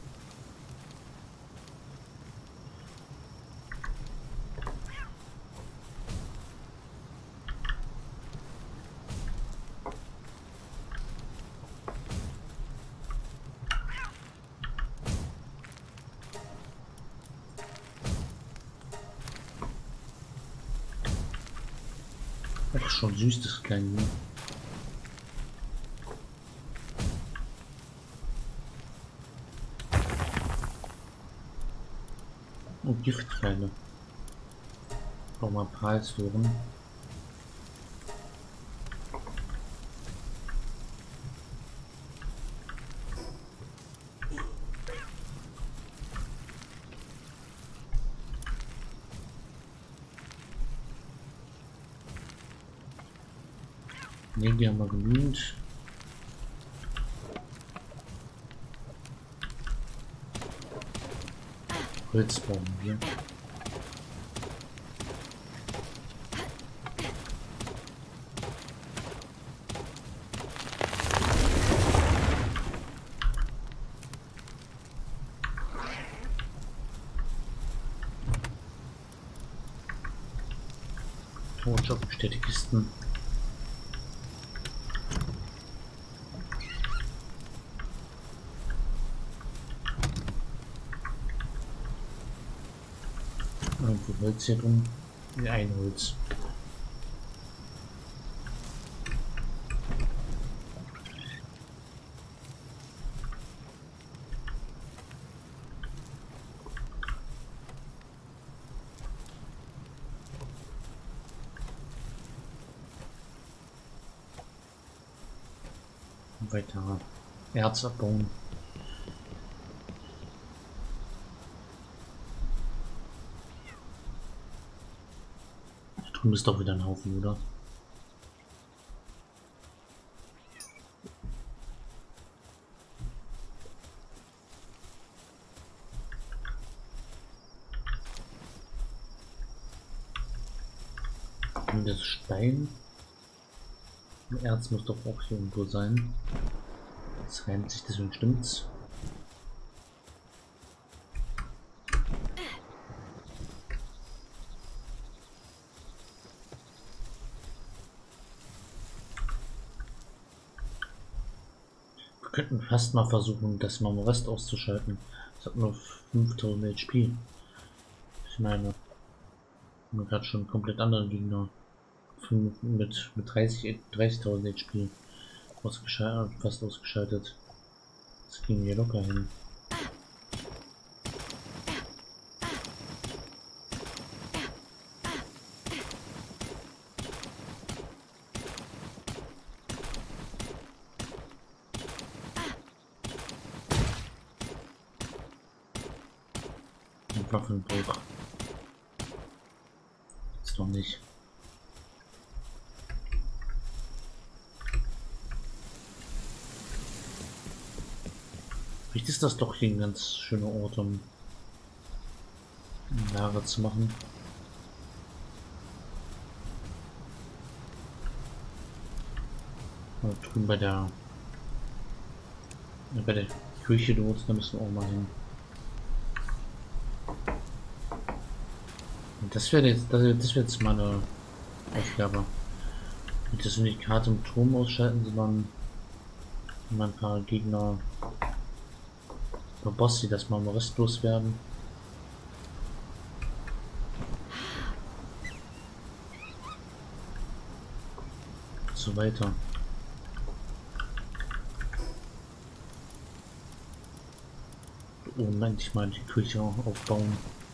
Ach, schon süß, das kleine. Und Giftpfeile. Auch mal ein paar Halsfloren. Ne, die haben wir genügend. Holz brauchen wir. Torjob-gestellte Kisten. Irgendwo Holz hier drum. Ein Holz. Weiter Erz abbauen. Drüben ist doch wieder ein Haufen, oder? Und das Stein. Erz muss doch auch hier irgendwo sein. Das reimt sich, deswegen stimmt's. Wir könnten fast mal versuchen, das Marmorest auszuschalten. Das hat nur 5000 HP. Ich meine, man hat schon komplett andere Gegner. Mit 30.000 HP fast ausgeschaltet. Das ging hier locker hin. Ein Waffenbruch. Ist doch nicht. Vielleicht ist das doch hier ein ganz schöner Ort, um Lager zu machen. Und drüben bei der Küche dort, da müssen wir auch mal hin. Und das wäre jetzt mal eine Aufgabe. Nicht das nicht die Karte im Turm ausschalten, sondern mal ein paar Gegner. Boss, die das mal restlos werden. So weiter. oben endlich mal die Küche aufbauen.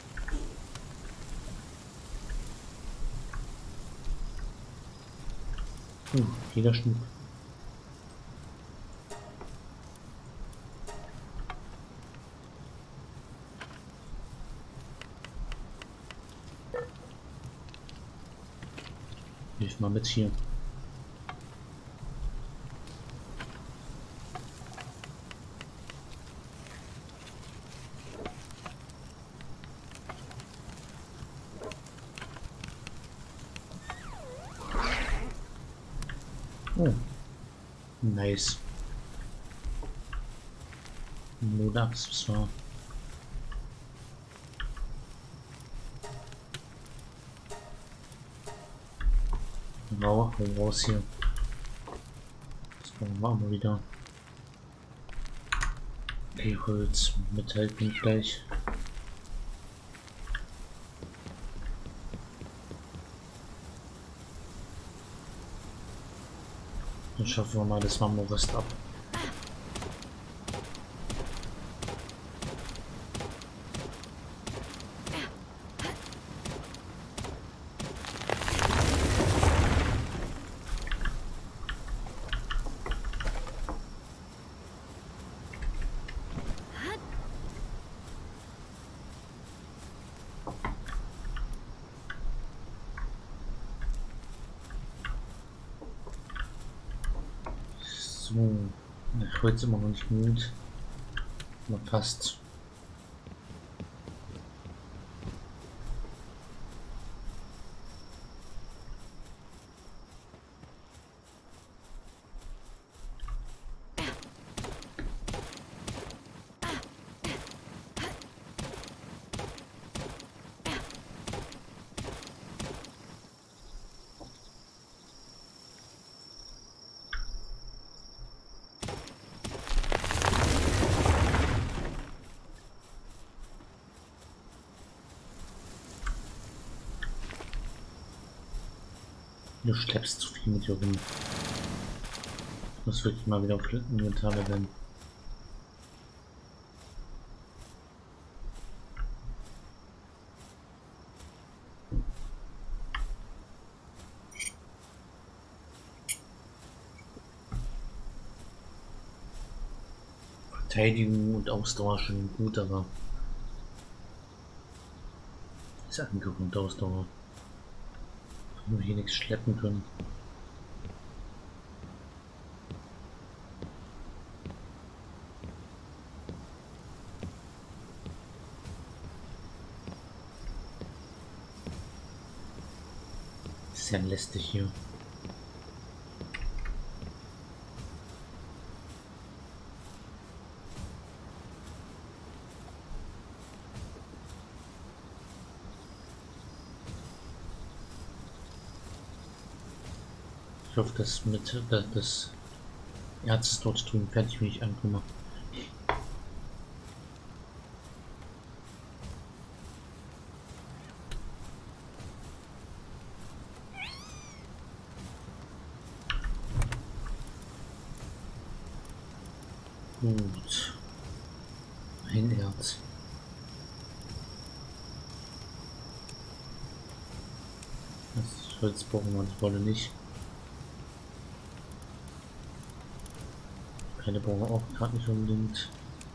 Jeder Schmuck. Hilf mal mit hier. Oh, nice. Modeaccessoire. Wow, raus hier. Das brauchen wir mal wieder. Okay, Holz, Metall kommt gleich. Dann schaffen wir mal das Marmorrest ab. So, Holz immer noch nicht gut. Aber passt. Du schleppst zu viel mit dir rum. Ich muss wirklich mal wieder auf Inventar werden. Verteidigung und Ausdauer schon gut, aber ist Angriff und Ausdauer. Nur hier nichts schleppen können. Sehr lästig hier. Ich hoffe, dass mit das Erz dort drüben fertig, wenn ich ankomme. Gut. Ein Erz. Das Holz brauchen wir uns wolle nicht. Keine brauchen wir auch gerade nicht unbedingt.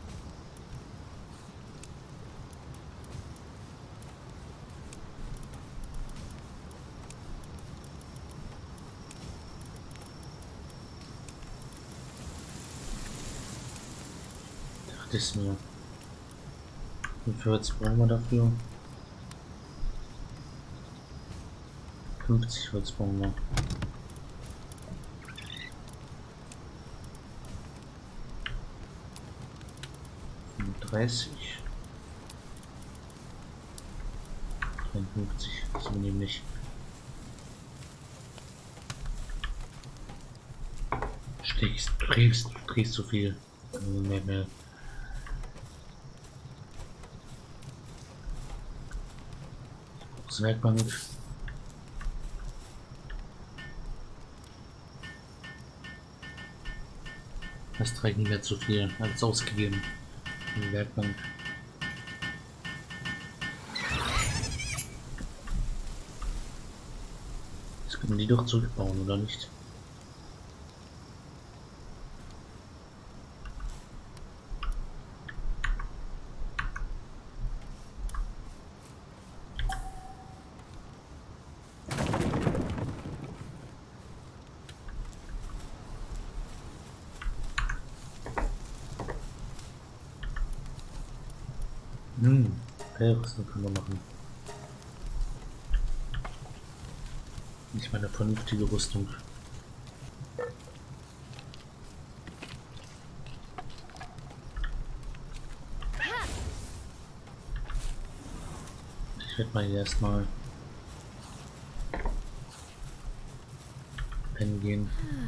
Dachte ich mir. Wie viel Holz brauchen wir dafür? 50 Holz brauchen wir. 30, 53, so nämlich. Drehst zu viel. Mehr. Das Werkbank. Das trägt nicht mehr zu viel, als ausgegeben. Die Werkbank. Jetzt können die doch zurückbauen, oder nicht? Rüstung können wir machen. Nicht mal eine vernünftige Rüstung. Ich werde mal hier erstmal pennen gehen.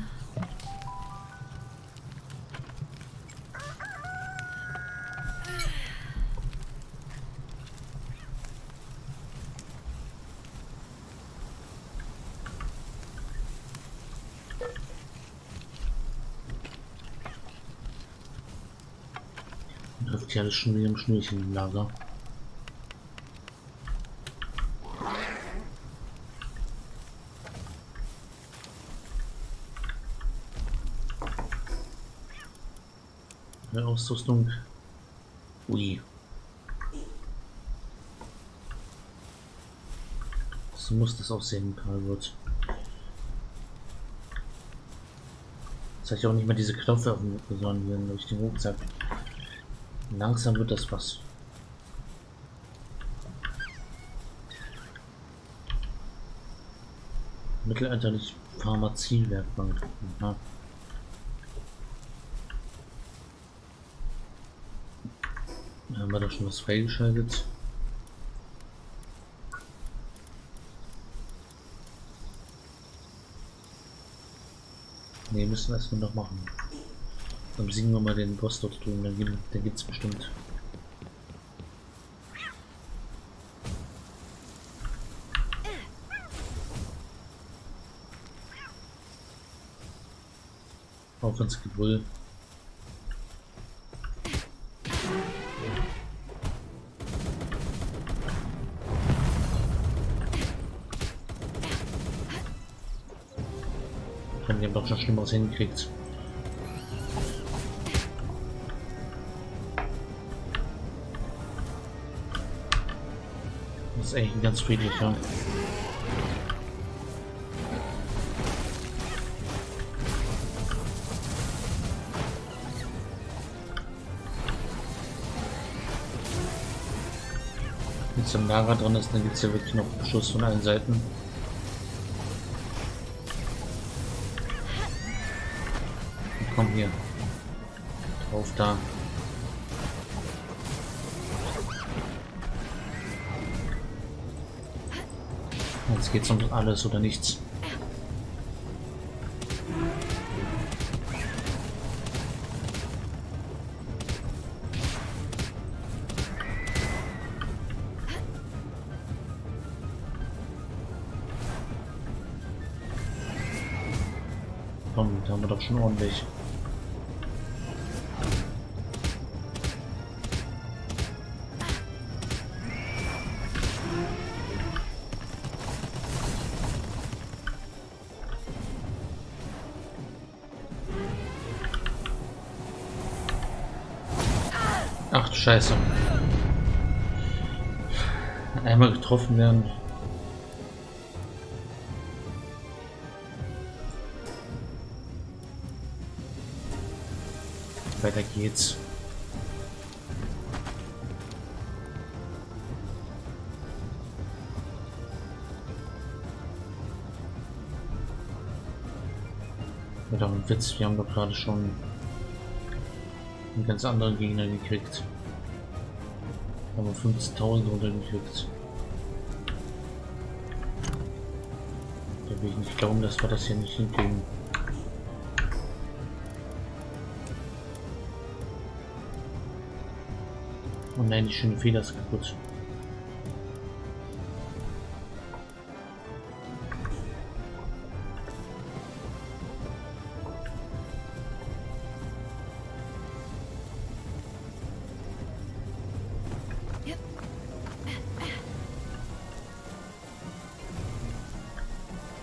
Trifft ja alles schon wieder im Schnürchen im Lager. Eine Ausrüstung. Ui. So muss das aussehen, Karl wird. Jetzt habe ich auch nicht mehr diese Knöpfe auf dem Rücken, sondern hier einen richtigen Rucksack. Langsam wird das was. Mittelalterlich Pharmaziewerkbank. Aha. Da haben wir doch schon was freigeschaltet. Ne, müssen wir erstmal noch machen. Dann besiegen wir mal den Boss dort drüben, dann geht's bestimmt. Auf ins Gebrüll. Die haben doch schon Schlimmeres hingekriegt. Das ist eigentlich ein ganz friedlicher. Wenn es im Lager drin ist, dann gibt es ja wirklich noch Beschuss von allen Seiten. Komm hier. Drauf da. Jetzt geht's um alles oder nichts. Komm, da haben wir doch schon ordentlich. Ach du Scheiße. Einmal getroffen werden. Weiter geht's. Mit einem Witz, wir haben doch gerade schon einen ganz anderen Gegner gekriegt. Haben wir 15.000 runtergekriegt. Da will ich nicht glauben, dass wir das hier nicht hinkriegen. Oh nein, die schöne Feder ist kaputt.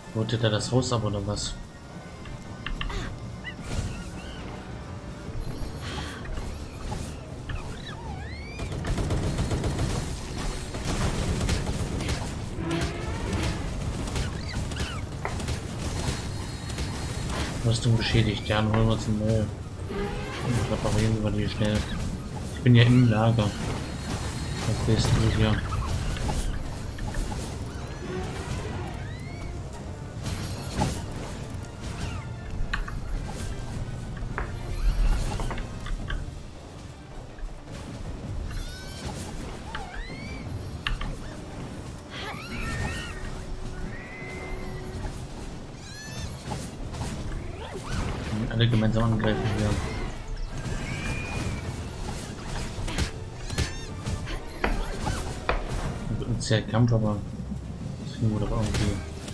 Wollte der das Haus ab oder was? Rüstung beschädigt. Ja, dann holen wir uns ein Müll. Und reparieren wir die schnell. Ich bin ja im Lager. Was bist du hier? Alle gemeinsam angreifen hier. Wird ein zäher Kampf, aber das kriegen wir doch irgendwie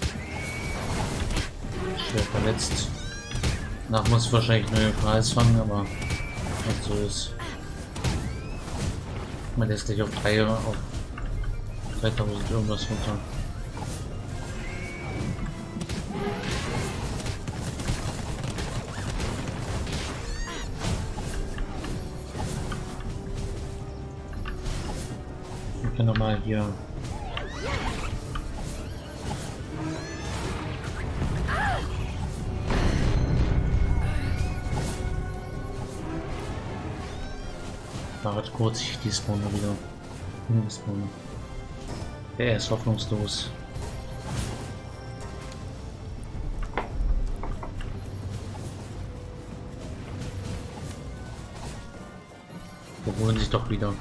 schwer verletzt. Danach muss ich wahrscheinlich neue Preis fangen, aber was so ist. Man lässt gleich auf 3 auf 3000 irgendwas runter. Ich kann nochmal hier. Warte kurz, ich die Spawner wieder. Spawner. Der ist hoffnungslos. Wir holen sich doch wieder.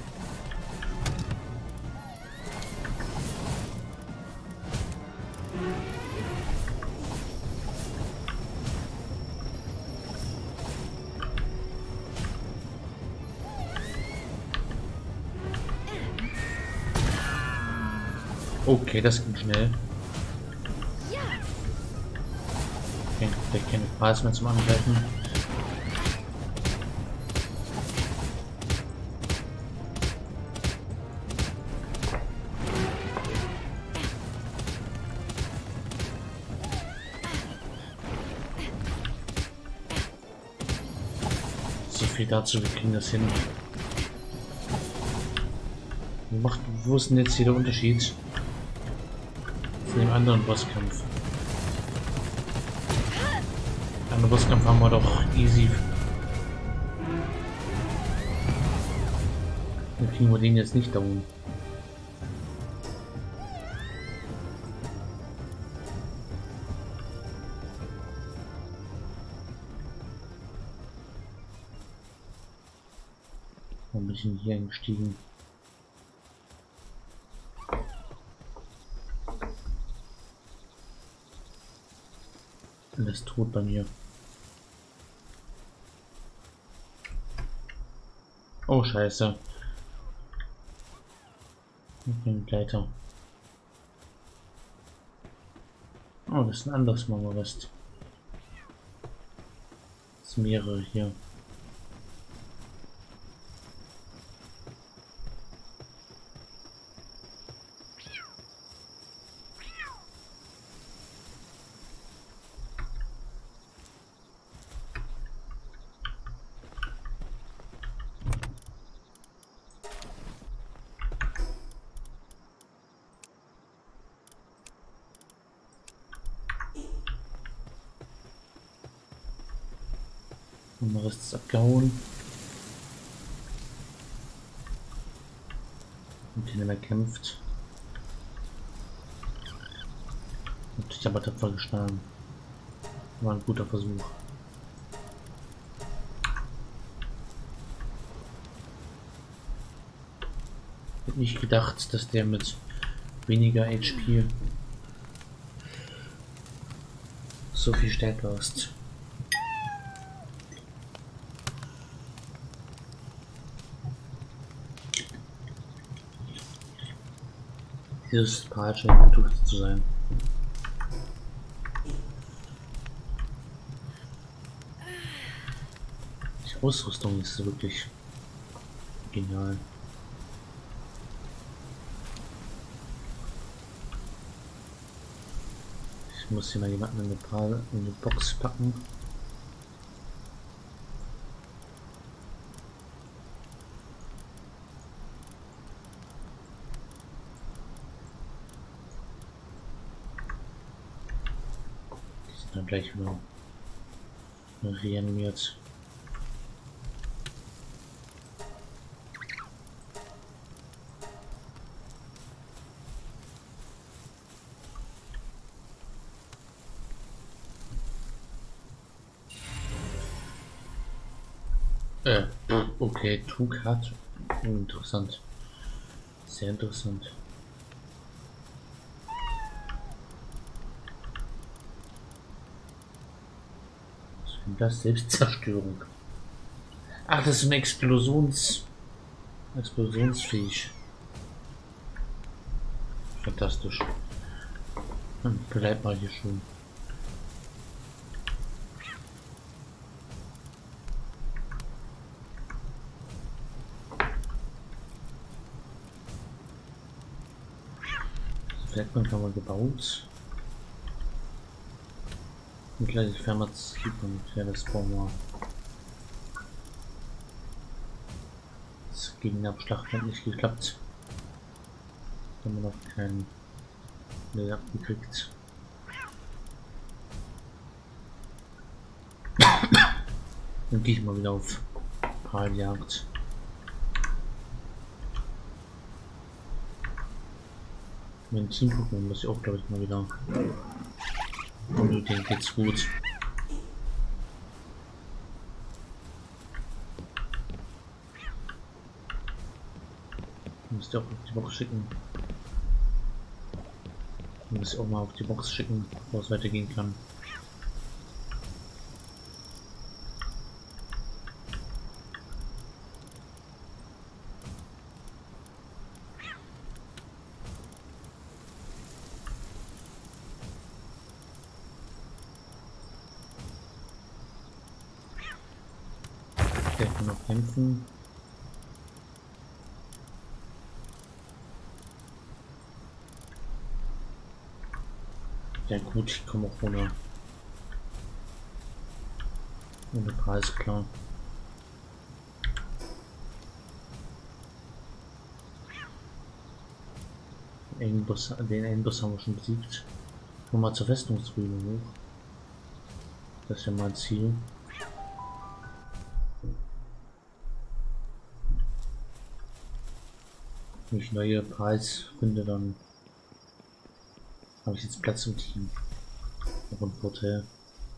Okay, das ging schnell. Okay, der keine Preis mehr zum Angreifen. So viel dazu, wir kriegen das hin. Wo ist denn jetzt hier der Unterschied? In dem anderen Bosskampf. Den anderen Bosskampf haben wir doch easy. Dann kriegen wir den jetzt nicht da oben. Ein bisschen hier eingestiegen. Alles tot bei mir. Oh Scheiße. Ich bin Gleiter. Oh, das ist ein anderes Mauerrest. Das sind mehrere hier. Und der Rest ist abgehauen. Und den er kämpft. Und ich aber tapfer geschlagen. War ein guter Versuch. Ich hätte nicht gedacht, dass der mit weniger HP so viel stärker ist. Dieses Paar scheint gedrückt zu sein. Die Ausrüstung ist wirklich genial. Ich muss hier mal jemanden in eine Box packen. Die sind dann gleich wieder reanimiert. Okay, Trug hat. Interessant. Sehr interessant. Was ist denn das? Selbstzerstörung. Ach, das ist ein explosionsfähig. Fantastisch. Bleib mal hier schon. Werkbank haben wir gebaut. Ein kleines Pharmazie und das brauchen wir. Das Gegenabschlag hat nicht geklappt. Da haben wir noch keinen mehr abgekriegt. Dann gehe ich mal wieder auf Pfeiljagd. Mein Team gucken muss ich auch, glaube ich, mal wieder. Und ich denke, geht's gut. Müsst ihr auch auf die Box schicken. Muss ich auch mal auf die Box schicken, bevor es weitergehen kann. Der kann noch kämpfen. Ja gut, ich komme auch ohne Preis klar. Den Endboss haben wir schon besiegt. Komm mal zur Festungsruine hoch. Das ist ja mein Ziel. Wenn ich neue Preis finde, dann habe ich jetzt Platz im Team. Auch ein Vorteil.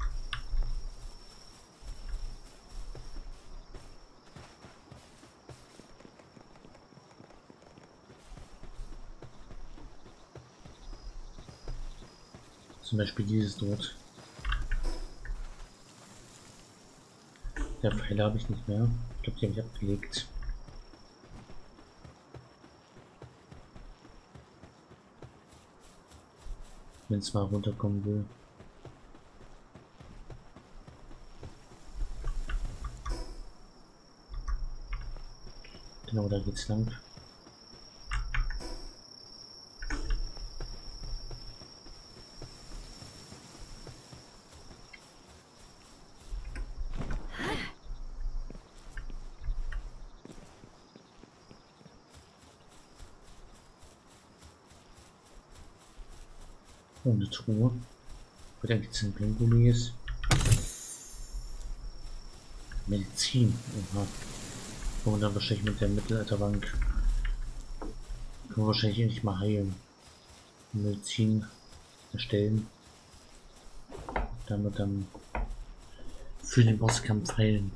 Zum Beispiel dieses dort. Der Pfeile habe ich nicht mehr. Ich glaube, die habe ich abgelegt. Wenn es mal runterkommen will. Genau, da geht's lang. Eine Truhe. Wird eigentlich ein Pingulis. Medizin. Aha. Und dann wahrscheinlich mit der Mittelalterbank. Können wir wahrscheinlich nicht mal heilen. Medizin erstellen. Damit dann für den Bosskampf heilen.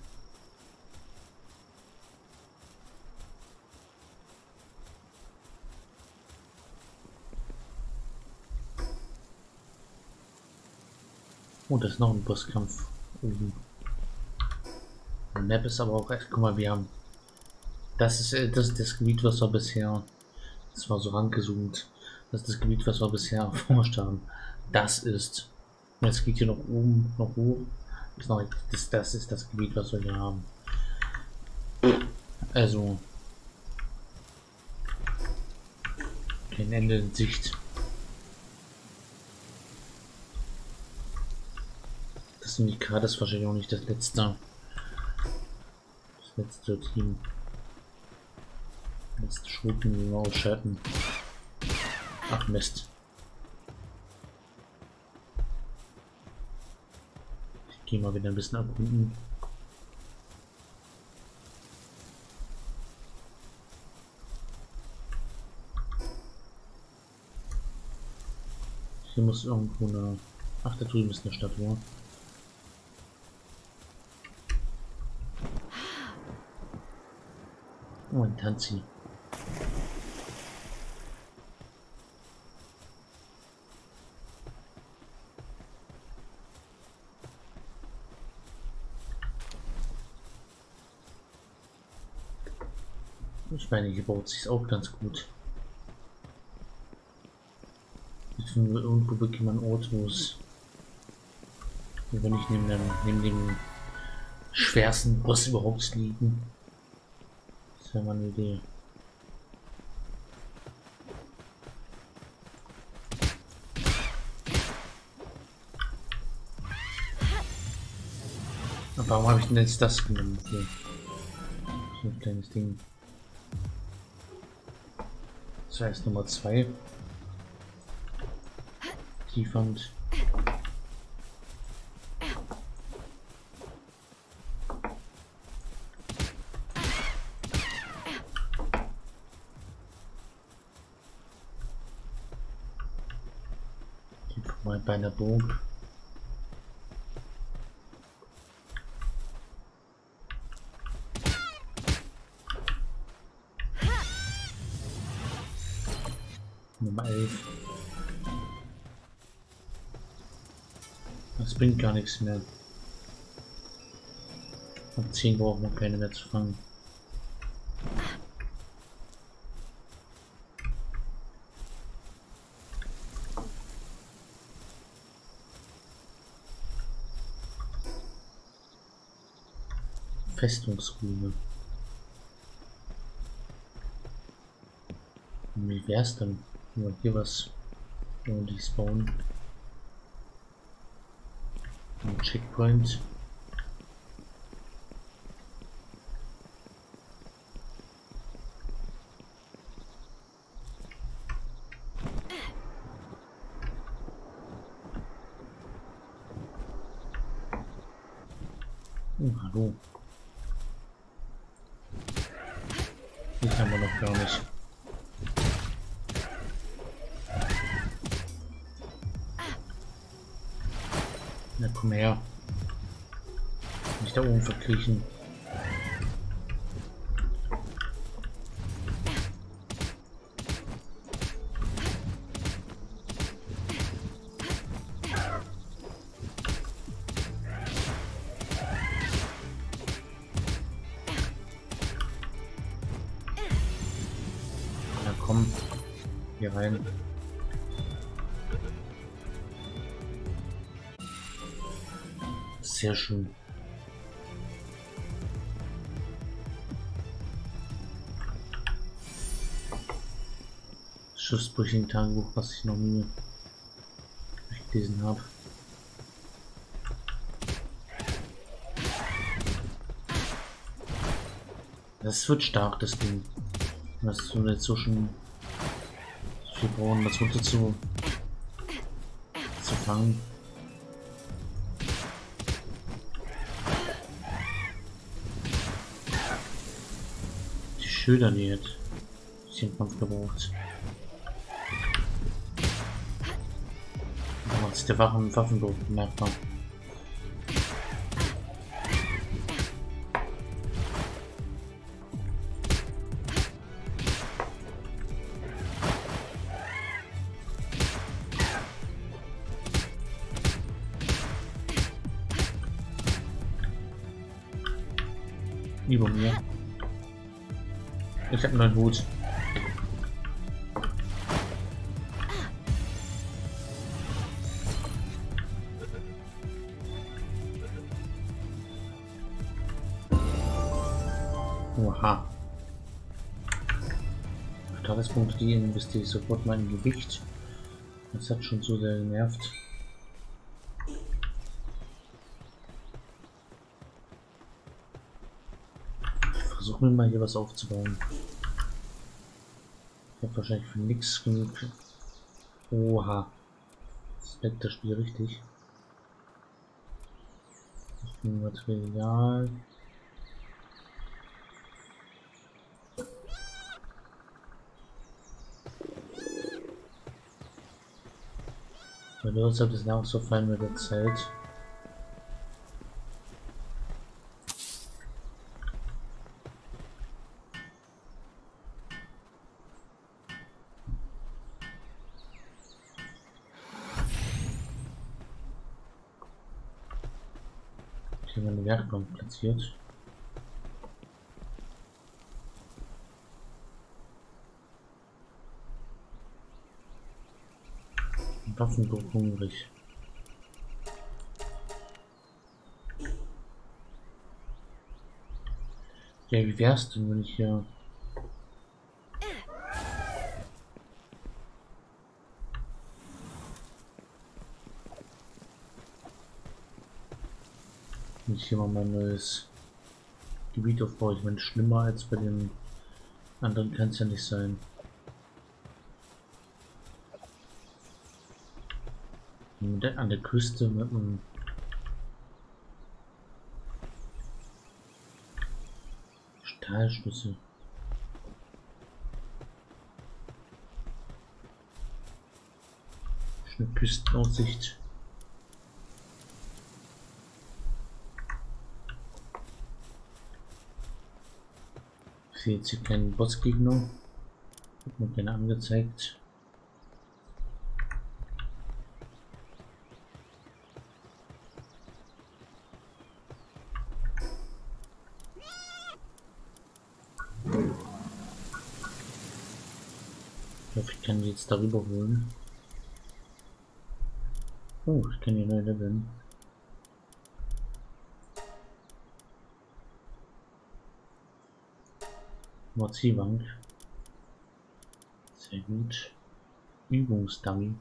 Oh, das ist noch ein Bosskampf oben. Die Map ist aber auch echt, guck mal, wir haben das ist das Gebiet, was wir bisher, das war so rangezoomt, das ist das Gebiet, was wir bisher erforscht haben. Das ist, jetzt geht hier noch oben, noch hoch, das ist das Gebiet, was wir hier haben. Also kein Ende in Sicht. Das Syndikat ist wahrscheinlich auch nicht das letzte Team. Letzte Schurken, die wir ausschalten. Ach Mist. Ich gehe mal wieder ein bisschen erkunden. Hier muss irgendwo eine... Ach, da drüben ist eine Statue. Oh, ein Tanzi. Ich meine, hier baut sich auch ganz gut. Irgendwo bekommt man einen Ort, wo es, wenn ich neben dem schwersten Boss überhaupt liegen. Das wäre mal eine Idee. Aber warum habe ich denn jetzt das genommen? Hier. So ein kleines Ding. Das heißt Nummer 2. Tiefwand. Mal bei einer Burg. Nummer 11. Das bringt gar nichts mehr. Ab 10 brauchen wir keine mehr zu fangen. Festungsruhe. Wie wär's denn? Nur hier was ordentlich spawnen. Ein Checkpoint. Oh, hallo. Die haben wir noch gar nicht. Na komm her. Nicht da oben verkriechen. Na komm, hier rein. Sehr schön. Schiffsbrüchigen Tagebuch, was ich noch nie gelesen habe. Das wird stark, das Ding. Das ist jetzt so schon viel brauchen, das runter zu fangen. Schilder näht. Bisschen Kampf gebraucht. Da macht sich der Waffendruck bemerkbar. Über mir. Ich habe einen neuen Hut. Oha. Tagespunkte, die investiere ich sofort mein Gewicht. Das hat schon so sehr genervt. versuchen wir mal hier was aufzubauen. Ich habe wahrscheinlich für nichts genug. Oha. Das leckt das Spiel richtig. Material. Weil du hast das auch so fein mit der Zeit. Hier meine Werkbank platziert. Waffendruck hungrig. Ja, wie wär's denn, wenn ich hier mal mein neues Gebiet aufbaue? Ich meine, schlimmer als bei den anderen kann es ja nicht sein. An der Küste mit einem Stahlschlüssel. Eine Küstenaussicht. Ich sehe jetzt hier keinen Bossgegner. Wird mir gerne angezeigt. Ich hoffe, ich kann die jetzt darüber holen. Oh, ich kann die neu leveln. Mordziebank. Sehr gut. Übungsdummy.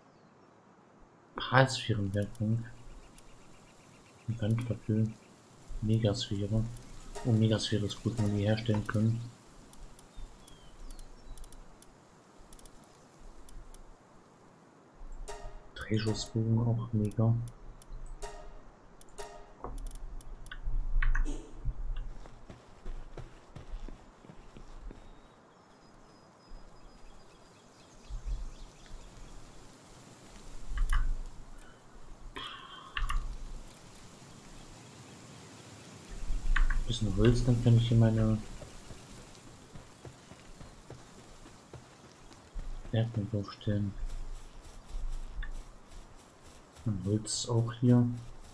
Palsphärenwerkbank. Wandpapier. Megasphäre. Oh, Megasphäre ist gut, wenn wir die herstellen können. Drehschussbogen auch mega. Bisschen Holz, dann kann ich hier meine Werkbank aufstellen. Und Holz auch hier.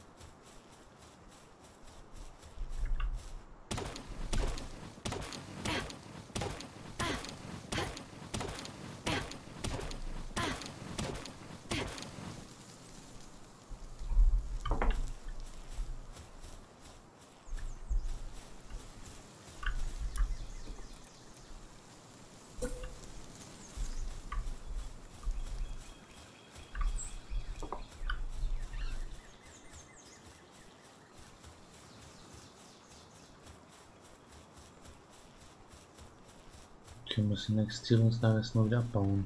Wir müssen den Existierungslager erstmal wieder abbauen.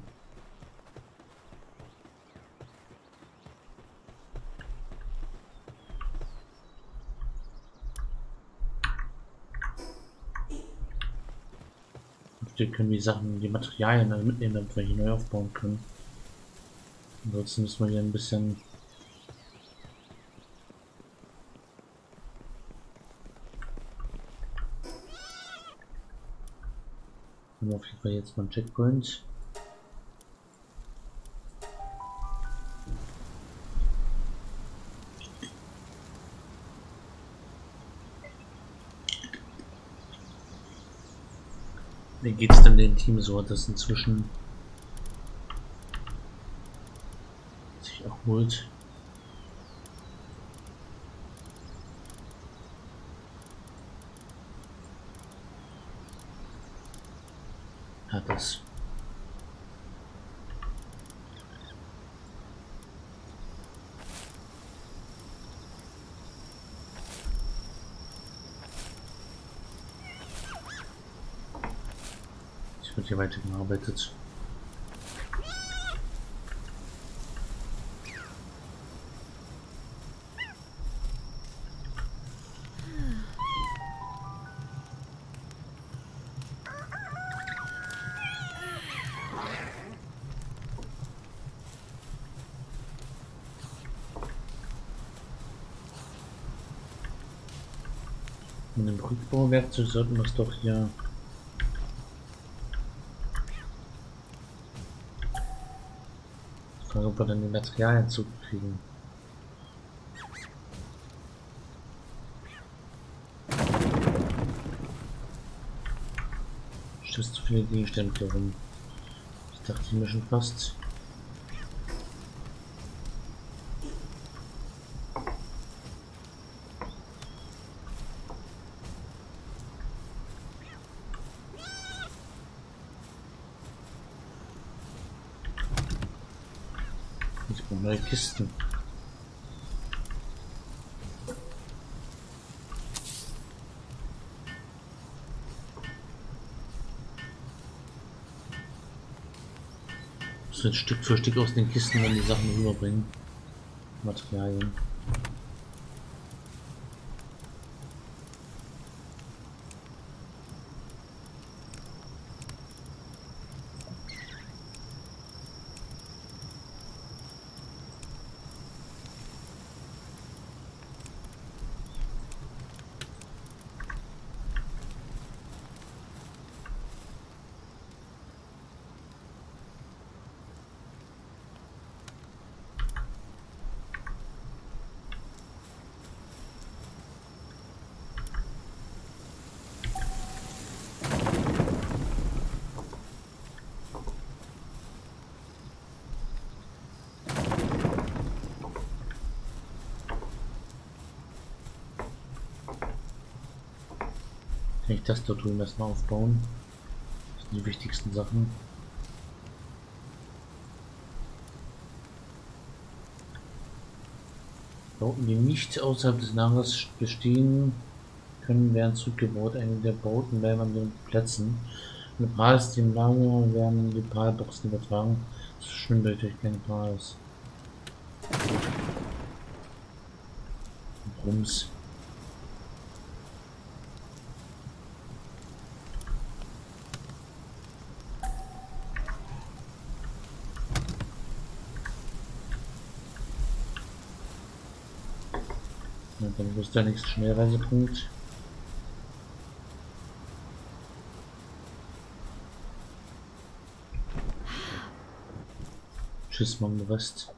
Wir können die Sachen, die Materialien alle mitnehmen, damit wir hier neu aufbauen können. Ansonsten müssen wir hier ein bisschen auf jeden Fall jetzt mal ein Checkpoint. Wie geht es denn dem Team so, das inzwischen sich erholt? Hat es. wird hier weitergearbeitet. Mit dem Rückbauwerkzeug sollten wir es doch hier fragen, ob wir dann die Materialien zukriegen. Stößt zu viele Gegenstände hier rum. Ich dachte mir schon fast. Neue Kisten. So Stück für Stück aus den Kisten dann die Sachen rüberbringen. Materialien. Kann ich das dort drüben erstmal aufbauen? Das sind die wichtigsten Sachen. Bauten, die nicht außerhalb des Lagers bestehen können, werden zurückgebaut. Einige der Bauten bleiben an den Plätzen. Eine Preis, die im Lager werden in die Palboxen übertragen. Das verschwindet durch keinen Preis. Rums. Und dann ist der nächste Schnellreisepunkt. Tschüss, mal den Rest.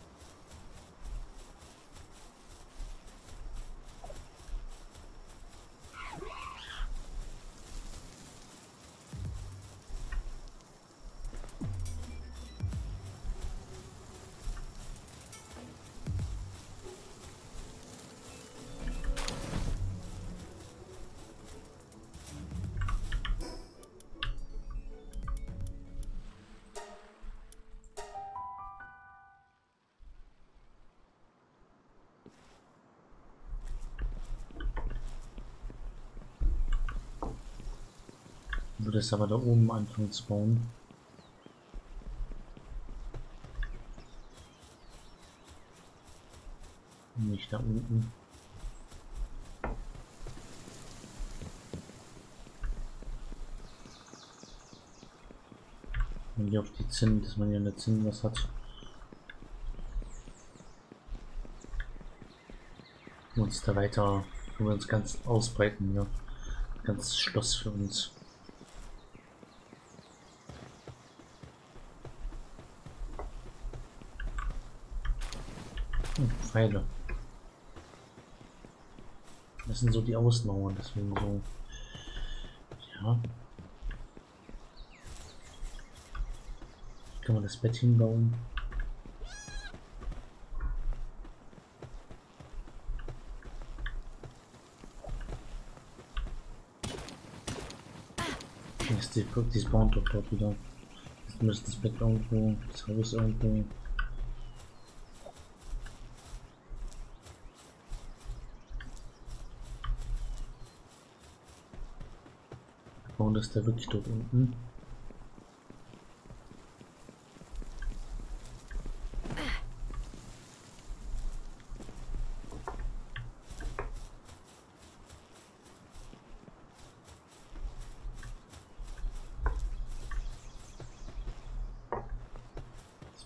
Würde es aber da oben anfangen zu bauen. Nicht da unten. Und hier auf die Zinnen, dass man hier in der Zinnen was hat. Und uns da weiter, wo wir uns ganz ausbreiten, ja. Ganz Schloss für uns. Pfeile. Das sind so die Außenmauern, deswegen so. Ja. Kann man das Bett hinbauen? Die spawnt doch dort wieder. Jetzt müsste das Bett irgendwo, das Haus irgendwo. Und ist der wirklich dort unten?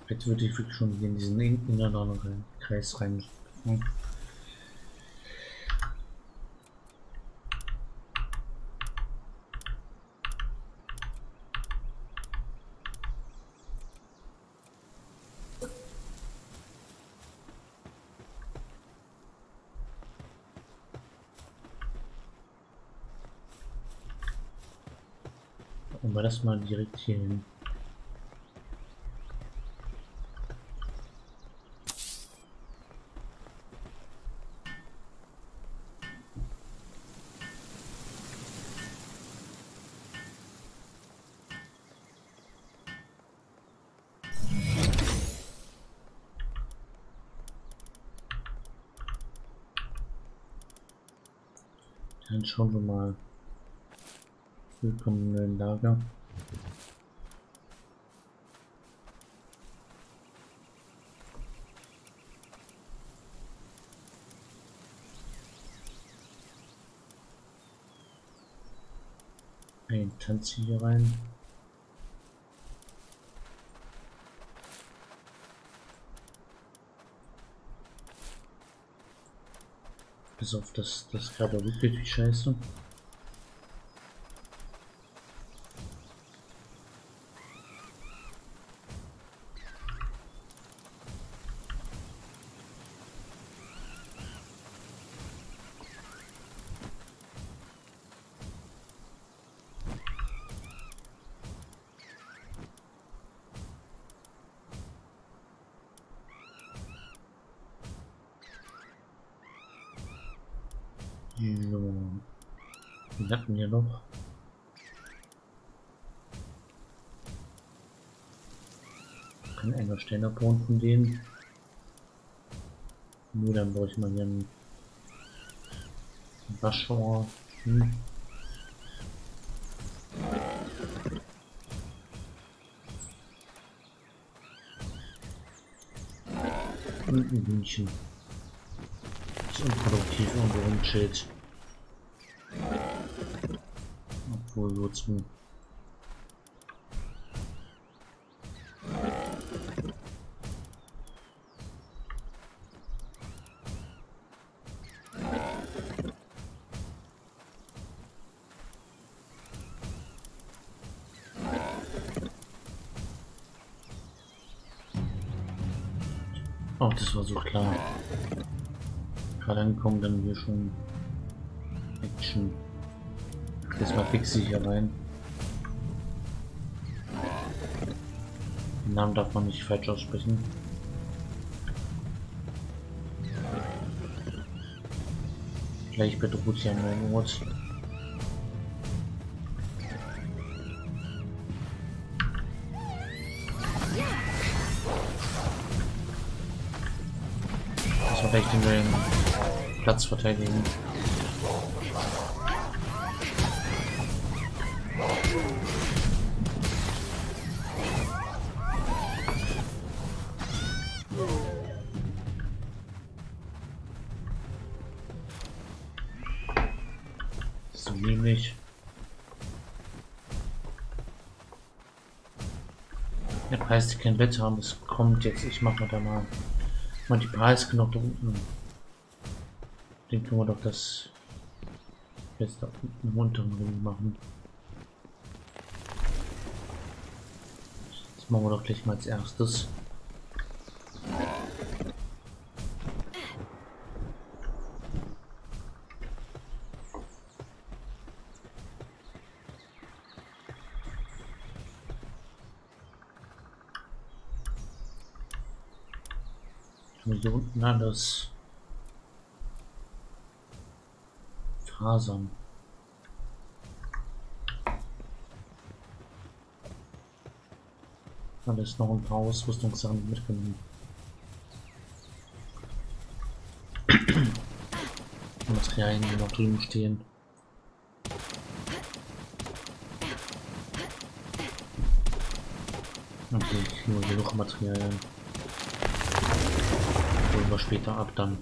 Jetzt würde ich wirklich schon in diesen inneren Kreis rein. Und wir das mal direkt hier hin. Dann schauen wir mal. Willkommen im Lager. Ein Tanz hier rein. Bis auf das gerade wirklich wie scheiße. So. Wir hatten hier noch. Kann einer Stein abbauen von denen. Nur dann brauche ich mal hier einen Waschschauer. Und ein Hühnchen. Das ist unproduktiv irgendwo rumchillt. Obwohl wozu? Oh, das war so klar. Gerade angekommen, dann hier schon Action. Das war fix hier rein. Den Namen darf man nicht falsch aussprechen. Gleich bedroht hier an meinem Ort. Das war vielleicht den Platz verteidigen. So nämlich. Der Preis, die kein Bett haben, das kommt jetzt. Ich mache da mal die Preisknopf da unten. Den können wir doch das jetzt da unten im unteren Ring machen. Das machen wir doch gleich mal als erstes. Hier unten alles Fasern. Alles noch ein paar Ausrüstungssachen mitgenommen. Materialien, die noch drüben stehen. Okay, nur genug Materialien. Holen wir später ab dann.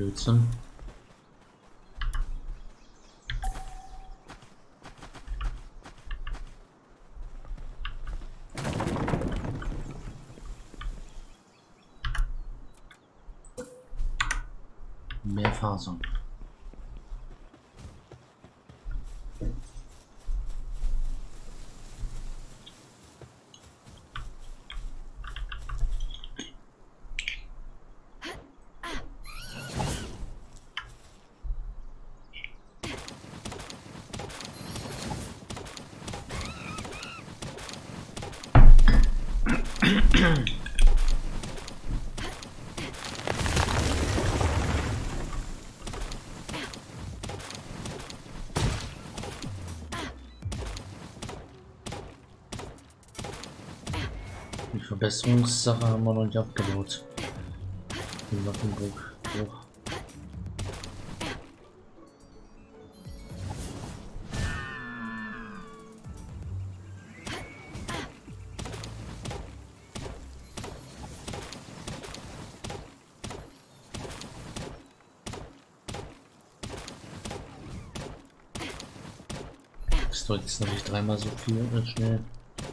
Blödsinn. Mehr Fasern. Die Verbesserungssache haben wir noch nicht abgebaut. Die Waffenburg hoch. Das dauert jetzt natürlich dreimal so viel schnell.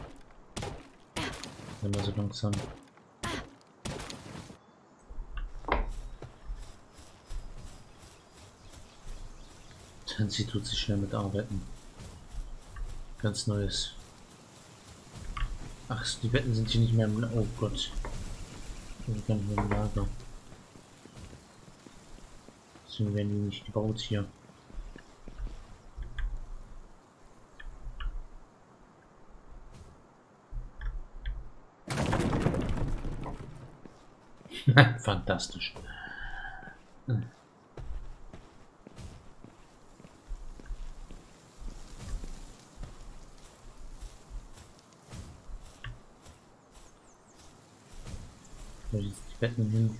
Immer so langsam. Tansy tut sich schnell mit arbeiten. Ganz neues. Ach, die Betten sind hier nicht mehr im Oh Gott. Die gar nicht mehr im Lager. Deswegen werden die nicht gebaut hier. Fantastisch. Da sind die Betten hin.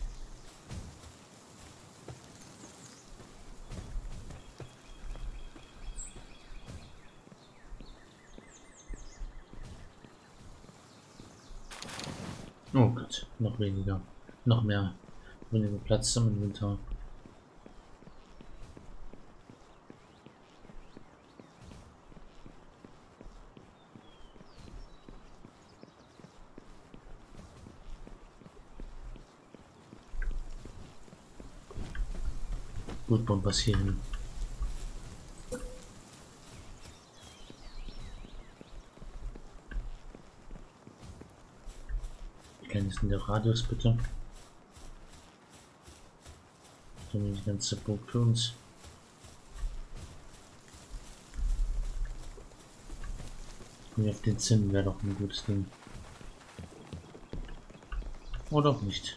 Oh Gott, noch weniger. Noch mehr. Weniger Platz im Inventar. Gut, bauen wir hier hin. Wie klein ist denn der Radius bitte? Dann die ganze Burg für uns. Und auf den Zinn wäre doch ein gutes Ding. Oder auch nicht.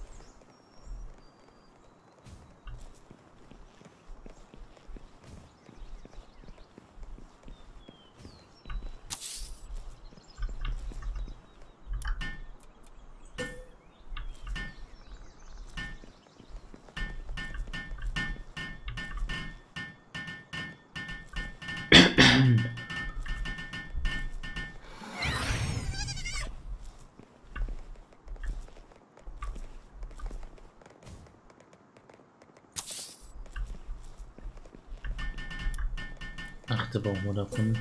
Achte brauchen wir davon.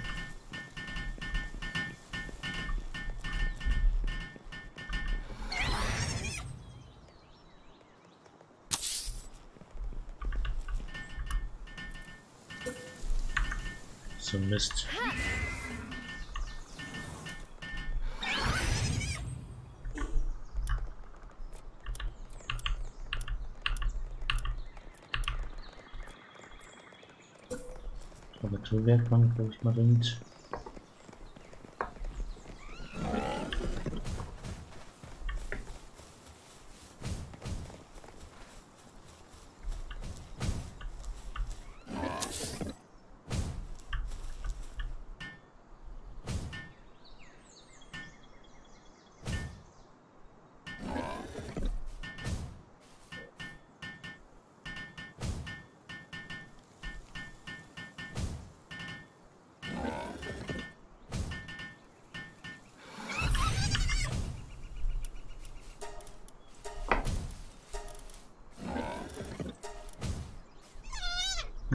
So Mist. Reparaturwerkbank brauche ich mal dringend.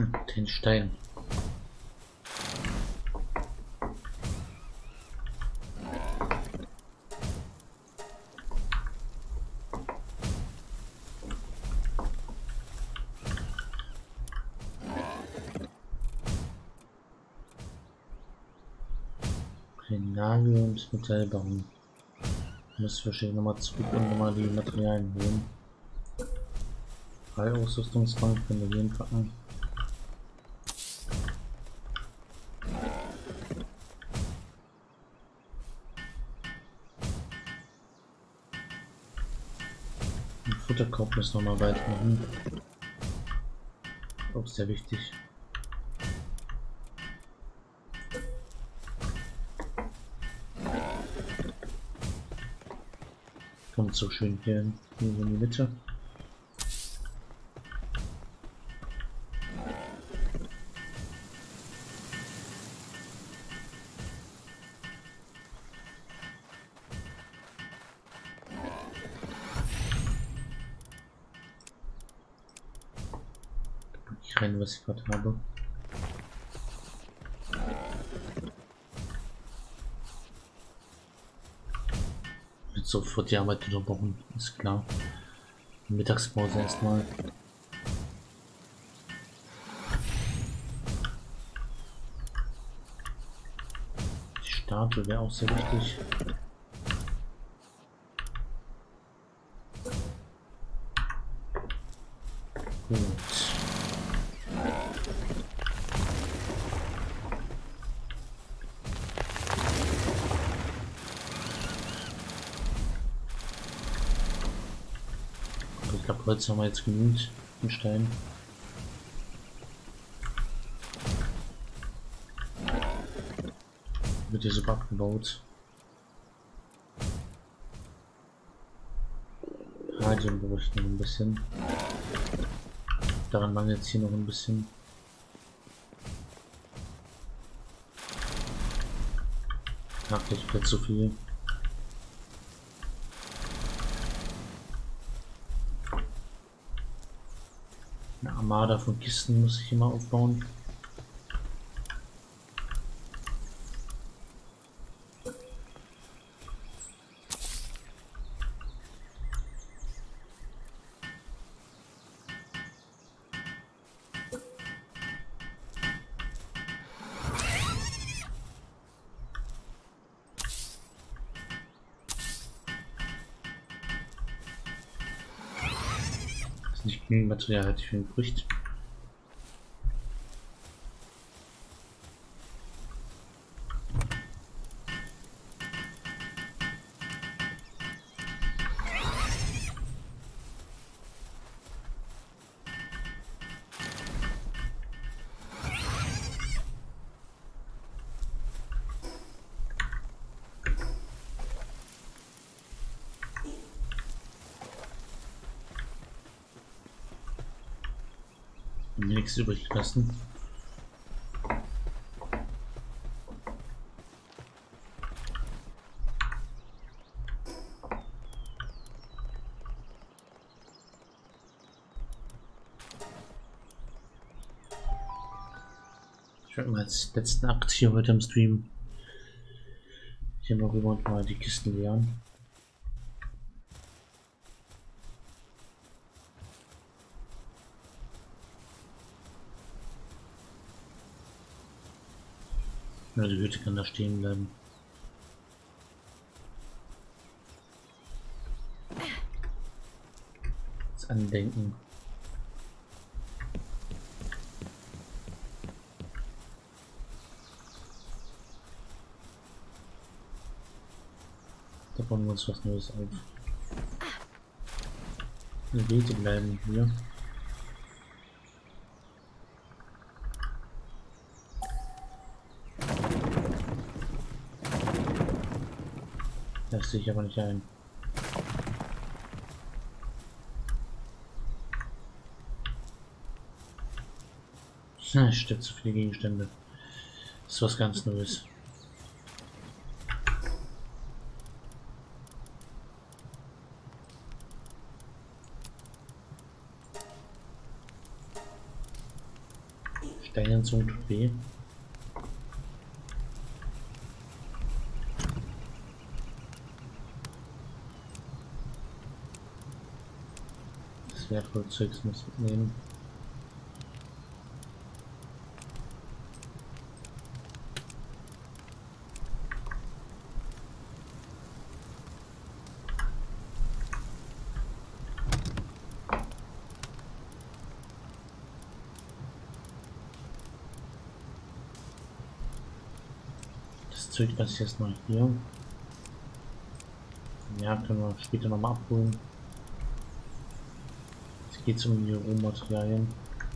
Den Stein. Den Nagel und das Metall bauen. Muss wahrscheinlich nochmal zurück und nochmal die Materialien holen. 3 Ausrüstungsbank können wir hier hinpacken. Den Futterkorb müssen wir noch mal weitermachen. Auch sehr wichtig. Kommt so schön hier in die Mitte. Rein, was ich gerade habe. Wird sofort die Arbeit unterbrochen, ist klar. Mittagspause erstmal. Die Statue wäre auch sehr wichtig. Gut. Ich glaube, Holz haben wir jetzt genügend im Stein. Wird hier sogar abgebaut. Radium brauche ich noch ein bisschen. Daran mangelt es hier noch ein bisschen. Ach, das wird zu viel. Eine Armada von Kisten muss ich immer aufbauen. Nicht genügend Material hatte ich für den Bericht. Nichts übrig lassen. Ich werde mal als letzten Akt hier heute im Stream hier mal rüber und mal die Kisten leeren. Ja, die Hütte kann da stehen bleiben. Das Andenken. Da bauen wir uns was Neues auf. Die Wege bleiben hier. Das sehe ich aber nicht ein. Es steckt zu viele Gegenstände. Das ist was ganz Neues. Steinenzung tut weh. Das Wertvollzeugs muss mitnehmen. Zeug, was ich jetzt mal hier. Ja, können wir später noch mal abholen. Jetzt geht es um die Rohmaterialien.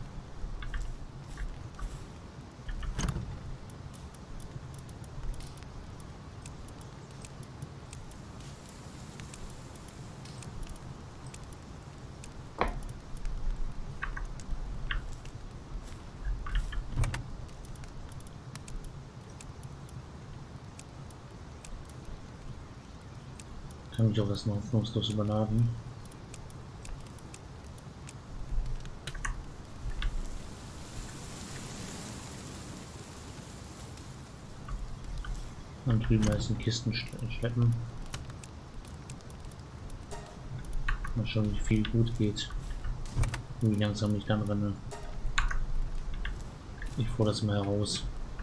Kann ich auch das noch hoffnungslos überladen. Und drüben ist ein Kisten schleppen. Mal schauen, wie viel gut geht. Und wie langsam ich dann renne. Ich fordere das mal heraus.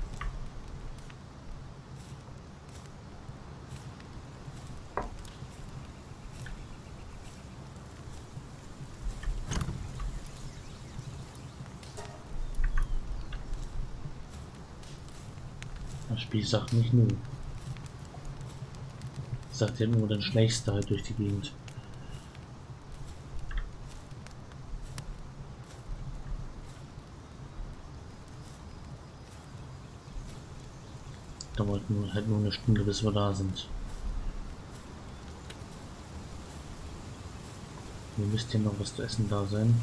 Das Spiel sagt nicht nur. Sagt ja nur den Schlechteste halt durch die Gegend. Dauert halt nur eine Stunde, bis wir da sind. Hier müsste ja noch was zu essen da sein.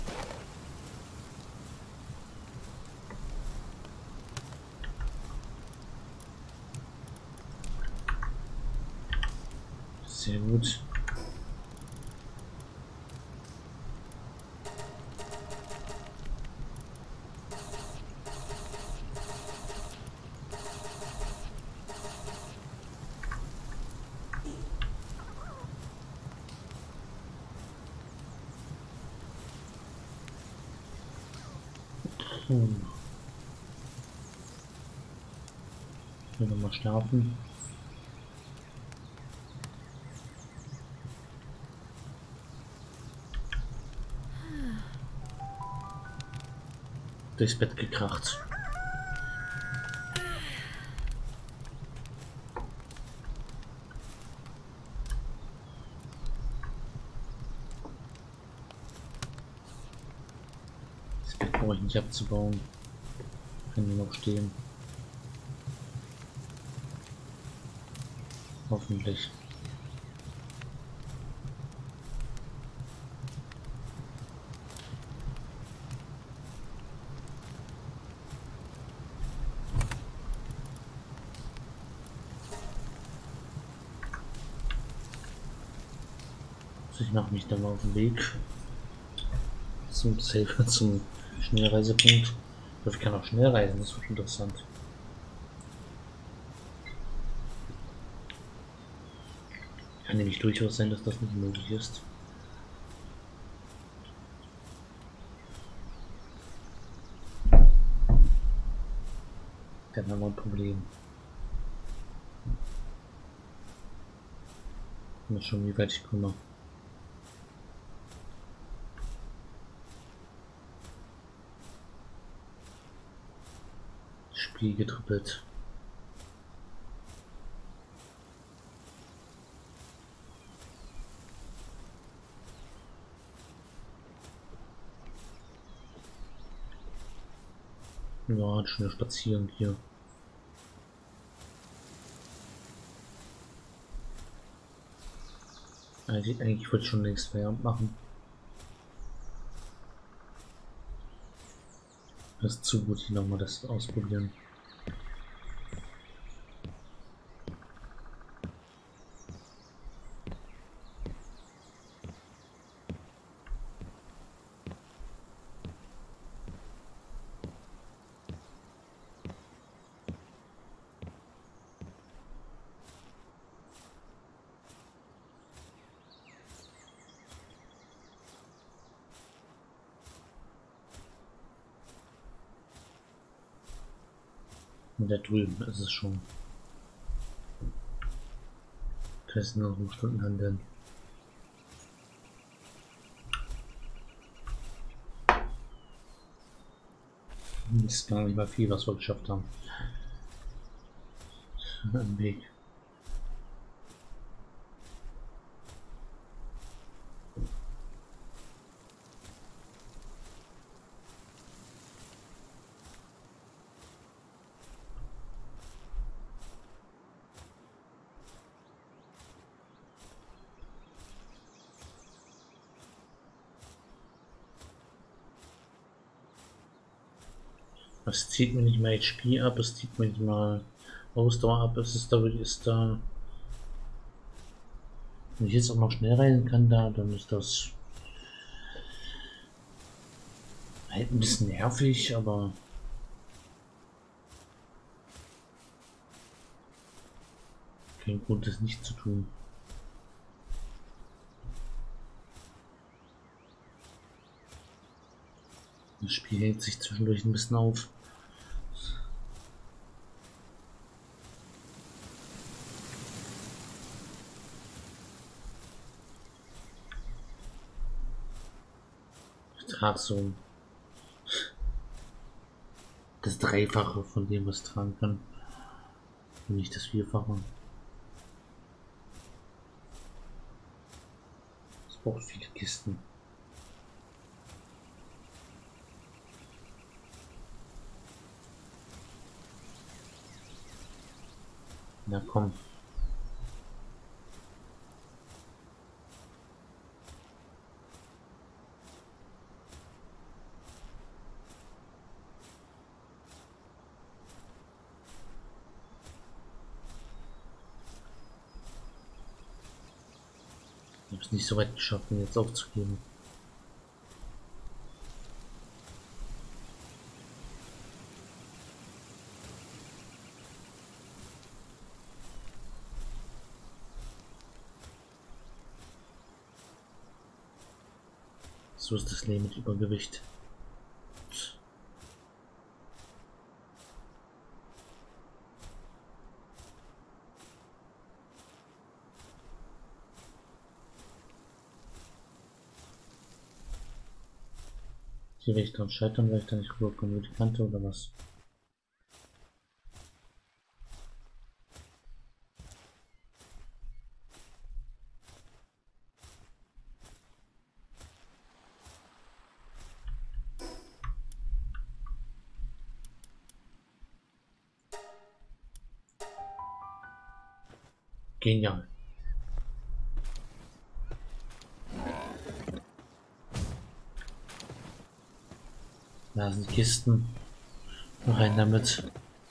Sehr gut. Ich will nochmal schlafen. Durchs Bett gekracht. Das Bett brauche ich nicht abzubauen. Kann hier noch stehen. Hoffentlich. Ich mache mich dann mal auf den Weg zum Safe, zum Schnellreisepunkt. Ich kann auch schnell reisen, das wird interessant. Kann nämlich durchaus sein, dass das nicht möglich ist. Dann haben wir ein Problem. Mal schauen, wie weit ich komme. Spiel getrippelt. Ja, schöner Spaziergang hier. Eigentlich wollte ich schon längst Feierabend machen. Das ist zu gut, hier nochmal das ausprobieren. Und da drüben ist es schon. Können nur noch Stunden handeln. Das ist gar nicht mal viel, was wir geschafft haben. Am Weg. Es zieht mir nicht mal HP ab, es zieht mir nicht mal Ausdauer ab, es ist da wirklich, wenn ich jetzt auch noch schnell rein kann da, dann ist das halt ein bisschen nervig, aber kein Grund, das nicht zu tun. Das Spiel hält sich zwischendurch ein bisschen auf. Ich trage so das Dreifache von dem, was ich tragen kann. Und nicht das Vierfache. Es braucht viele Kisten. Na komm. Ich habe es nicht so weit geschafft, ihn jetzt aufzugeben. So ist das Leben mit Übergewicht. Hier werde ich dran scheitern, weil ich da nicht rüberkomme über die Kante oder was? Genial. Da sind Kisten. Rein damit.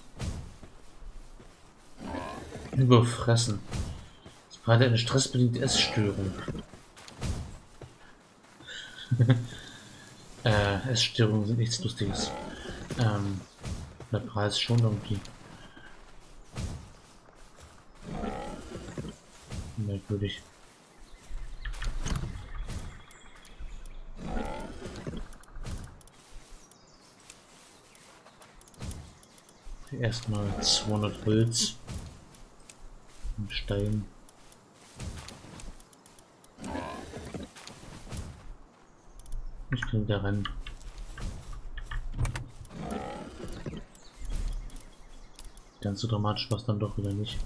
Überfressen. Das war eine stressbedingte Essstörung. Essstörungen sind nichts Lustiges. Der Preis schon irgendwie. Merkwürdig. Erstmal 200 Holz und Stein. Ich kann da rein. Ganz so dramatisch war es dann doch wieder nicht.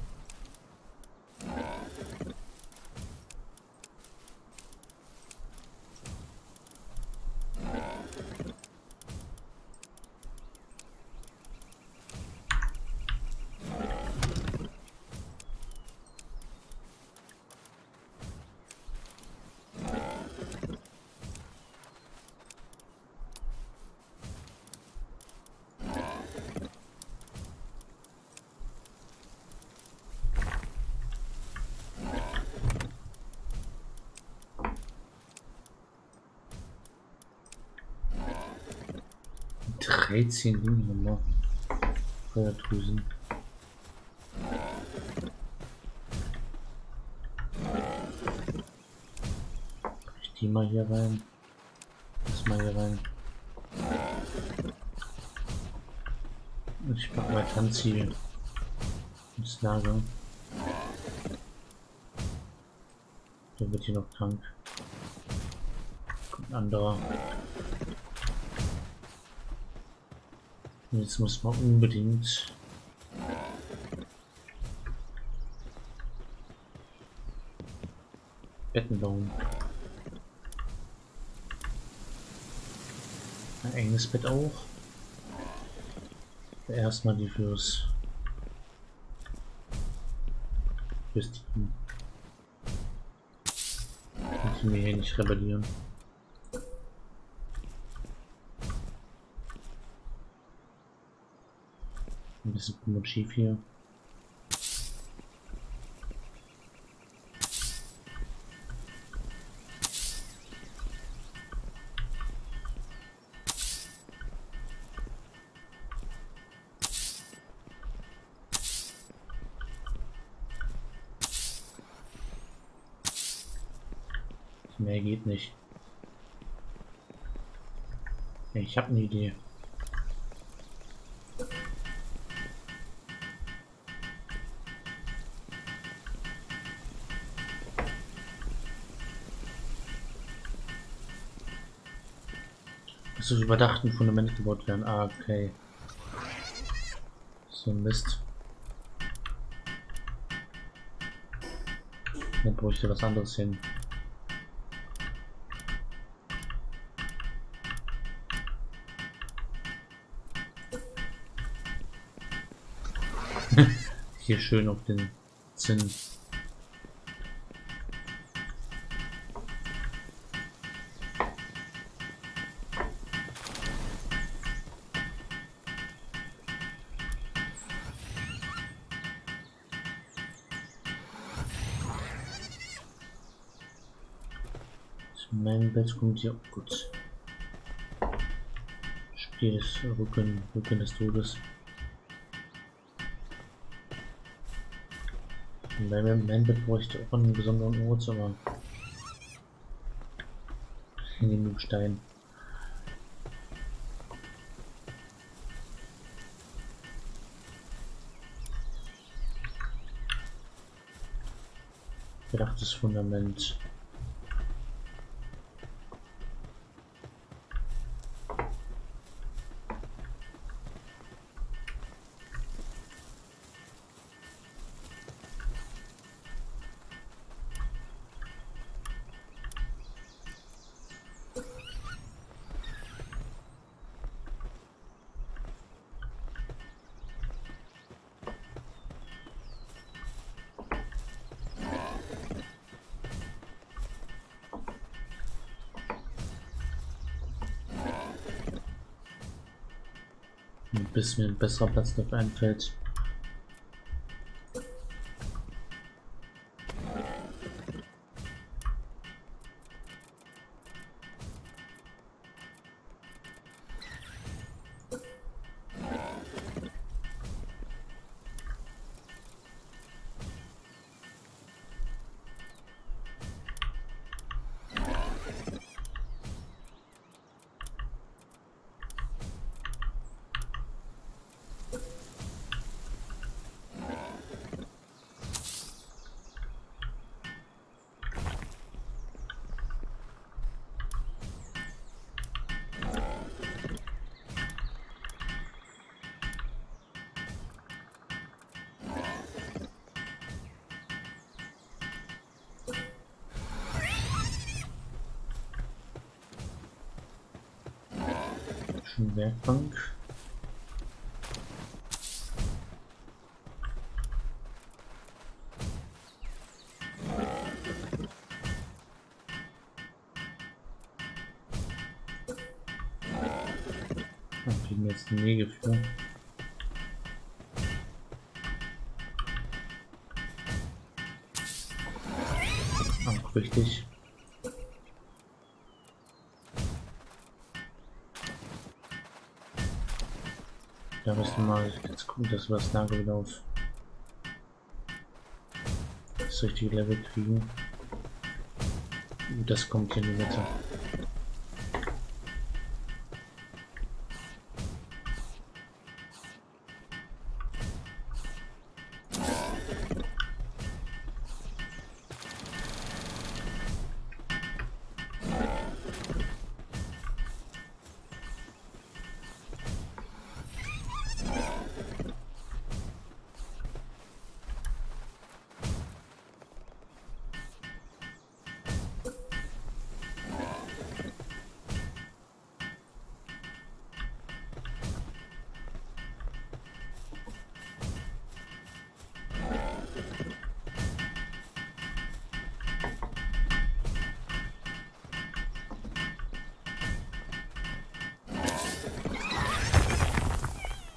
Dreizehn Dinge Feuerdrüsen. Ich die mal hier rein. Das mal hier rein. Ich packe mal Tanzi ins Lager. Der wird hier noch krank. Kommt ein anderer. Und jetzt muss man unbedingt Betten bauen. Ein enges Bett auch. Erstmal die fürs Team. Und die mir hier nicht rebellieren. Ein bisschen Motiv hier. Mehr geht nicht. Ja, ich habe eine Idee. Dass überdachten Fundamente gebaut werden. Ah, okay. So ein Mist. Dann bräuchte was anderes hin. Hier schön auf den Zinn. Mein Bett kommt hier gut. Spiel des Rücken des Todes. Mein Bett bräuchte auch einen besonderen Ort, aber in dem Stein. Gedachtes Fundament. Bis mir ein besserer Platz dafür einfällt. Werkbank. Da kriegen wir jetzt die Nägel für. Auch richtig. Da müssen wir mal jetzt gucken, dass wir das Lager wieder auf das richtige Level kriegen. Das kommt hier in die Mitte.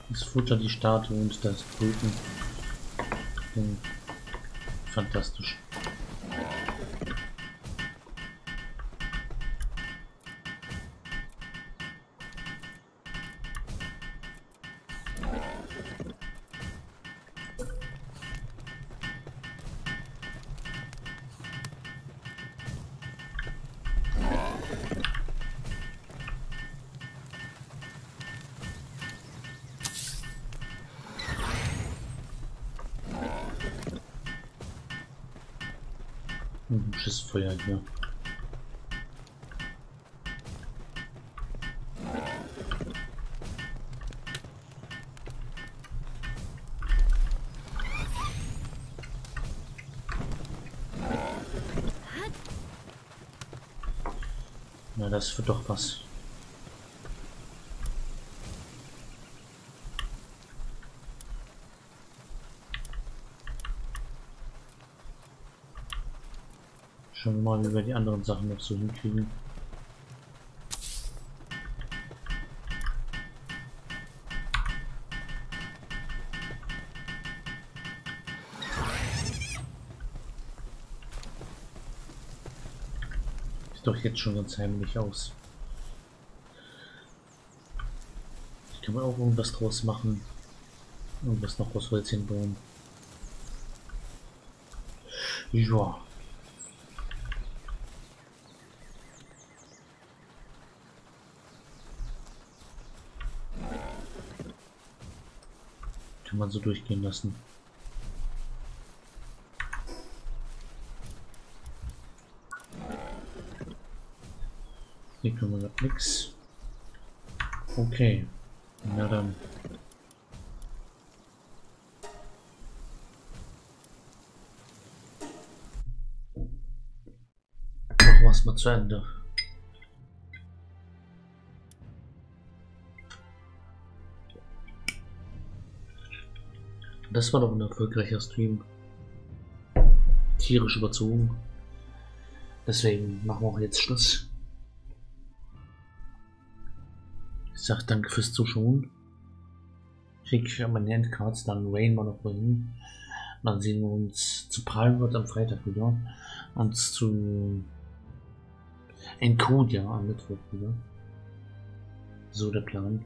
Das Futter, die Statue und das Brüten. Fantastisch. Schiffsfeuer hier. Na, das wird doch was. Schauen wir mal, wie wir die anderen Sachen noch so hinkriegen. Sieht doch jetzt schon ganz heimlich aus. Ich kann man auch irgendwas draus machen. Irgendwas noch aus Holz hinbauen. Ja. Kann man so durchgehen lassen. Hier können wir noch nichts. Okay. Na dann. Machen wir es mal zu Ende. Das war doch ein erfolgreicher Stream. Tierisch überzogen. Deswegen machen wir auch jetzt Schluss. Ich sag danke fürs Zuschauen. Ich krieg meine Endcards, dann Rain mal noch hin. Dann sehen wir uns zu Prime am Freitag wieder. Und zu Encodia am Mittwoch wieder. So der Plan.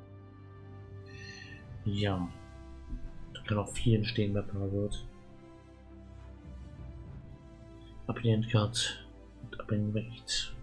Ja. Kann auch viel entstehen bei Powerword. Ab in die Endcard und ab in den Recht.